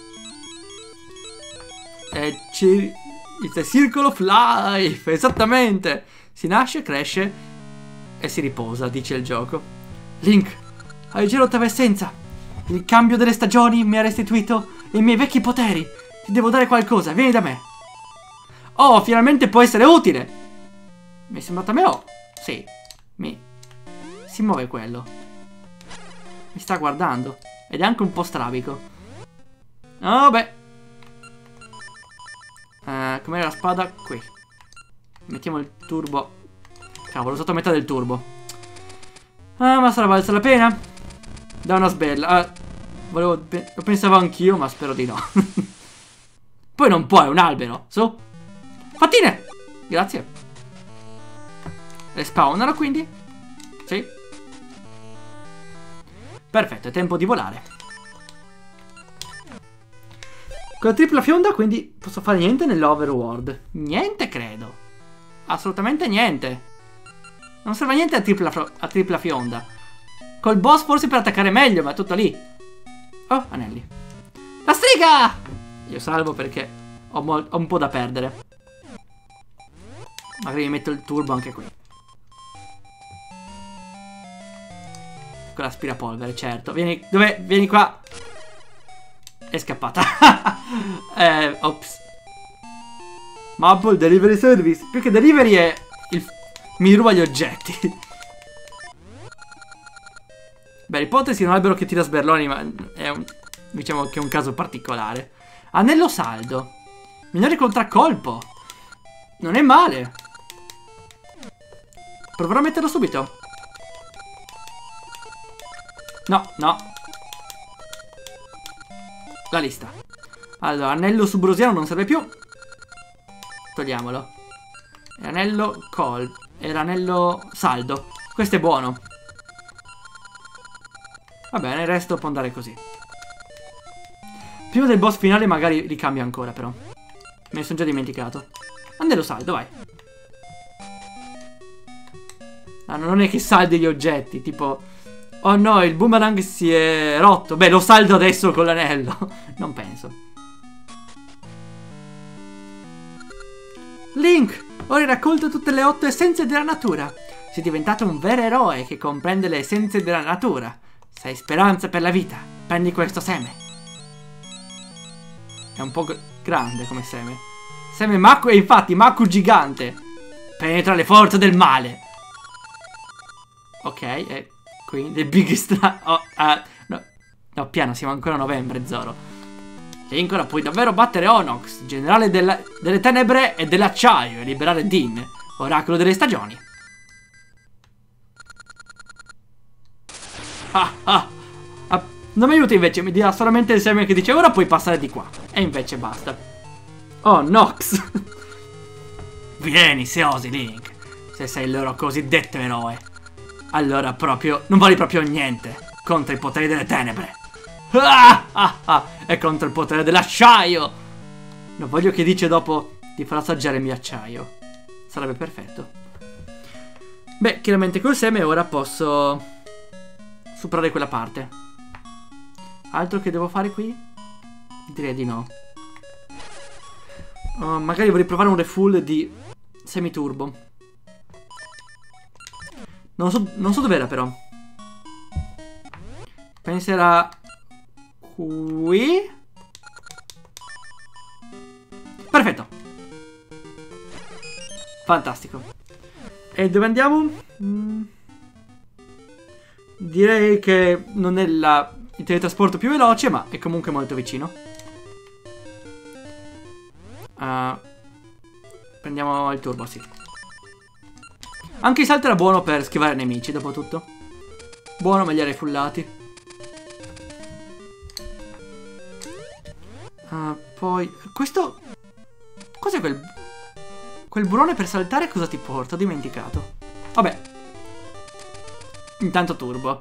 A: It's a circle of life. Esattamente. Si nasce, cresce e si riposa, dice il gioco. Link, hai già l'ottava essenza. Il cambio delle stagioni mi ha restituito i miei vecchi poteri. Ti devo dare qualcosa, vieni da me. Oh, finalmente può essere utile. Mi è sembrato a me, oh. Sì. Si muove quello. Mi sta guardando. Ed è anche un po' strabico. Oh, beh. Com'era la spada? Qui. Mettiamo il turbo. Cavolo, ho usato metà del turbo. Ah, ma sarà valsa la pena? Da una sbella. Lo pensavo anch'io, ma spero di no. Poi non può, è un albero. Su. Fattine! Grazie. Respawnalo quindi. Sì. Perfetto, è tempo di volare. Con la tripla fionda quindi posso fare niente nell'overworld. Niente credo. Assolutamente niente. Non serve a niente a tripla fionda. Col boss forse per attaccare meglio, ma è tutto lì. Oh, anelli. La striga! Io salvo perché ho un po' da perdere. Magari mi metto il turbo anche qui. Con l'aspirapolvere, certo. Vieni, dov'è? Vieni qua. È scappata. Ops. Mapple Delivery Service. Più che delivery è mi ruba gli oggetti. Beh, l'ipotesi è un albero che tira sberloni, ma è diciamo che è un caso particolare. Anello saldo. Minore contraccolpo. Non è male. Proverò a metterlo subito. No, no. La lista. Allora, anello subrosiano non serve più. Togliamolo. E anello era anello saldo. Questo è buono. Va bene, il resto può andare così. Prima del boss finale magari ricambio ancora, però. Me ne sono già dimenticato. Anello saldo, vai. Ah, non è che saldi gli oggetti, tipo... Oh no, il boomerang si è rotto. Beh, lo saldo adesso con l'anello. Non penso. Link, ora hai raccolto tutte le 8 essenze della natura. Sei diventato un vero eroe che comprende le essenze della natura. Sei speranza per la vita. Prendi questo seme. È un po' grande come seme. Seme Maku, e infatti Maku gigante. Penetra le forze del male. Ok, e qui The Biggest... no, piano, siamo ancora a novembre, Zoro. Link, ora puoi davvero battere Onox, generale delle tenebre e dell'acciaio, e liberare Din, oracolo delle stagioni. Non mi aiuta invece, mi dirà solamente il seme che dice ora puoi passare di qua. E invece basta. Oh, Nox. Vieni, se osi, Link. Se sei il loro cosiddetto eroe, allora proprio non vali proprio niente contro i poteri delle tenebre. E contro il potere dell'acciaio. Non voglio che dice dopo ti farò assaggiare il mio acciaio. Sarebbe perfetto. Beh, chiaramente col seme ora posso superare quella parte. Altro che devo fare qui? Direi di no. Magari vorrei provare un refull di semiturbo. Non so dov'era però. Penserà qui. Perfetto. Fantastico. E dove andiamo? Direi che non è il teletrasporto più veloce, ma è comunque molto vicino. Prendiamo il turbo, sì. Anche il salto era buono per schivare nemici, dopo tutto. Buono, meglio refullati. Poi, questo... Cos'è quel burrone per saltare? Cosa ti porta? Ho dimenticato. Vabbè. Intanto turbo.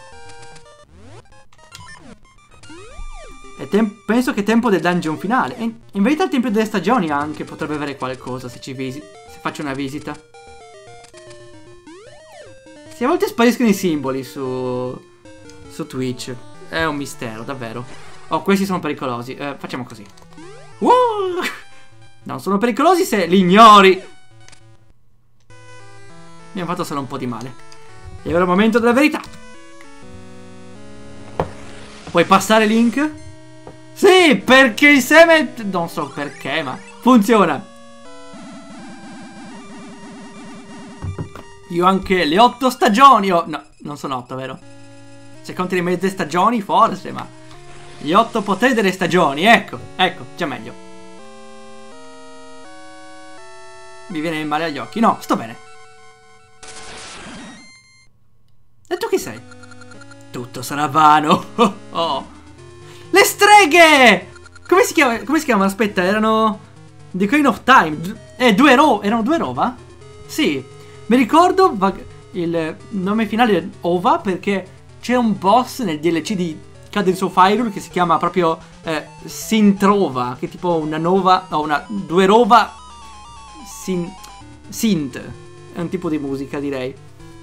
A: Penso che è tempo del dungeon finale. E in verità il tempio delle stagioni anche potrebbe avere qualcosa se faccio una visita. Sì, a volte spariscono i simboli su Twitch. È un mistero, davvero. Oh, questi sono pericolosi. Facciamo così. Non sono pericolosi se li ignori. Mi hanno fatto solo un po' di male. E ora è il momento della verità. Puoi passare, Link? Sì, perché il seme... Non so perché, ma funziona. Io ho anche le 8 stagioni. No, non sono 8, vero? Se conti le mezze stagioni, forse, ma... Gli 8 poteri delle stagioni, ecco, già meglio. Mi viene il male agli occhi. No, sto bene. E tu chi sei? Tutto sarà vano. Oh. Le streghe! Come si chiamano? Aspetta, erano... The Queen of Time. Erano due Rova? Sì. Mi ricordo il nome finale è Ova perché c'è un boss nel DLC di Cadence of Hyrule che si chiama proprio Synth-Rova, che è tipo una nova, no, due Rova Synth, è un tipo di musica, direi.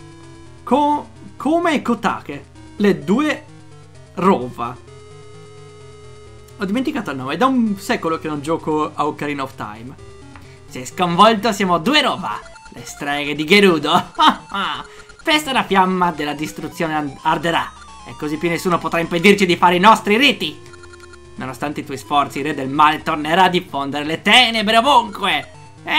A: Come e Kotake, le due Rova. Ho dimenticato il nome, è da un secolo che non gioco a Ocarina of Time. Sei sconvolto, siamo due Rova, le streghe di Gerudo. Festa la fiamma della distruzione arderà. E così più nessuno potrà impedirci di fare i nostri riti. Nonostante i tuoi sforzi, il re del male tornerà a diffondere le tenebre ovunque.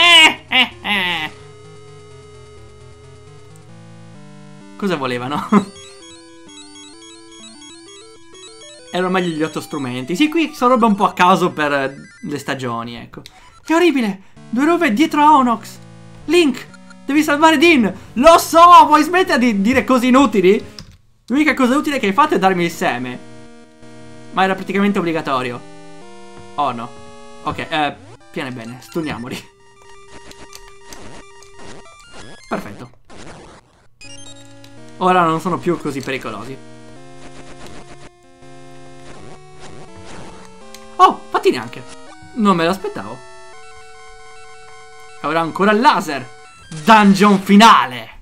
A: Cosa volevano? Erano meglio gli 8 strumenti. Sì, qui sono roba un po' a caso per le stagioni, ecco. Che orribile! 2 Rove dietro a Onox. Link, devi salvare Din. Lo so, vuoi smettere di dire cose inutili? L'unica cosa utile che hai fatto è darmi il seme. Ma era praticamente obbligatorio. Oh no. Ok, piano e bene, stuniamoli. Perfetto. Ora non sono più così pericolosi. Oh, fatti neanche. Non me l'aspettavo. Ora ancora il laser. Dungeon finale.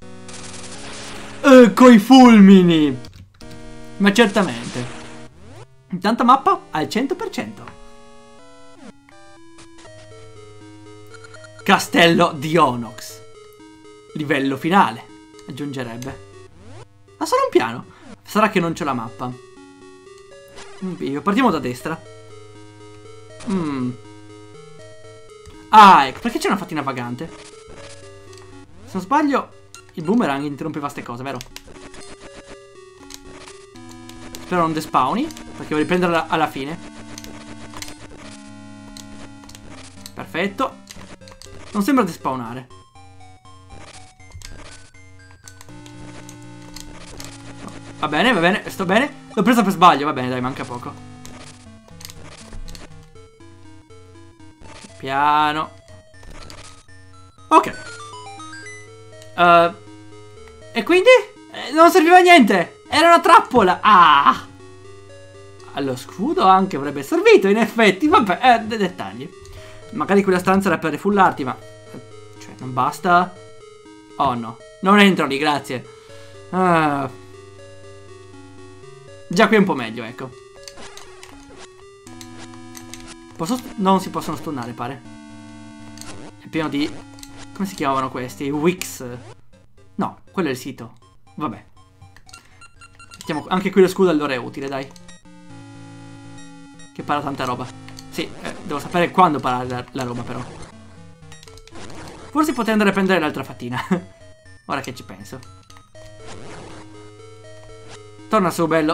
A: Coi fulmini. Ma certamente. Intanto mappa al 100%. Castello di Onox. Livello finale, aggiungerebbe. Ma solo un piano. Sarà che non c'è la mappa. Partiamo da destra. Ah, ecco, perché c'è una fatina vagante? Se non sbaglio, il boomerang interrompeva ste cose, vero? Spero non despawni, perché voglio riprenderla alla fine. Perfetto. Non sembra despawnare. Va bene, sto bene. L'ho presa per sbaglio, va bene, dai, manca poco. Piano. Ok. E quindi? Non serviva a niente. Era una trappola. Ah. Allo scudo anche avrebbe servito, in effetti. Vabbè, dei dettagli. Magari quella stanza era per rifullarti, ma... cioè, non basta? Oh no. Non entro lì, grazie. Già qui è un po' meglio, ecco. Non si possono stunnare, pare. È pieno di... come si chiamavano questi? Wix. No, quello è il sito. Vabbè. Mettiamo anche qui lo scudo, allora è utile, dai. Che para tanta roba. Sì, devo sapere quando parare la roba, però. Forse potrei andare a prendere l'altra fatina. Ora che ci penso. Torna su, bello.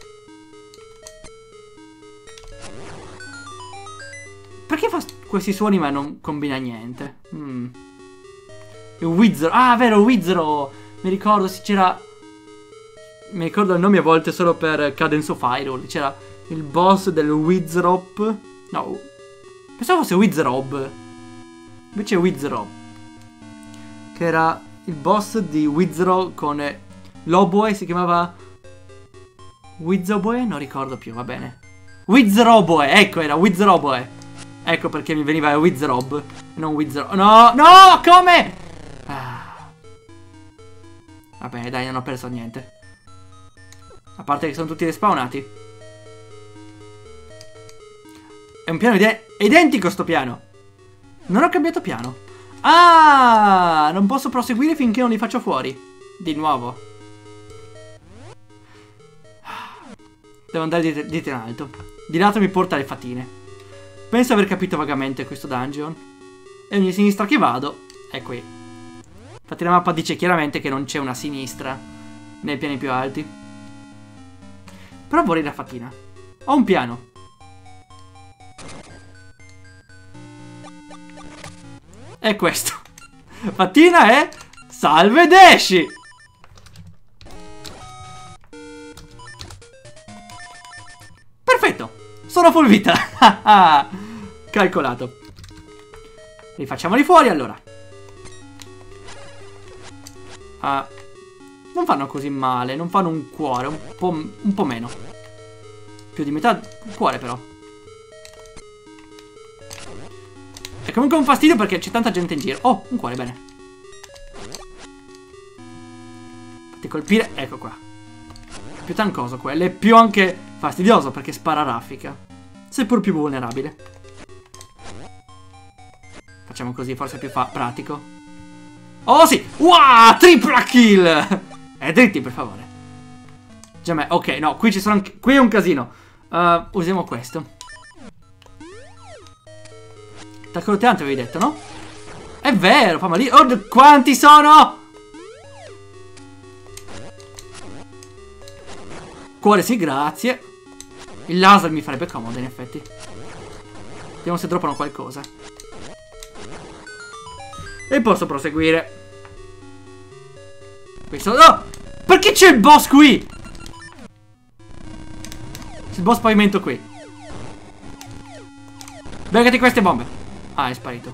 A: Perché fa questi suoni ma non combina niente? Il Wizard. Ah, vero, Wizard. Mi ricordo se c'era... mi ricordo il nome a volte solo per Cadence of Hyrule. C'era il boss del Wizard. No, pensavo fosse Wizard. Invece è Wizard. Che era il boss di Wizard con l'oboe, si chiamava Wizoboe? Non ricordo più, va bene. Wizroboe, ecco, era Wizroboe. Ecco perché mi veniva Wizrob, non Wizrob. No, no, come? Va bene, dai, non ho perso niente. A parte che sono tutti respawnati. È un piano identico sto piano. Non ho cambiato piano. Ah, non posso proseguire finché non li faccio fuori. Di nuovo. Devo andare di in alto. Di lato mi porta le fatine. Penso aver capito vagamente questo dungeon. E ogni sinistra che vado è qui. Infatti la mappa dice chiaramente che non c'è una sinistra nei piani più alti. Però vorrei la fatina. Ho un piano. È questo. Fatina è... salve ed esci! Perfetto. Sono full vita. Calcolato. Rifacciamoli fuori allora. Non fanno così male. Non fanno un cuore. Un po' meno. Più di metà un cuore però. È comunque un fastidio perché c'è tanta gente in giro. Oh, un cuore, bene. Fatti colpire. Ecco qua. Più tancoso quello. E più anche fastidioso perché spara a raffica. Seppur più vulnerabile. Facciamo così, forse è più pratico. Oh sì! Wow! Tripla kill! Dritti, per favore. Già me. Ok, no, qui ci sono anche... qui è un casino. Usiamo questo. Taccolotteante avevi detto, no? È vero, fa malino. Oh, quanti sono? Cuore sì, grazie. Il laser mi farebbe comodo, in effetti. Vediamo se droppano qualcosa. E posso proseguire. Questo... no! Perché c'è il boss qui? C'è il boss pavimento qui. Beccati queste bombe. Ah, è sparito.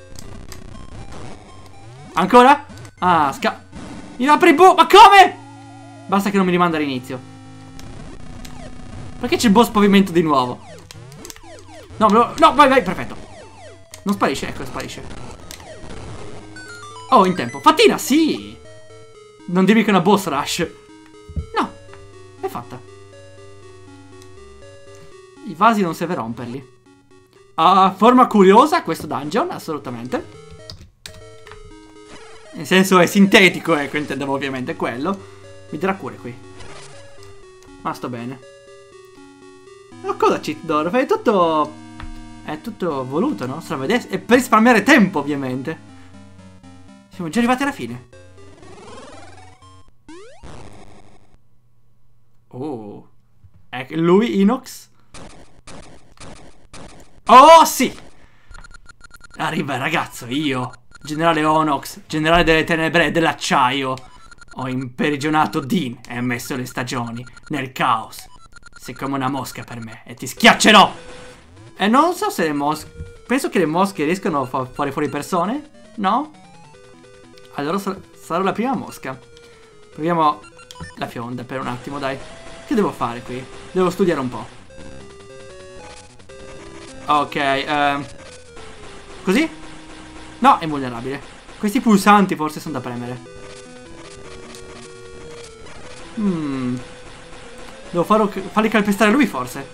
A: Ancora? Ah, mi apri bu... ma come? Basta che non mi rimanda all'inizio. Perché c'è il boss pavimento di nuovo? No, no, vai, perfetto. Non sparisce, ecco, sparisce. Oh, in tempo. Fatina, sì. Non dirmi che è una boss rush. No, è fatta. I vasi non serve romperli. Forma curiosa questo dungeon, assolutamente. Nel senso è sintetico, ecco, intendevo ovviamente quello. Mi darà cure qui. Ma sto bene. Ma cosa cheat door? Fai tutto... È tutto voluto, no? E per risparmiare tempo, ovviamente. Siamo già arrivati alla fine. Oh. Ecco, lui, Inox. Oh, sì! Arriva il ragazzo, io, generale Onox, generale delle tenebre e dell'acciaio. Ho imprigionato Dean e messo le stagioni nel caos. Sei come una mosca per me e ti schiaccerò! E non so se le mosche... Penso che le mosche riescano a fare fuori persone? No? Allora sarò la prima mosca. Proviamo la fionda per un attimo, dai. Che devo fare qui? Devo studiare un po'. Ok, così? No, è vulnerabile. Questi pulsanti forse sono da premere. Devo farli calpestare lui forse.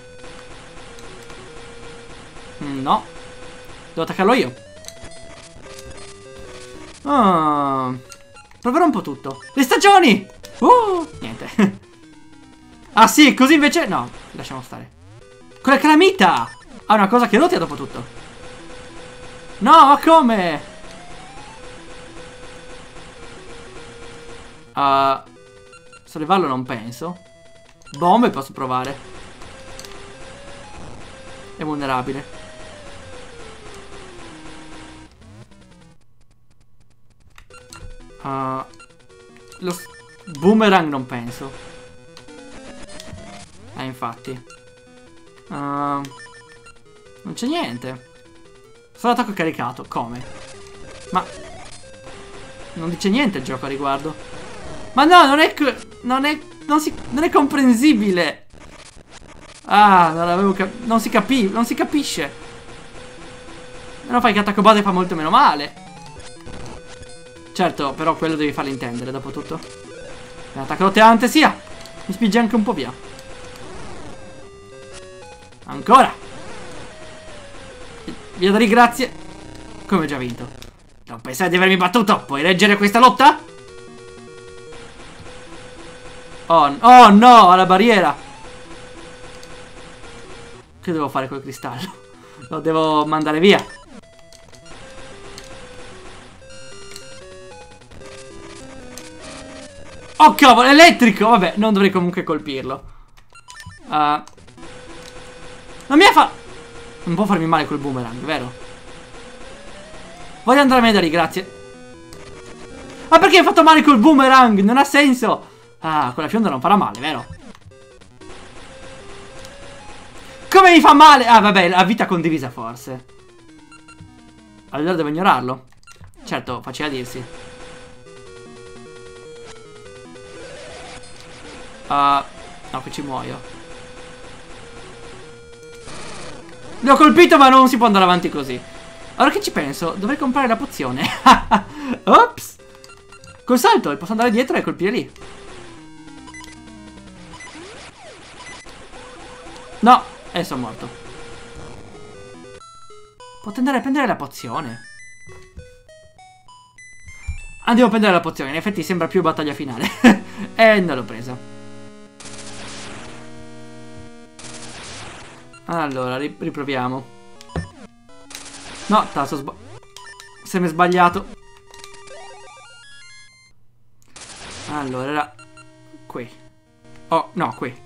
A: No. Devo attaccarlo io. Proverò un po' tutto. Le stagioni! Niente. Ah sì, così invece... No, lasciamo stare. Quella calamita! Ha una cosa che rotea dopo tutto. No, ma come? Sollevarlo non penso. Bombe posso provare. È vulnerabile. Lo boomerang non penso. Infatti. Non c'è niente. Solo attacco caricato. Come? Ma non dice niente il gioco a riguardo. Ma no, non è non è comprensibile. Non avevo non si capisce. Non fai che attacco base fa molto meno male. Certo, però quello devi farlo intendere, dopo tutto. L'attacco roteante sia. Mi spinge anche un po' via. Ancora. Via da lì, grazie. Come ho già vinto. Non pensare di avermi battuto. Puoi reggere questa lotta? Oh no, alla barriera. Che devo fare col cristallo? Lo devo mandare via. Oh cavolo, elettrico. Vabbè, non dovrei comunque colpirlo. Non mi ha fatto... Non può farmi male col boomerang, vero? Voglio andarmene da lì, grazie. Ma perché hai fatto male col boomerang? Non ha senso. Quella fionda non farà male, vero? Come mi fa male? Vabbè, la vita condivisa forse. Allora devo ignorarlo. Certo, facile a dirsi. No, che ci muoio. Li ho colpito, ma non si può andare avanti così. Allora che ci penso? Dovrei comprare la pozione. Ops. Col salto posso andare dietro e colpire lì. No, sono morto. Posso andare a prendere la pozione. Andiamo a prendere la pozione. In effetti sembra più battaglia finale. E non l'ho presa. Allora, riproviamo. No, tasto se mi è sbagliato. Allora, era qui. Oh, no, qui.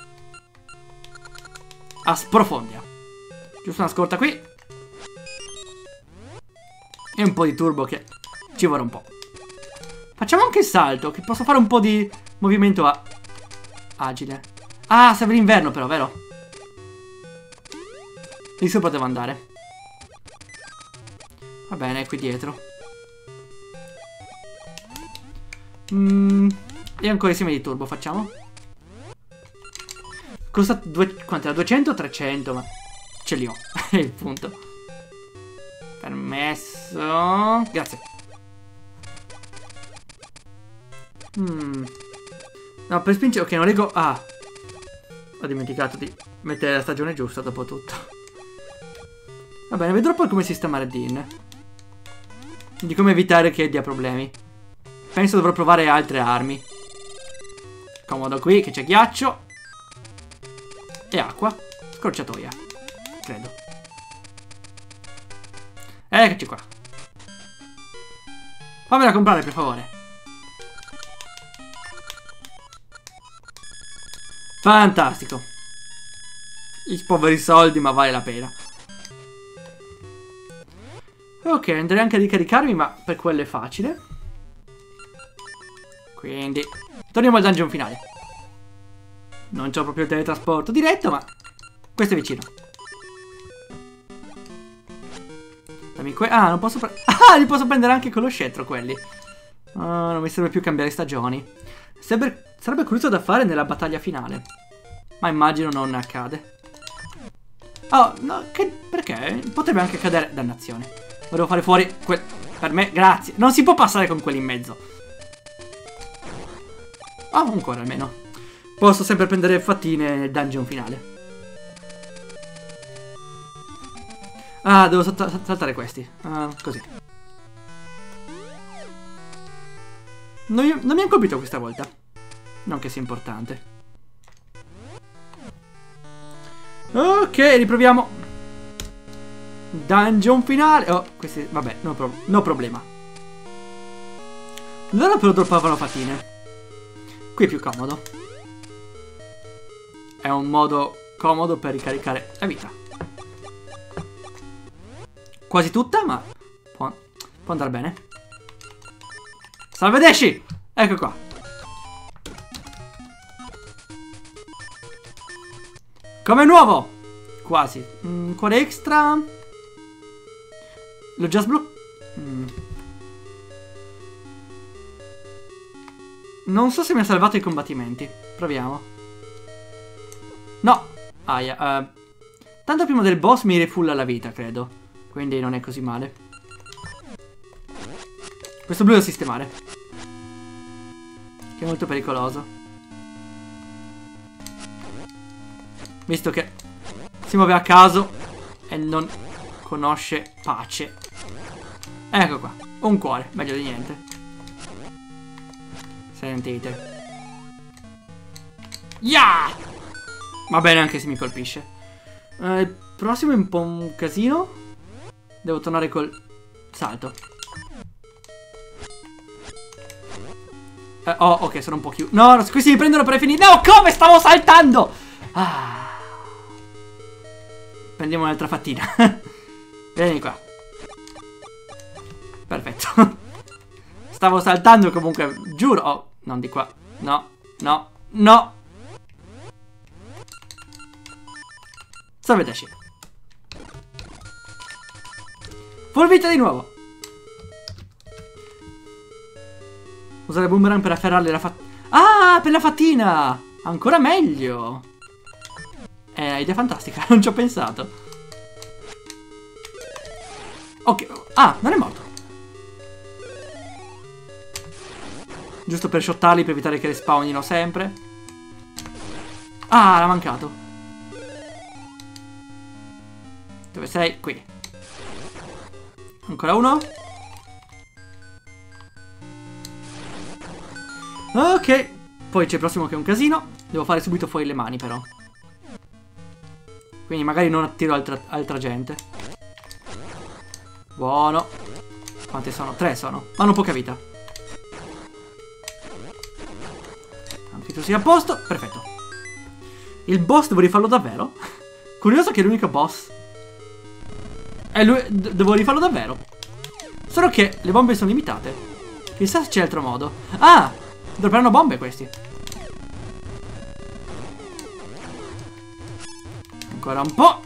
A: Sprofondia. Giusto una scorta qui. E un po' di turbo che ci vorrà un po'. Facciamo anche il salto, che posso fare un po' di movimento agile. Serve l'inverno però, vero? Lì sopra devo andare. Va bene, qui dietro. E ancora insieme di turbo facciamo. Costa quant'era? 200 o 300? Ma ce li ho. È il punto. Permesso. Grazie. No, per spingere. Ok, non leggo. Ho dimenticato di mettere la stagione giusta dopo tutto. Va bene, vedrò poi come sistemare Dean. di come evitare che dia problemi. Penso dovrò provare altre armi. Comodo qui che c'è ghiaccio. E acqua. Scorciatoia. Credo. Eccoci qua. Fammela comprare per favore. Fantastico. I poveri soldi, ma vale la pena. Ok, andrei anche a ricaricarmi, ma per quello è facile. Quindi torniamo al dungeon finale. Non c'ho proprio il teletrasporto diretto, ma questo è vicino. Dammi ah, non posso prendere. Ah, li posso prendere anche con lo scettro quelli. Oh, non mi serve più cambiare stagioni. Sarebbe curioso da fare nella battaglia finale, ma immagino non accade. Oh, no, perché? Potrebbe anche accadere. Dannazione. Volevo fare fuori quel... Per me, grazie. Non si può passare con quelli in mezzo. Oh, un cuore almeno. Posso sempre prendere fattine nel dungeon finale. Ah, devo saltare questi. Così. Non mi ha colpito questa volta. Non che sia importante. Ok, riproviamo. Dungeon finale. Oh, questi, vabbè, no problema. Loro però droppavano fattine. Qui è più comodo. È un modo comodo per ricaricare la vita. Quasi tutta, ma può andare bene. Salve Deshi! Ecco qua. Come nuovo! Quasi. Cuore extra. L'ho già sbloccato. Non so se mi ha salvato i combattimenti. Proviamo. No. Aia. Tanto prima del boss mi rifulla la vita, credo. Quindi non è così male. Questo blu da sistemare, che è molto pericoloso, visto che si muove a caso e non conosce pace. Ecco qua. Un cuore, meglio di niente. Sentite. Yeah! Va bene anche se mi colpisce. Il prossimo è un po' un casino. Devo tornare col salto. Oh, ok, sono un po' chiuso. No, questi mi prendono per finire. No, come? Stavo saltando! Ah. Prendiamo un'altra fattina. Vieni qua. Perfetto. Stavo saltando comunque, giuro. Oh, non di qua. No, no, no. Salve Dashi. Full vita di nuovo. Usare boomerang per afferrarle la fattina. Ah, per la fattina. Ancora meglio. Idea fantastica. Non ci ho pensato. Ok. Ah, non è morto. Giusto per shottarli, per evitare che respawnino sempre. Ah, l'ha mancato. Dove sei? Qui. Ancora uno. Ok. Poi c'è il prossimo che è un casino. Devo fare subito fuori le mani però. Quindi magari non attiro altra gente. Buono. Quante sono? 3 sono. Ma hanno poca vita. Anche tu sia a posto. Perfetto. Il boss devo rifarlo davvero? Curioso che è l'unico boss. Devo rifarlo davvero. Solo che le bombe sono limitate. Chissà se c'è altro modo. Ah! Dropperanno bombe questi. Ancora un po'.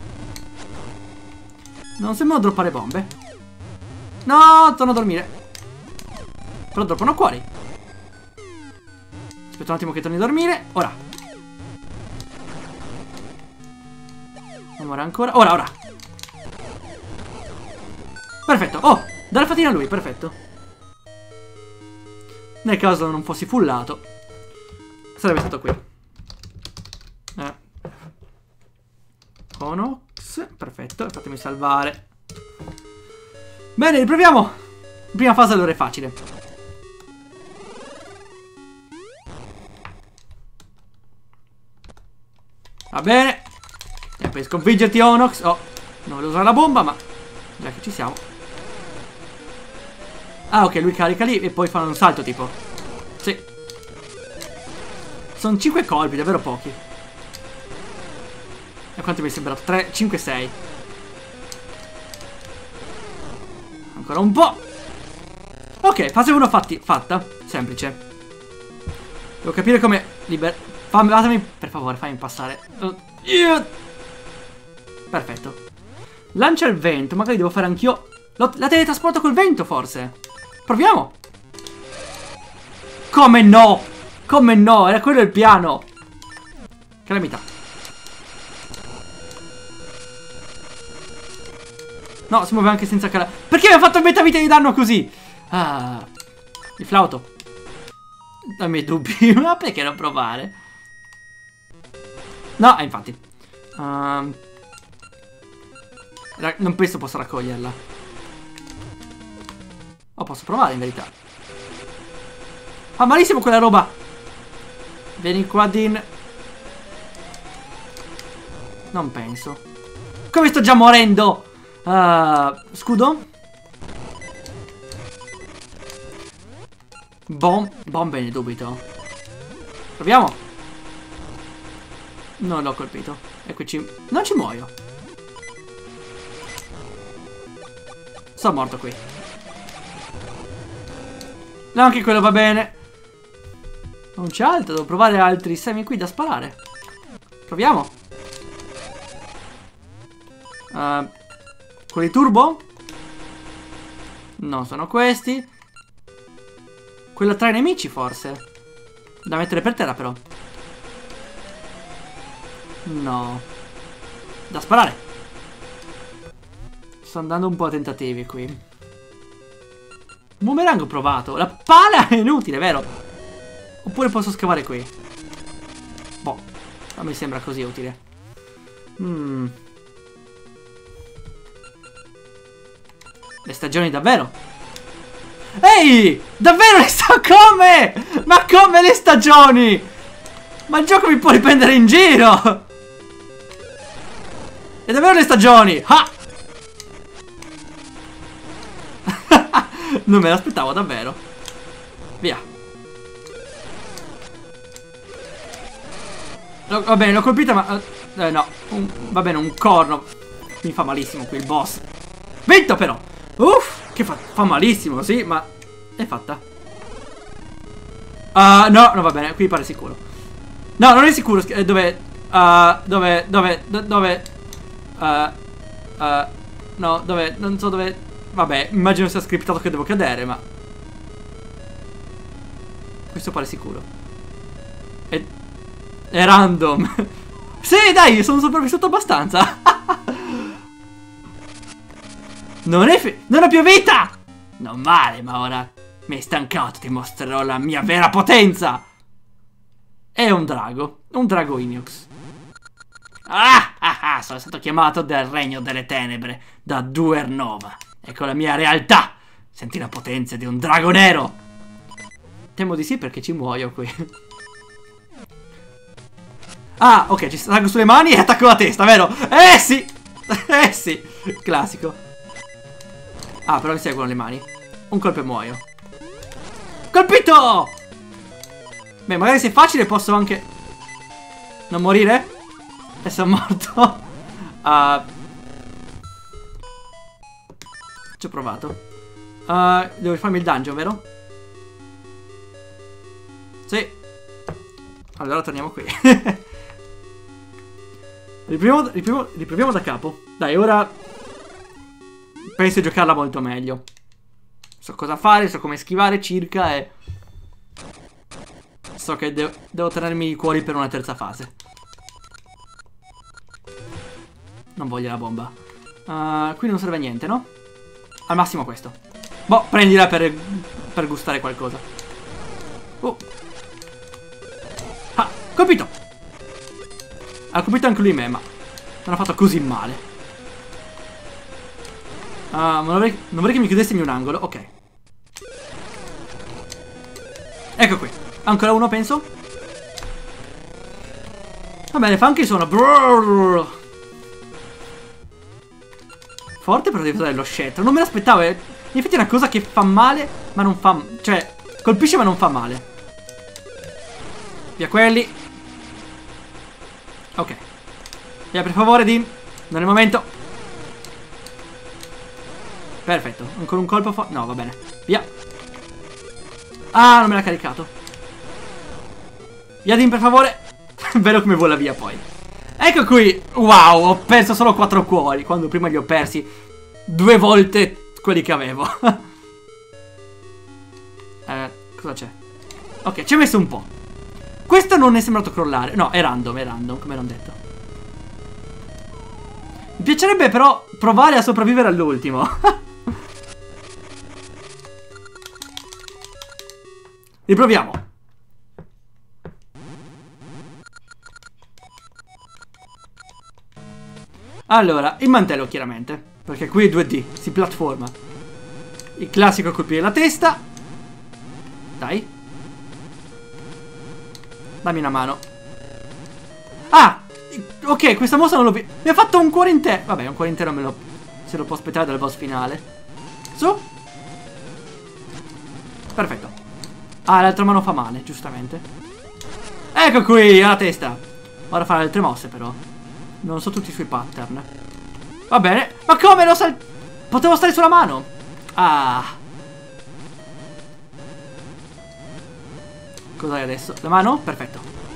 A: Non sembrano droppare bombe. No, torno a dormire. Però droppano cuori. Aspetta un attimo che torni a dormire. Ora. Non muore ancora. Ora. Perfetto. Oh, dalla fatina a lui, perfetto. Nel caso non fossi fullato, sarebbe stato qui. Onox, perfetto, fatemi salvare. Bene, riproviamo. Prima fase allora è facile. Va bene. E per sconfiggerti Onox. Oh, non volevo usare la bomba, ma già che ci siamo. Ah, ok, lui carica lì e poi fa un salto tipo. Sì. Sono 5 colpi, davvero pochi. E quanto mi è sembrato? 3, 5, 6. Ancora un po'. Ok, fase 1 fatta. Semplice. Devo capire come fatemi, per favore, fammi passare. Perfetto. Lancia il vento. Magari devo fare anch'io la teletrasporto col vento, forse. Proviamo. Come no? Come no? Era quello il piano. Calamità. No, si muove anche senza calamità. Perché mi ha fatto metà vita di danno così? Ah, il flauto. Dammi dubbi. Ma perché non provare? No, infatti. Non penso possa raccoglierla. Oh, posso provare in verità. Fa malissimo quella roba. Vieni qua, Din. Non penso. Come sto già morendo? Scudo? Bombe ne dubito. Proviamo. Non l'ho colpito. E qui non ci muoio. Sono morto qui. No, anche quello va bene. Non c'è altro. Devo provare altri semi qui da sparare. Proviamo. Quelli turbo? No, sono questi. Quello tra i nemici forse. Da mettere per terra però. No. Da sparare. Sto andando un po' a tentativi qui. Boomerang ho provato. La pala è inutile, vero? Oppure posso scavare qui. Boh. Non mi sembra così utile. Le stagioni davvero? Ehi! Davvero le come? Ma come le stagioni? Ma il gioco mi può riprendere in giro! E davvero le stagioni! Ah! Non me l'aspettavo davvero. Via. Va bene, l'ho colpita ma... no, va bene, un corno. Mi fa malissimo qui il boss. Vento però! Uff, che fa malissimo, sì, ma... È fatta. No, no, va bene, qui pare sicuro. No, non è sicuro, dove... no, dove... Non so dove... Vabbè, immagino sia scriptato che devo cadere, ma... Questo pare sicuro. È random. Sì, dai, sono sopravvissuto abbastanza. Non ho più vita! Non male, ma ora mi hai stancato, ti mostrerò la mia vera potenza! È un drago Inox. Sono stato chiamato del regno delle tenebre da Duernova. Ecco la mia realtà. Senti la potenza di un drago nero. Temo di sì perché ci muoio qui. Ah, ok, ci salgo sulle mani e attacco la testa, vero? Sì! Sì, classico. Ah, però mi seguono le mani. Un colpo e muoio. Colpito! Beh, magari se è facile posso anche non morire. E sono morto. Ci ho provato. Devo farmi il dungeon, vero? Sì. Allora torniamo qui. Riproviamo da capo. Dai, ora penso di giocarla molto meglio. So cosa fare, so come schivare circa e... So che devo tenermi i cuori per una terza fase. Non voglio la bomba. Qui non serve a niente, no? Al massimo questo. Boh, prendila per gustare qualcosa. Ah, colpito! Ha colpito anche lui me, ma non ha fatto così male. Non vorrei che mi chiudessi in un angolo. Ok. Ecco qui. Ancora uno, penso. Va bene, fa anche il suono. Brrr. Forte però devi usare lo scettro. Non me l'aspettavo. In effetti è una cosa che fa male, ma non fa... Cioè, colpisce ma non fa male. Via quelli. Ok. Via per favore, Dean. Non è il momento. Perfetto. Ancora un colpo no, va bene. Via. Ah, non me l'ha caricato. Via, Dean, per favore. Bello come vola via poi. Ecco qui. Wow, ho perso solo 4 cuori, quando prima li ho persi 2 volte quelli che avevo. Cosa c'è? Ok, ci ho messo un po'. Questo non è sembrato crollare. No, è random, come l'ho detto. Mi piacerebbe però provare a sopravvivere all'ultimo. Riproviamo. Allora, il mantello chiaramente, perché qui è 2D, si platforma. Il classico colpire la testa. Dai. Dammi una mano. Ah! Ok, questa mossa non l'ho vista. Mi ha fatto un cuore intero. Vabbè, un cuore intero me lo... se lo può aspettare dal boss finale. Su. Perfetto. Ah, l'altra mano fa male, giustamente. Ecco qui, alla testa. Ora fa le altre mosse però. Non so tutti i suoi pattern. Va bene. Ma come lo potevo stare sulla mano? Ah. Cos'hai adesso? La mano? Perfetto.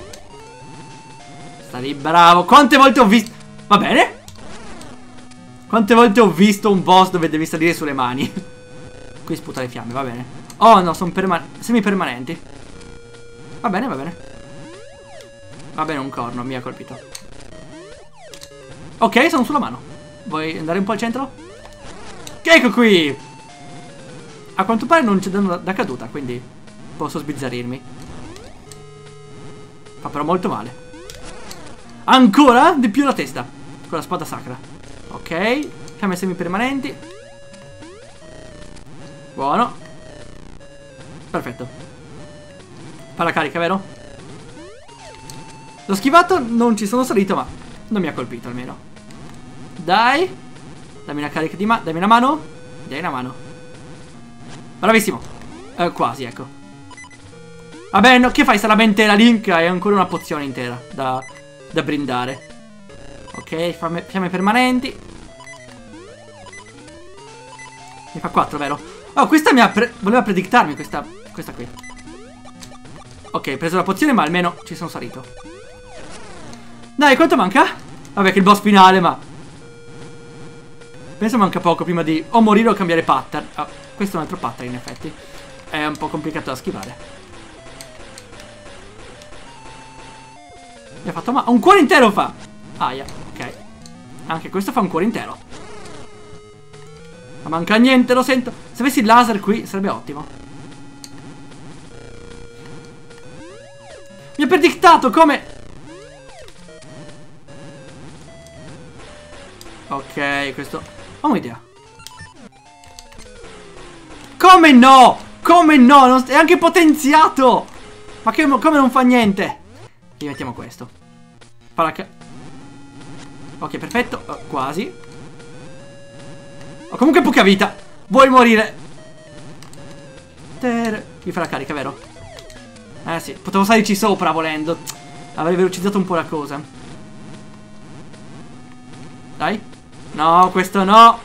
A: Sta lì, bravo. Quante volte ho visto... Va bene. Quante volte ho visto un boss dove devi salire sulle mani? Qui sputa le fiamme, va bene. Oh no, sono semipermanenti. Va bene, va bene. Va bene, un corno, mi ha colpito. Ok, sono sulla mano. Vuoi andare un po' al centro? Ecco qui. A quanto pare non c'è danno da caduta, quindi posso sbizzarrirmi. Fa però molto male. Ancora di più la testa con la spada sacra. Ok, fiamme semipermanenti. Buono. Perfetto. Fa la carica, vero? L'ho schivato, non ci sono salito, ma non mi ha colpito almeno. Dai. Dammi una carica di dammi una mano. Dai una mano. Bravissimo. Quasi, ecco. Vabbè, no, che fai? Sarà ben te la Link. Hai ancora una pozione intera da brindare. Ok, fiamme permanenti. Mi fa 4, vero? Oh, questa voleva predictarmi, questa qui. Ok, ho preso la pozione, ma almeno ci sono salito. Dai, quanto manca? Vabbè, che il boss finale, ma... penso manca poco prima di o morire o cambiare pattern. Oh, questo è un altro pattern, in effetti. È un po' complicato da schivare. Mi ha fatto male. Un cuore intero fa! Aia, ok. Anche questo fa un cuore intero. Ma manca niente, lo sento. Se avessi il laser qui sarebbe ottimo. Mi ha predictato come... Ok, questo... ho un'idea. Come no? Come no? Non... è anche potenziato! Ma come non fa niente? Gli mettiamo questo. Fa la ok, perfetto. Quasi. Ho comunque poca vita. Vuoi morire? Mi fa la carica, vero? Sì, potevo salirci sopra volendo. Avrei velocizzato un po' la cosa. Dai. No, questo no.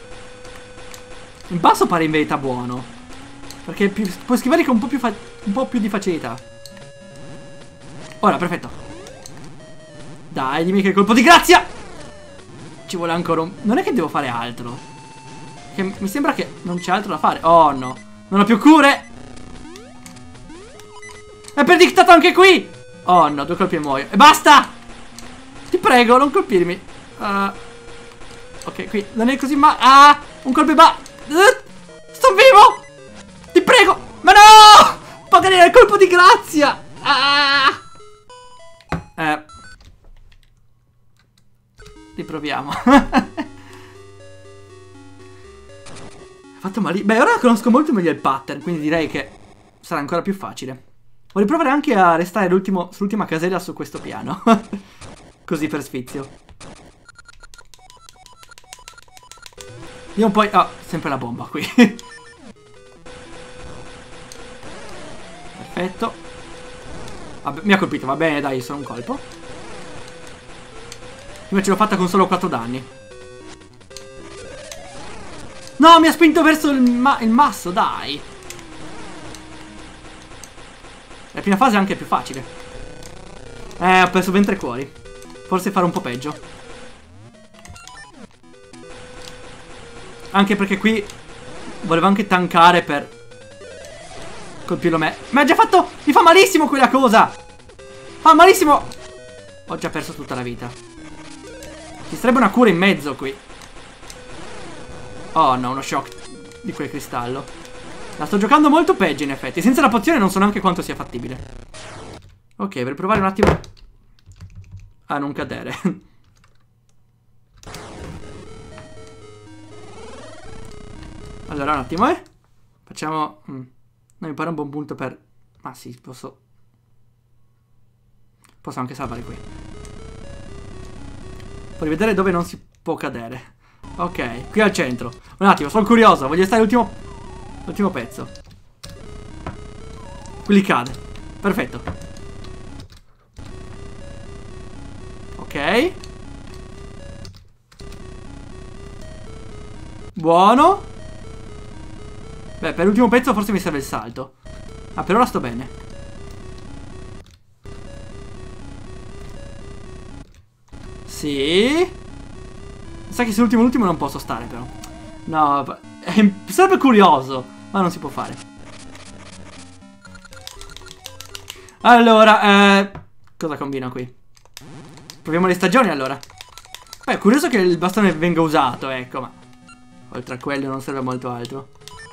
A: In basso pare in verità buono, perché puoi schivare con un po' più di facilità. Ora, perfetto. Dai, dimmi che colpo di grazia. Ci vuole ancora un... non è che devo fare altro, che mi sembra che non c'è altro da fare. Oh no, non ho più cure. È predictato anche qui. Oh no, 2 colpi e muoio. E basta. Ti prego, non colpirmi. Ok, qui non è così ma... un colpo e sto vivo. Ti prego. Ma no. Magari era il colpo di grazia. Riproviamo. Ha fatto male. Beh, ora conosco molto meglio il pattern, quindi direi che sarà ancora più facile. Vorrei provare anche a restare sull'ultima casella su questo piano. Così per sfizio. Vediamo poi... Ah, sempre la bomba qui. Perfetto. Vabbè, mi ha colpito, va bene, dai, solo un colpo. Prima ce l'ho fatta con solo 4 danni. No, mi ha spinto verso il masso, dai. La prima fase è anche più facile. Ho perso ben 3 cuori. Forse farò un po' peggio. Anche perché qui volevo anche tankare per colpirlo me. Ma ha già fatto... Mi fa malissimo quella cosa. Fa malissimo. Ho già perso tutta la vita. Ci sarebbe una cura in mezzo qui. Oh no, uno shock di quel cristallo. La sto giocando molto peggio in effetti. Senza la pozione non so neanche quanto sia fattibile. Ok, per provare un attimo a non cadere. Allora un attimo, facciamo... Non mi pare un buon punto per... Ma sì, posso anche salvare qui. Puoi vedere dove non si può cadere. Ok, qui al centro. Un attimo, sono curioso. Voglio stare l'ultimo pezzo. Qui cade. Perfetto. Ok. Buono. Beh, per l'ultimo pezzo forse mi serve il salto. Ah, per ora sto bene. Sì. Sa che sull'ultimo non posso stare però. No, sarebbe curioso, ma non si può fare. Allora, cosa combino qui? Proviamo le stagioni allora. Beh, è curioso che il bastone venga usato, ecco, ma oltre a quello non serve molto altro.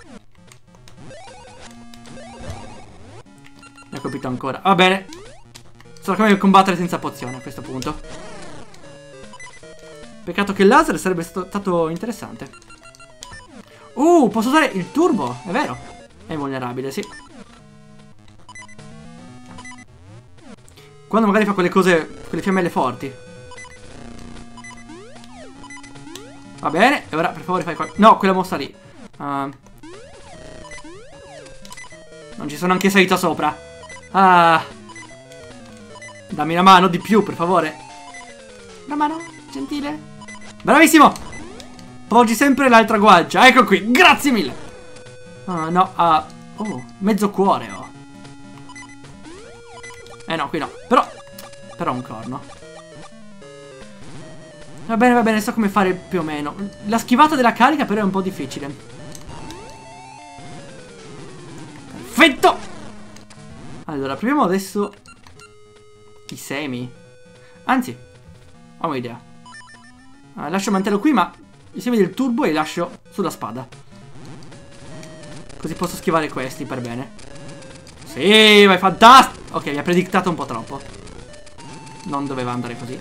A: Mi ha colpito ancora. Va bene. So come combattere senza pozione a questo punto. Peccato che il laser sarebbe stato interessante. Posso usare il turbo, è vero. È invulnerabile, sì. Quando magari fa quelle cose, quelle fiammelle forti. Va bene, e ora per favore fai qualcosa. No, quella mossa lì. Non ci sono anche salito sopra. Dammi la mano di più, per favore. La mano, gentile. Bravissimo! Poggi sempre l'altra guancia. Ecco qui, grazie mille. No, oh, mezzo cuore ho. No, qui no. Però un corno. Va bene, so come fare più o meno. La schivata della carica però è un po' difficile. Perfetto! Allora, proviamo adesso i semi. Anzi, ho un'idea. Lascio il mantello qui, ma i semi del turbo li lascio sulla spada. Così posso schivare questi per bene. Sì, vai fantastico. Ok, mi ha predictato un po' troppo. Non doveva andare così.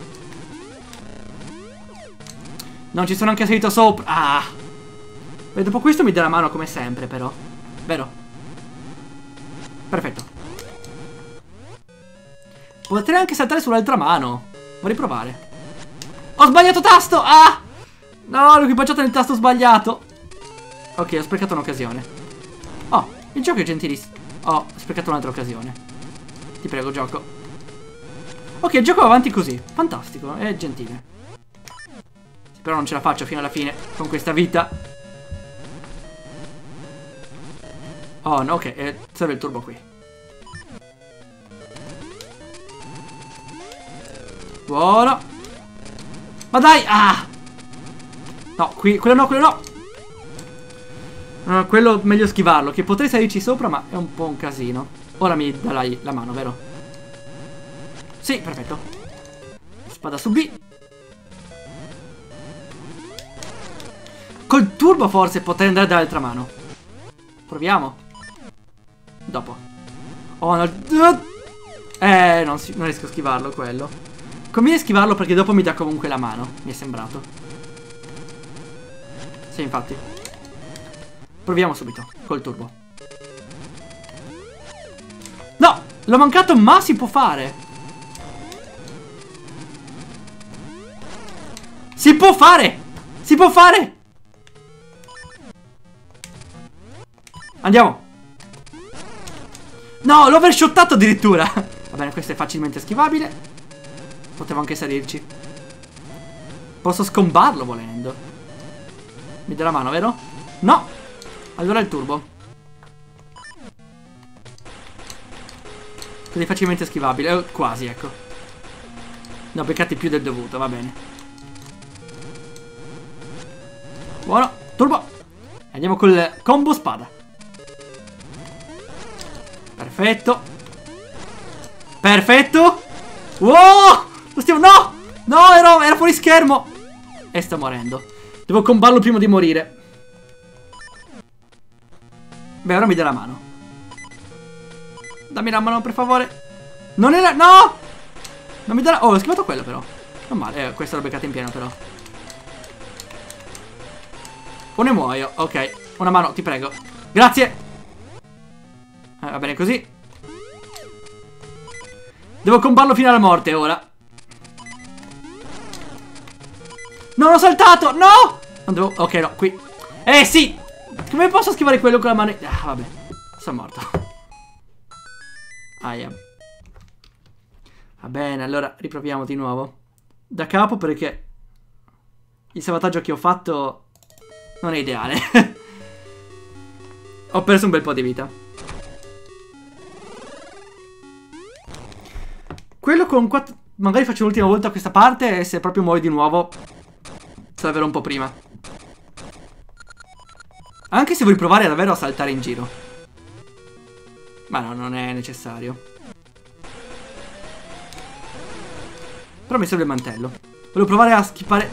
A: Non ci sono anche salito sopra. E dopo questo mi dà la mano come sempre però. Vero? Perfetto. Potrei anche saltare sull'altra mano. Vorrei provare. Ho sbagliato tasto! No, l'ho equipaggiato nel tasto sbagliato. Ok, ho sprecato un'occasione. Oh, il gioco è gentilissimo. Ho sprecato un'altra occasione. Ti prego, gioco. Ok, il gioco va avanti così. Fantastico, è gentile. Però non ce la faccio fino alla fine con questa vita. Oh, no, ok, serve il turbo qui. Buono. Ma dai! No, qui, quello no. Quello meglio schivarlo, che potrei salirci sopra, ma è un po' un casino. Ora mi darai la mano, vero? Sì, perfetto. Spada su B. Col turbo forse potrei andare dall'altra mano. Proviamo. Dopo. Oh no. Non riesco a schivarlo quello. Conviene schivarlo perché dopo mi dà comunque la mano. Mi è sembrato. Sì, infatti. Proviamo subito col turbo. No! L'ho mancato, ma si può fare. Si può fare! Si può fare! Andiamo. No, l'ho overshottato addirittura. Va bene, questo è facilmente schivabile. Potevo anche salirci. Posso scombarlo volendo. Mi dà la mano, vero? No. Allora il turbo. Così facilmente schivabile. Quasi, ecco. Ne ho beccati più del dovuto, va bene. Buono. Turbo. Andiamo col combo spada. Perfetto. Perfetto. Wow. Lo stiamo... No. No, era fuori schermo. E sto morendo. Devo combarlo prima di morire. Beh, ora mi dà la mano. Dammi la mano, per favore. Non era... No. Non mi dà la... Oh, ho schivato quello però. Non male. Questo l'ho beccato in pieno però. O ne muoio. Ok. Una mano, ti prego. Grazie. Va bene così. Devo combarlo fino alla morte ora. Non ho saltato. No. Non devo... Ok, no, qui. Sì. Come posso schivare quello con la mano? Ah, vabbè. Sono morto. Aia. Va bene, allora riproviamo di nuovo. Da capo perché il salvataggio che ho fatto non è ideale. Ho perso un bel po' di vita. Quello con 4... Magari faccio l'ultima volta questa parte e se proprio muoio di nuovo salverò un po' prima. Anche se vuoi provare davvero a saltare in giro. Ma no, non è necessario. Però mi serve il mantello. Volevo provare a skippare.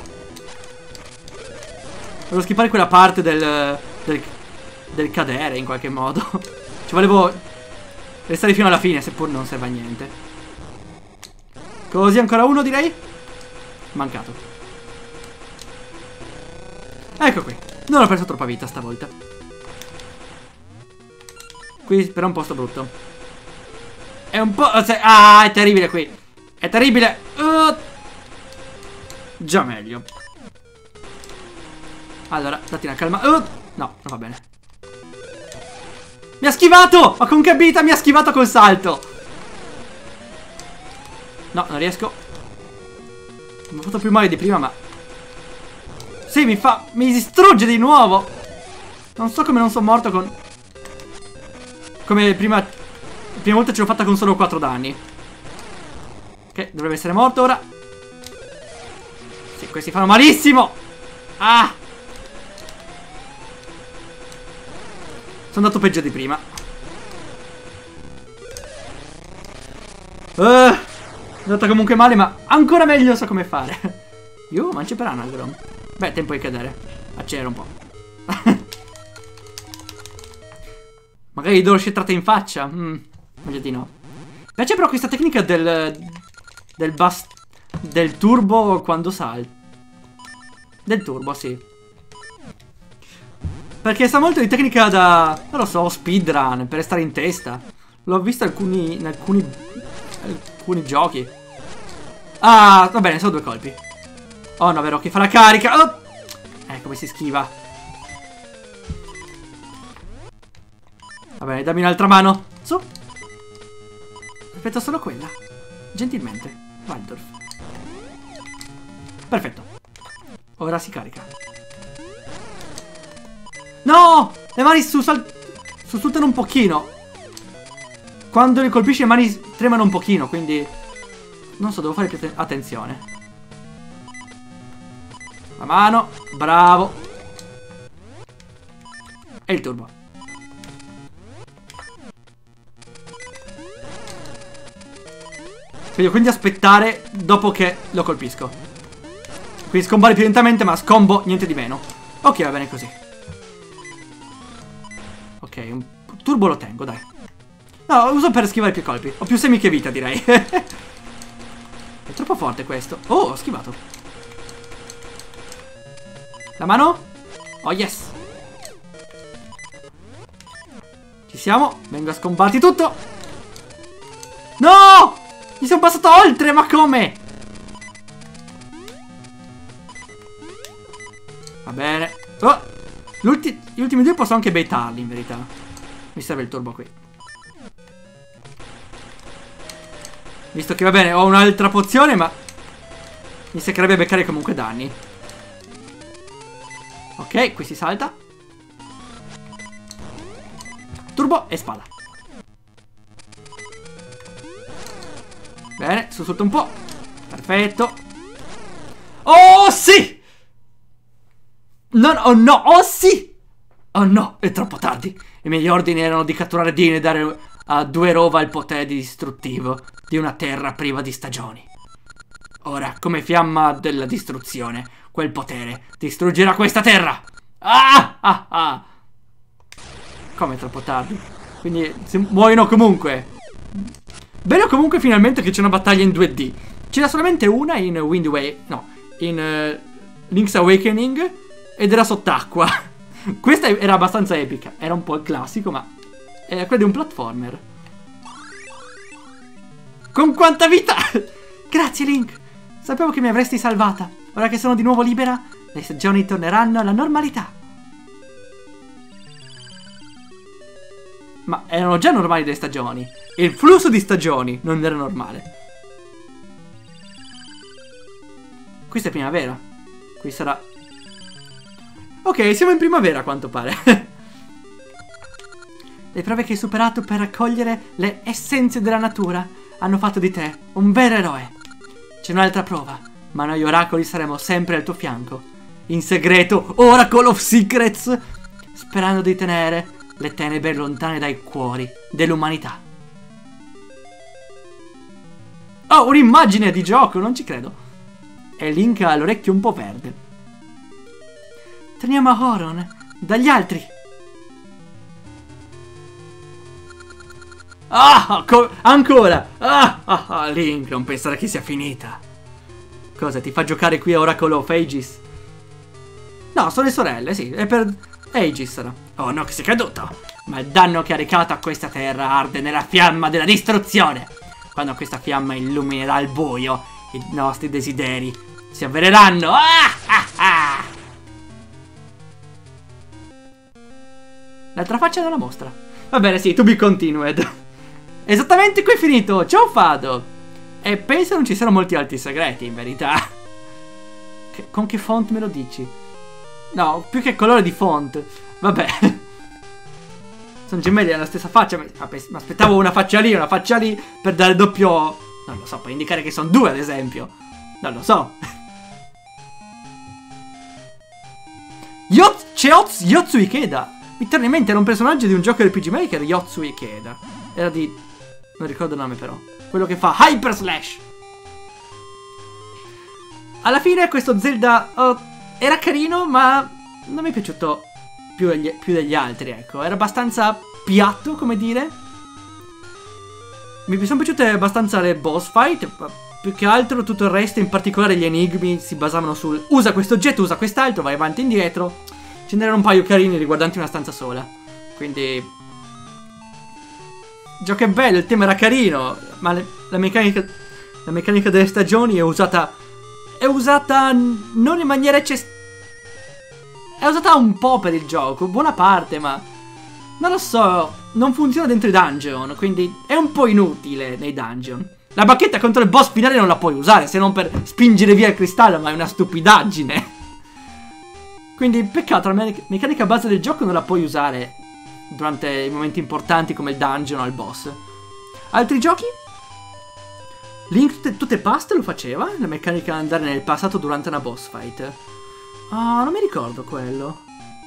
A: Volevo skippare quella parte del cadere in qualche modo. Ci volevo restare fino alla fine, seppur non serve a niente. Così ancora uno, direi. Mancato. Ecco qui. Non ho perso troppa vita stavolta. Qui però è un posto brutto. È un po'... Ah, è terribile qui. È terribile. Già meglio. Allora, datti una calma. No, non va bene. Mi ha schivato! Ma con che abilità mi ha schivato col salto? No, non riesco. Mi ha fatto più male di prima, ma... Sì, mi distrugge di nuovo. Non so come non sono morto con... Come prima... La prima volta ce l'ho fatta con solo 4 danni. Ok, dovrebbe essere morto ora. Sì, questi fanno malissimo. Ah! Sono andato peggio di prima. È andata comunque male, ma ancora meglio so come fare. Io mancio per Anagrom. Beh, tempo di cadere. Accelera un po'. Magari do scetrata in faccia. Meglio di no. Mi piace però questa tecnica del turbo quando salta. Del turbo, sì. Perché sa molto di tecnica da... Non lo so, speedrun, per restare in testa. L'ho visto in alcuni giochi. Ah, va bene, sono 2 colpi. Oh no, vero, che fa la carica. Oh! Come si schiva. Va bene, dammi un'altra mano. Su. Aspetta solo quella. Gentilmente. Waldorf. Perfetto. Ora si carica. No! Le mani sussultano un pochino. Quando li colpisci le mani tremano un pochino, quindi... Non so, devo fare più attenzione. La mano. Bravo. E il turbo. Devo quindi aspettare dopo che lo colpisco. Quindi scombare più lentamente, ma scombo niente di meno. Ok, va bene così. Ok, un turbo lo tengo, dai. No, lo uso per schivare più colpi. Ho più semi che vita, direi. È troppo forte questo. Oh, ho schivato. La mano? Oh, yes. Ci siamo. Vengo a scomparti tutto. Mi sono passato oltre, ma come? Va bene. Oh, gli ultimi due posso anche baitarli, in verità. Mi serve il turbo qui. Visto che va bene, ho un'altra pozione, ma mi seccherebbe beccare comunque danni. Ok, qui si salta. Turbo e spada. Bene, sussulto un po'. Perfetto. Oh sì! Oh no, oh sì! Oh no, è troppo tardi. I miei ordini erano di catturare Dean e dare a Due Rova il potere distruttivo di una terra priva di stagioni. Ora, come fiamma della distruzione, quel potere distruggerà questa terra. Ah, ah, ah. Come troppo tardi? Quindi muoiono comunque. Bello comunque finalmente che c'è una battaglia in 2D. C'era solamente una in Wind Waker. No, in Link's Awakening. Ed era sott'acqua. Questa era abbastanza epica. Era un po' il classico, ma era quello di un platformer. Con quanta vita! Grazie Link. Sapevo che mi avresti salvata. Ora che sono di nuovo libera, le stagioni torneranno alla normalità. Ma erano già normali le stagioni. Il flusso di stagioni non era normale. Questa è primavera. Qui sarà... Ok, siamo in primavera a quanto pare. Le prove che hai superato per raccogliere le essenze della natura hanno fatto di te un vero eroe. C'è un'altra prova, ma noi oracoli saremo sempre al tuo fianco. In segreto, Oracle of Secrets, sperando di tenere le tenebre lontane dai cuori dell'umanità. Oh, un'immagine di gioco, non ci credo. E Link ha l'orecchio un po' verde. Torniamo a Horon, dagli altri. Ah, ancora. Link, non pensare che sia finita. Cosa, ti fa giocare qui a Oracle of Aegis? No, sono le sorelle, sì, è per Aegis sarà. Oh no, che sei caduto. Ma il danno che ha recato a questa terra arde nella fiamma della distruzione. Quando questa fiamma illuminerà il buio, i nostri desideri si avvereranno. L'altra faccia della mostra. Va bene, sì, to be continued. Esattamente qui è finito. Ciao Fado. E penso non ci siano molti altri segreti, in verità. Con che font me lo dici? No, più che colore di font. Vabbè. Sono gemelli alla stessa faccia. Mi aspettavo una faccia lì per dare doppio... Non lo so, per indicare che sono due, ad esempio. Non lo so. Yotsu Ikeda. Mi torna in mente, era un personaggio di un gioco RPG Maker, Yotsu Ikeda. Era di... non ricordo il nome però. Quello che fa Hyper Slash. Alla fine questo Zelda era carino, ma non mi è piaciuto più degli altri, ecco. Era abbastanza piatto, come dire. Mi sono piaciute abbastanza le boss fight. Più che altro tutto il resto, in particolare gli enigmi, si basavano sul usa questo oggetto, usa quest'altro, vai avanti e indietro. Ce n'erano un paio carini riguardanti una stanza sola. Quindi... il gioco è bello, il tema era carino, ma la meccanica delle stagioni è usata non in maniera è usata un po' per il gioco, buona parte, ma non lo so, non funziona dentro i dungeon, quindi è un po' inutile nei dungeon. La bacchetta contro il boss finale non la puoi usare, se non per spingere via il cristallo, ma è una stupidaggine. Quindi peccato, la meccanica base del gioco non la puoi usare durante i momenti importanti come il dungeon o il boss. Altri giochi? Link tutte paste lo faceva, la meccanica di andare nel passato durante una boss fight. Ah, non mi ricordo quello.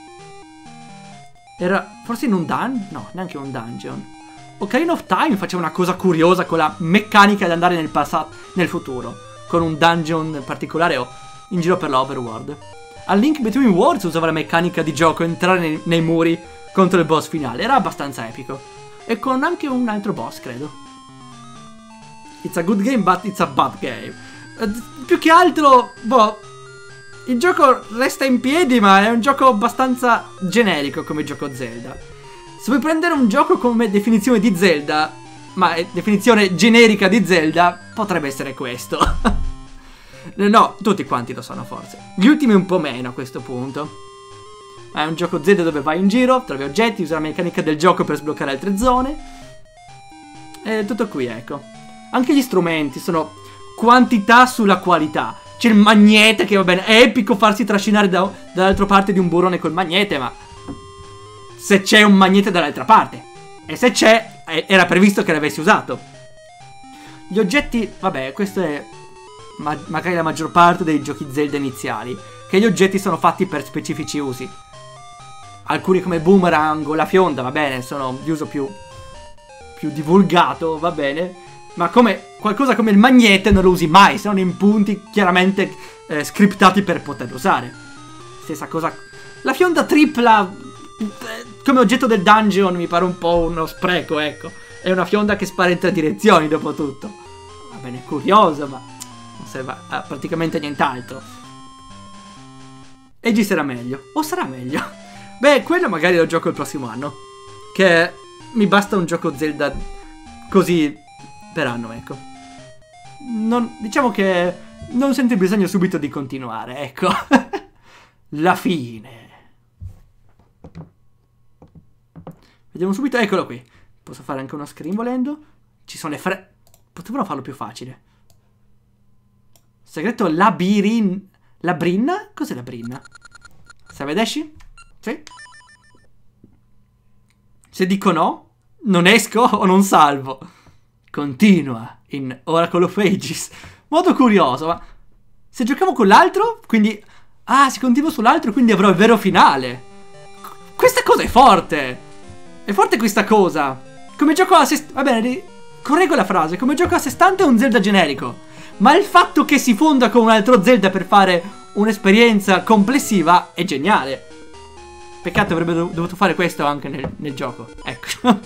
A: Era forse in un dungeon? No, neanche un dungeon. Ocarina of Time faceva una cosa curiosa con la meccanica di andare nel passato, nel futuro, con un dungeon particolare o in giro per la overworld. A Link Between Worlds usava la meccanica di gioco entrare nei muri contro il boss finale, era abbastanza epico. E con anche un altro boss, credo. It's a good game, but it's a bad game. Più che altro, boh, il gioco resta in piedi, ma è un gioco abbastanza generico come gioco Zelda. Se vuoi prendere un gioco come definizione di Zelda, ma definizione generica di Zelda potrebbe essere questo. No, tutti quanti lo sono forse. Gli ultimi un po' meno a questo punto. È un gioco Zelda dove vai in giro, trovi oggetti, usi la meccanica del gioco per sbloccare altre zone. E tutto qui, ecco. Anche gli strumenti sono quantità sulla qualità. C'è il magnete che va bene, è epico farsi trascinare dall'altra parte di un burrone col magnete, ma se c'è un magnete dall'altra parte. E se c'è, era previsto che l'avessi usato. Gli oggetti, vabbè, questo è magari la maggior parte dei giochi Zelda iniziali, che gli oggetti sono fatti per specifici usi. Alcuni come boomerang o la fionda, va bene, sono di uso più divulgato, va bene. Ma come qualcosa come il magnete non lo usi mai, sono in punti chiaramente scriptati per poterlo usare. Stessa cosa. La fionda tripla come oggetto del dungeon mi pare un po' uno spreco, ecco. È una fionda che spara in 3 direzioni dopo tutto. Va bene, è curioso, ma non serve a praticamente nient'altro. E ci sarà meglio. O sarà meglio. Beh, quello magari lo gioco il prossimo anno. Che mi basta un gioco Zelda così per anno, ecco. Diciamo che non sento il bisogno subito di continuare, ecco. La fine. Vediamo subito, eccolo qui. Posso fare anche uno screen volendo. Ci sono le potevano farlo più facile. Segreto Labrinna? Cos'è Labrinna? Savedesci? Sì. Se dico no, non esco o non salvo. Continua in Oracle of Ages. Modo curioso, ma se giocavo con l'altro, quindi... Ah, se continuo sull'altro, quindi avrò il vero finale. Questa cosa è forte. È forte questa cosa. Come gioco a sé... Va bene, correggo la frase. Come gioco a sé stante è un Zelda generico. Ma il fatto che si fonda con un altro Zelda per fare un'esperienza complessiva è geniale. Peccato avrebbe dovuto fare questo anche nel gioco. Ecco.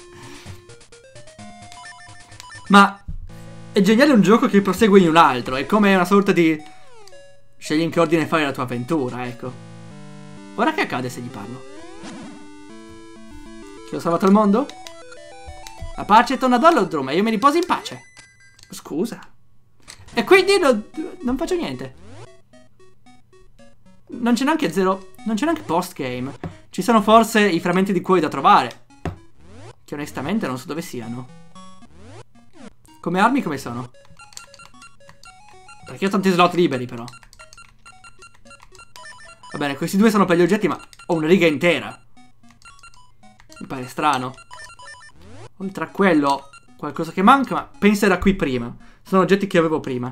A: Ma è geniale un gioco che prosegue in un altro. È come una sorta di... Scegli in che ordine fare la tua avventura, ecco. Ora che accade se gli parlo? Che ho salvato il mondo? La pace torna ad Holodrum e io mi riposo in pace. Scusa. E quindi non faccio niente. Non c'è neanche non c'è neanche post-game. Ci sono forse i frammenti di cuore da trovare, che onestamente non so dove siano. Come armi come sono? Perché ho tanti slot liberi però. Va bene, questi due sono per gli oggetti, ma ho una riga intera. Mi pare strano. Oltre a quello, qualcosa che manca, ma penso era qui prima. Sono oggetti che avevo prima.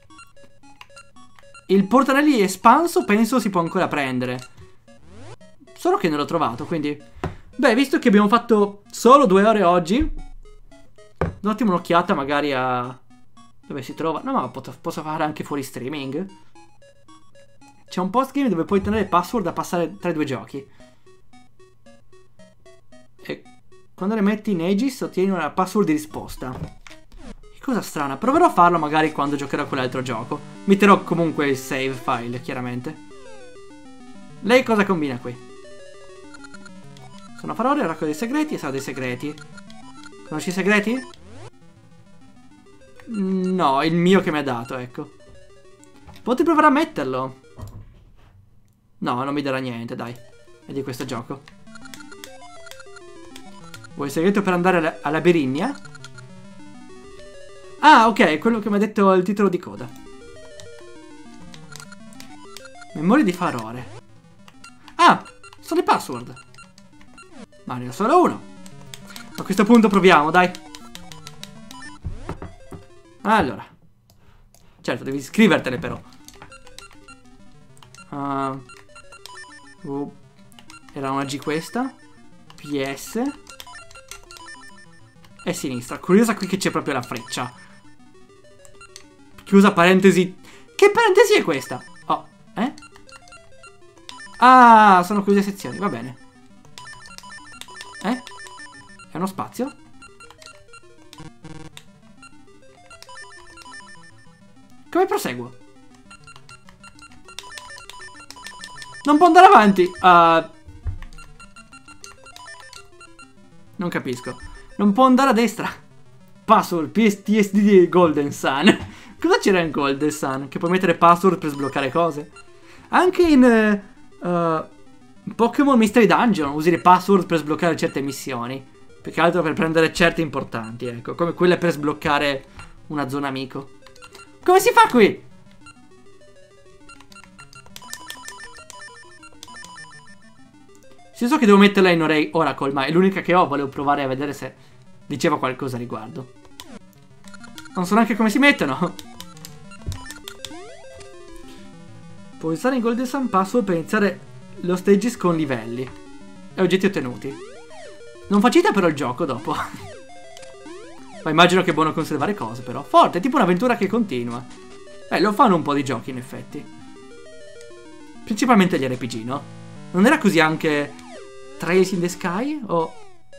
A: Il portanelli espanso penso si può ancora prendere. Solo che non l'ho trovato, quindi... Beh, visto che abbiamo fatto solo 2 ore oggi, do un attimo un'occhiata magari a... Dove si trova? No, ma posso fare anche fuori streaming. C'è un postgame dove puoi tenere password da passare tra i 2 giochi. E quando le metti in Aegis ottieni una password di risposta. Che cosa strana. Proverò a farlo magari quando giocherò quell'altro gioco. Metterò comunque il save file, chiaramente. Lei cosa combina qui? Sono parole, raccogliere dei segreti e sarà dei segreti. Conosci i segreti? No, il mio che mi ha dato, ecco. Potrei provare a metterlo. No, non mi darà niente, dai. È di questo gioco. Vuoi il segreto per andare alla Berinnia? Ah, ok, quello che mi ha detto il titolo di coda. Memoria di Farore. Ah, sono i password. Ma ne ho solo uno. A questo punto proviamo, dai. Allora. Certo, devi scrivertele però. Era una G questa. PS. E sinistra. Curiosa qui che c'è proprio la freccia. Chiusa parentesi. Che parentesi è questa? Oh, eh? Ah, sono chiuse sezioni, va bene. È uno spazio? Come proseguo? Non può andare avanti. Non capisco. Non può andare a destra. Password PTSD di Golden Sun. Cosa c'era in Golden Sun? Che puoi mettere password per sbloccare cose? Anche in Pokémon Mystery Dungeon usi le password per sbloccare certe missioni. Più che altro per prendere certe importanti, ecco. Come quelle per sbloccare una zona amico. Come si fa qui? Sì, so che devo metterla in Oracle, ma è l'unica che ho. Volevo provare a vedere se diceva qualcosa a riguardo. Non so neanche come si mettono. Puoi usare in Golden Sun password per iniziare lo stages con livelli e oggetti ottenuti. Non facilita però il gioco dopo. Ma immagino che è buono conservare cose però. Forte, è tipo un'avventura che continua. Lo fanno un po' di giochi in effetti. Principalmente gli RPG, no? Non era così anche Trails in the Sky? O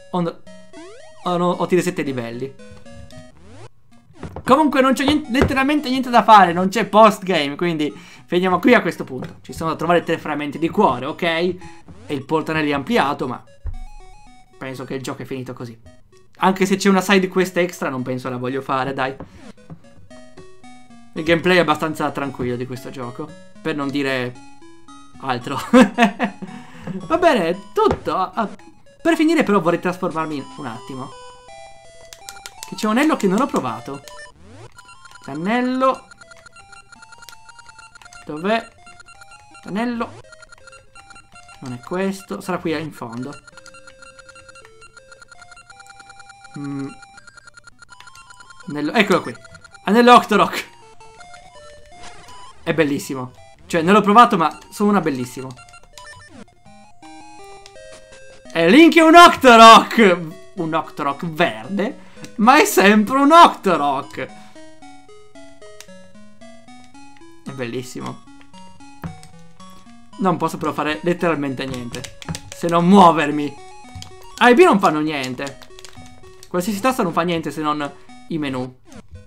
A: tira 7 livelli? Comunque non c'è letteralmente niente da fare. Non c'è post-game, quindi finiamo qui a questo punto. Ci sono da trovare 3 frammenti di cuore, ok? E il portanelli ampliato, ma penso che il gioco è finito così. Anche se c'è una side quest extra, non penso la voglio fare, dai. Il gameplay è abbastanza tranquillo di questo gioco, per non dire altro. Va bene, tutto. Per finire però vorrei trasformarmi un attimo. Che c'è un anello che non ho provato. L'anello. Dov'è? L'anello. Non è questo. Sarà qui in fondo. Anello. Eccolo qui. Anello Octorok. È bellissimo. Cioè, non l'ho provato, ma sono una bellissimo. E Link è un Octorok. Un Octorok verde. Ma è sempre un Octorok. È bellissimo. Non posso però fare letteralmente niente, se non muovermi. I B non fanno niente. Qualsiasi tasta non fa niente se non i menu.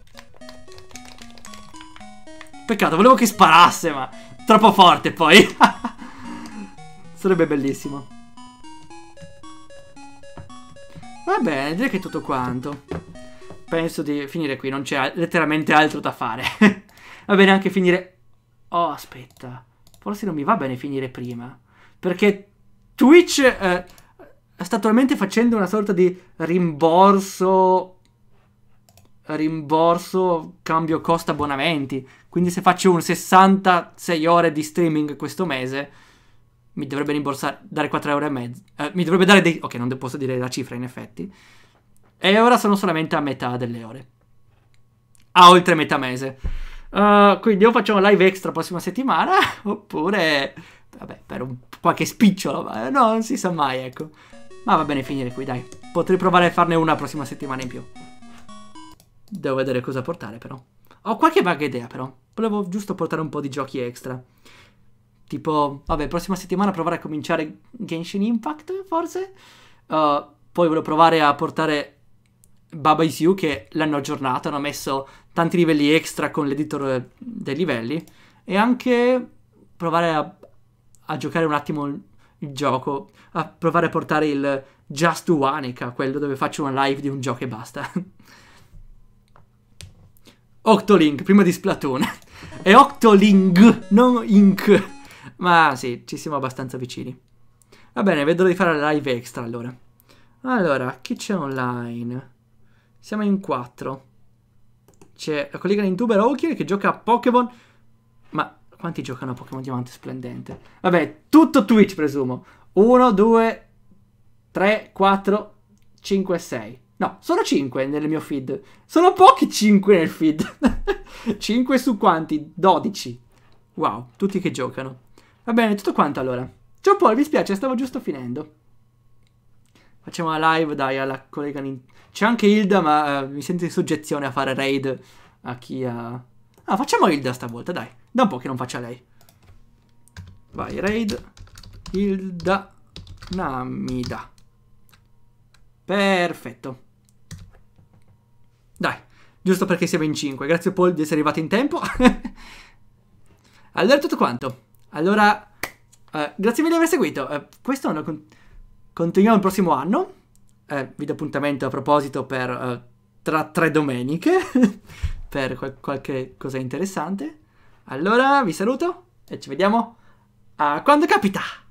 A: Peccato, volevo che sparasse, ma troppo forte poi. Sarebbe bellissimo. Va bene, direi che è tutto quanto. Penso di finire qui, non c'è letteralmente altro da fare. Va bene anche finire... Oh, aspetta. Forse non mi va bene finire prima. Perché Twitch sta attualmente facendo una sorta di rimborso cambio costo abbonamenti. Quindi se faccio un 66 ore di streaming questo mese mi dovrebbe rimborsare, dare 4,5 euro. Mi dovrebbe dare dei... Ok, non posso dire la cifra in effetti. E ora sono solamente a metà delle ore. A oltre metà mese. Quindi o facciamo live extra prossima settimana, oppure... Vabbè, per qualche spicciolo. Ma no, non si sa mai, ecco. Ma va bene finire qui, dai. Potrei provare a farne una prossima settimana in più. Devo vedere cosa portare, però. Ho qualche vaga idea, però. Volevo giusto portare un po' di giochi extra. Tipo, vabbè, prossima settimana provare a cominciare Genshin Impact, forse? Poi volevo provare a portare Baba Is You, che l'hanno aggiornato, hanno messo tanti livelli extra con l'editor dei livelli. E anche provare a giocare un attimo il gioco. A provare a portare il Just Wanica, quello dove faccio una live di un gioco e basta. Octolink, prima di Splatoon. È Octolink, non Ink. Ma sì, ci siamo abbastanza vicini. Va bene, vedo di fare la live extra allora. Allora, chi c'è online? Siamo in 4. C'è la collega youtuber Oki che gioca a Pokémon. Ma quanti giocano a Pokémon Diamante Splendente? Vabbè, tutto Twitch presumo. 1, 2, 3, 4, 5, 6. No, sono 5 nel mio feed. Sono pochi 5 nel feed. 5 su quanti? 12. Wow, tutti che giocano. Va bene, tutto quanto allora. Ciao Paul, mi spiace, stavo giusto finendo. Facciamo la live, dai, alla collega c'è anche Hilda, ma mi sento in soggezione a fare raid a chi ha... Ah, facciamo Hilda stavolta, dai. Da un po' che non faccia lei. Vai, raid. Hilda Namida. Perfetto. Dai, giusto perché siamo in 5. Grazie Paul di essere arrivato in tempo. Allora tutto quanto. Allora, grazie mille di aver seguito. Questo lo continuiamo il prossimo anno. Vi do appuntamento a proposito per tra 3 domeniche per qualche cosa interessante. Allora vi saluto e ci vediamo a quando capita!